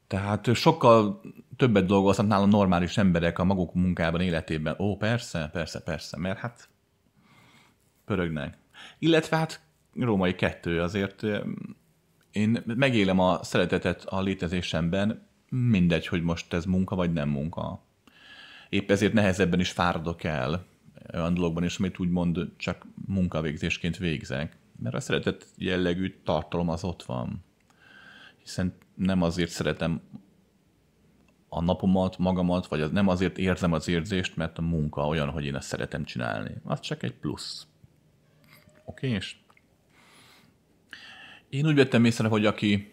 Tehát sokkal többet dolgoznak nálam normális emberek a maguk munkában, életében. Ó, persze, persze, persze, mert hát pörögnek. Illetve hát római kettő azért én megélem a szeretetet a létezésemben, mindegy, hogy most ez munka vagy nem munka. Épp ezért nehezebben is fáradok el olyan dologban is, amit úgymond csak munkavégzésként végzek. Mert a szeretet jellegű tartalom az ott van. Hiszen nem azért szeretem a napomat, magamat, vagy az nem azért érzem az érzést, mert a munka olyan, hogy én ezt szeretem csinálni. Az csak egy plusz. Oké, és én úgy vettem észre, hogy aki,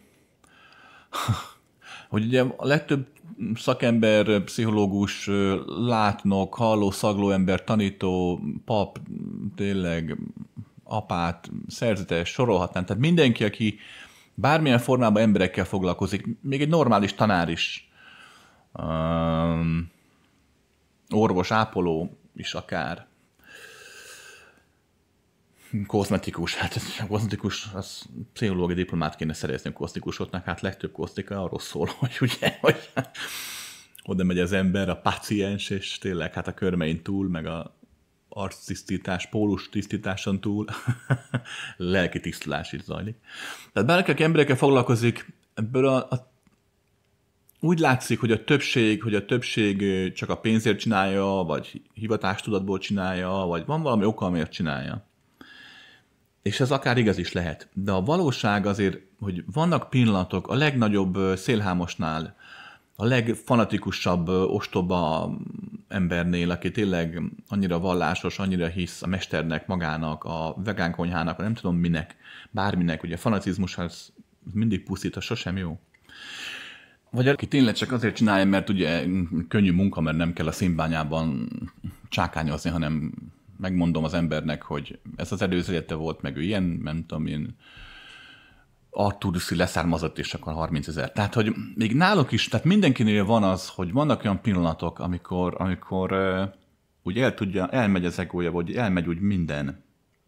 hogy ugye a legtöbb szakember, pszichológus, látnok, halló, szagló ember, tanító, pap, tényleg apát, szerzetes, sorolhatnám. Tehát mindenki, aki bármilyen formában emberekkel foglalkozik, még egy normális tanár is, um, orvos, ápoló is akár, kozmetikus, hát a kozmetikus, az pszichológiai diplomát kéne szerezni a kozmetikusoknak, hát legtöbb kozmetika arról szól, hogy ugye, hogy oda megy az ember, a páciens, és tényleg hát a körmein túl, meg a arctisztítás, pólus tisztításon túl lelki tisztulás is zajlik. Tehát bárki emberekkel foglalkozik, ebből a, a, úgy látszik, hogy a többség, hogy a többség csak a pénzért csinálja, vagy hivatástudatból csinálja, vagy van valami oka, amiért csinálja. És ez akár igaz is lehet. De a valóság azért, hogy vannak pillanatok a legnagyobb szélhámosnál, a legfanatikusabb ostoba embernél, aki tényleg annyira vallásos, annyira hisz a mesternek, magának, a vegán konyhának, nem tudom minek, bárminek, ugye a fanatizmus az mindig pusztít, az sosem jó. Vagy aki tényleg csak azért csinálja, mert ugye könnyű munka, mert nem kell a színbányában csákányozni, hanem megmondom az embernek, hogy ez az előző élete volt, meg ő ilyen, nem tudom, ilyen artúruszi leszármazott, és akkor harmincezer. Tehát, hogy még náluk is, tehát mindenkinél van az, hogy vannak olyan pillanatok, amikor, amikor uh, úgy el tudja, elmegy az egója, vagy elmegy úgy minden,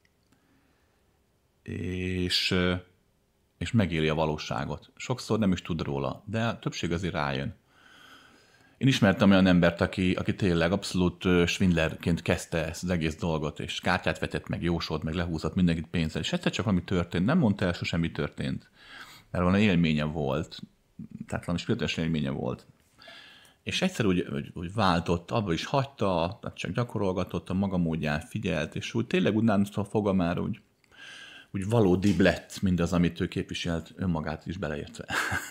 és, uh, és megéli a valóságot. Sokszor nem is tud róla, de a többség azért rájön. Én ismertem olyan embert, aki, aki tényleg abszolút svindlerként kezdte ezt az egész dolgot, és kártyát vetett, meg jósolt, meg lehúzott mindenkit pénzzel, és egyszer csak valami történt, nem mondta el sosem, mi történt. Mert valami élménye volt, tehát valami spirituális élménye volt. És egyszer úgy, úgy, úgy váltott, abba is hagyta, csak gyakorolgatott a maga módján, figyelt, és úgy tényleg úgy nántól foga már úgy, úgy valódibb lett mindaz, amit ő képviselt, önmagát is beleértve.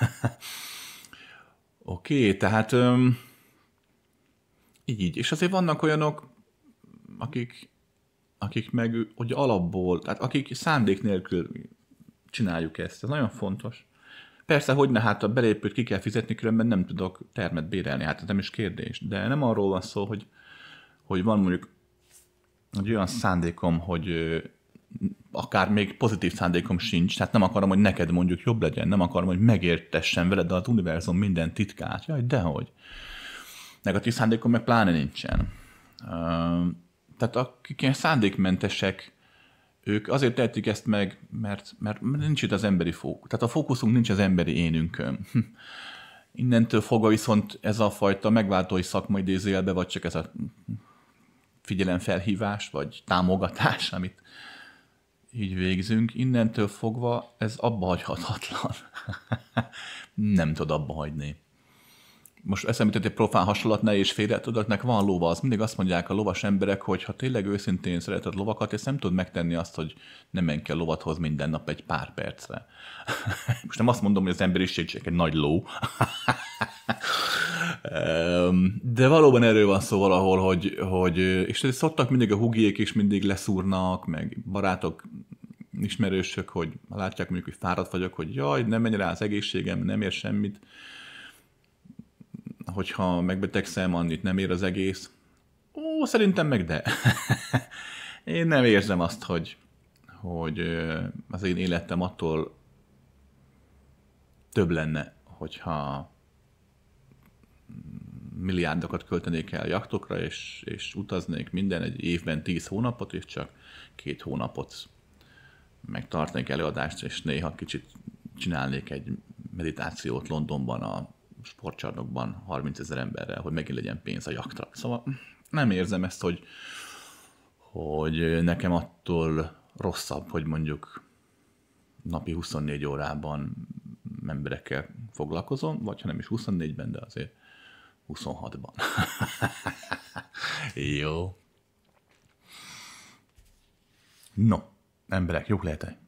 Oké, okay, tehát öm, így, és azért vannak olyanok, akik, akik meg hogy alapból, tehát akik szándék nélkül csináljuk ezt, ez nagyon fontos. Persze, hogy ne, hát a belépőt ki kell fizetni, különben nem tudok termet bérelni, hát ez nem is kérdés, de nem arról van szó, hogy, hogy van mondjuk egy olyan szándékom, hogy akár még pozitív szándékom sincs, tehát nem akarom, hogy neked mondjuk jobb legyen, nem akarom, hogy megértessen veled az univerzum minden titkát. Jaj, dehogy. Negatív szándékom meg pláne nincsen. Tehát akik ilyen szándékmentesek, ők azért tehetik ezt meg, mert, mert nincs itt az emberi fókusz. Tehát a fókuszunk nincs az emberi énünkön. Innentől fogva viszont ez a fajta megváltói szakma idézőjelbe, vagy csak ez a figyelemfelhívás, vagy támogatás, amit így végzünk, innentől fogva ez abba hagyhatatlan. Nem tud abba hagyni. Most eszembe jutott egy profán hasonlat, ne és félre, tudod, nek van lova, az mindig azt mondják a lovas emberek, hogy ha tényleg őszintén szereted lovakat, és nem tud megtenni azt, hogy nem menj ki a lovathoz minden nap egy pár percre. Most nem azt mondom, hogy az emberiség csak egy nagy ló. De valóban erről van szó valahol, hogy, hogy és szoktak mindig a hugiék is mindig leszúrnak, meg barátok, ismerősök, hogy látják mondjuk, hogy fáradt vagyok, hogy jaj, nem menj rá az egészségem, nem ér semmit. Hogyha megbetegszem, annyit nem ér az egész. Ó, szerintem meg de. Én nem érzem azt, hogy, hogy az én életem attól több lenne, hogyha milliárdokat költenék el jachtokra, és, és utaznék minden egy évben tíz hónapot, és csak két hónapot megtartnék előadást, és néha kicsit csinálnék egy meditációt Londonban a sportcsarnokban harmincezer emberrel, hogy megint legyen pénz a jaktra. Szóval nem érzem ezt, hogy, hogy nekem attól rosszabb, hogy mondjuk napi huszonnégy órában emberekkel foglalkozom, vagy ha nem is huszonnégyben, de azért huszonhatban. Jó. No, emberek, jók lehetek.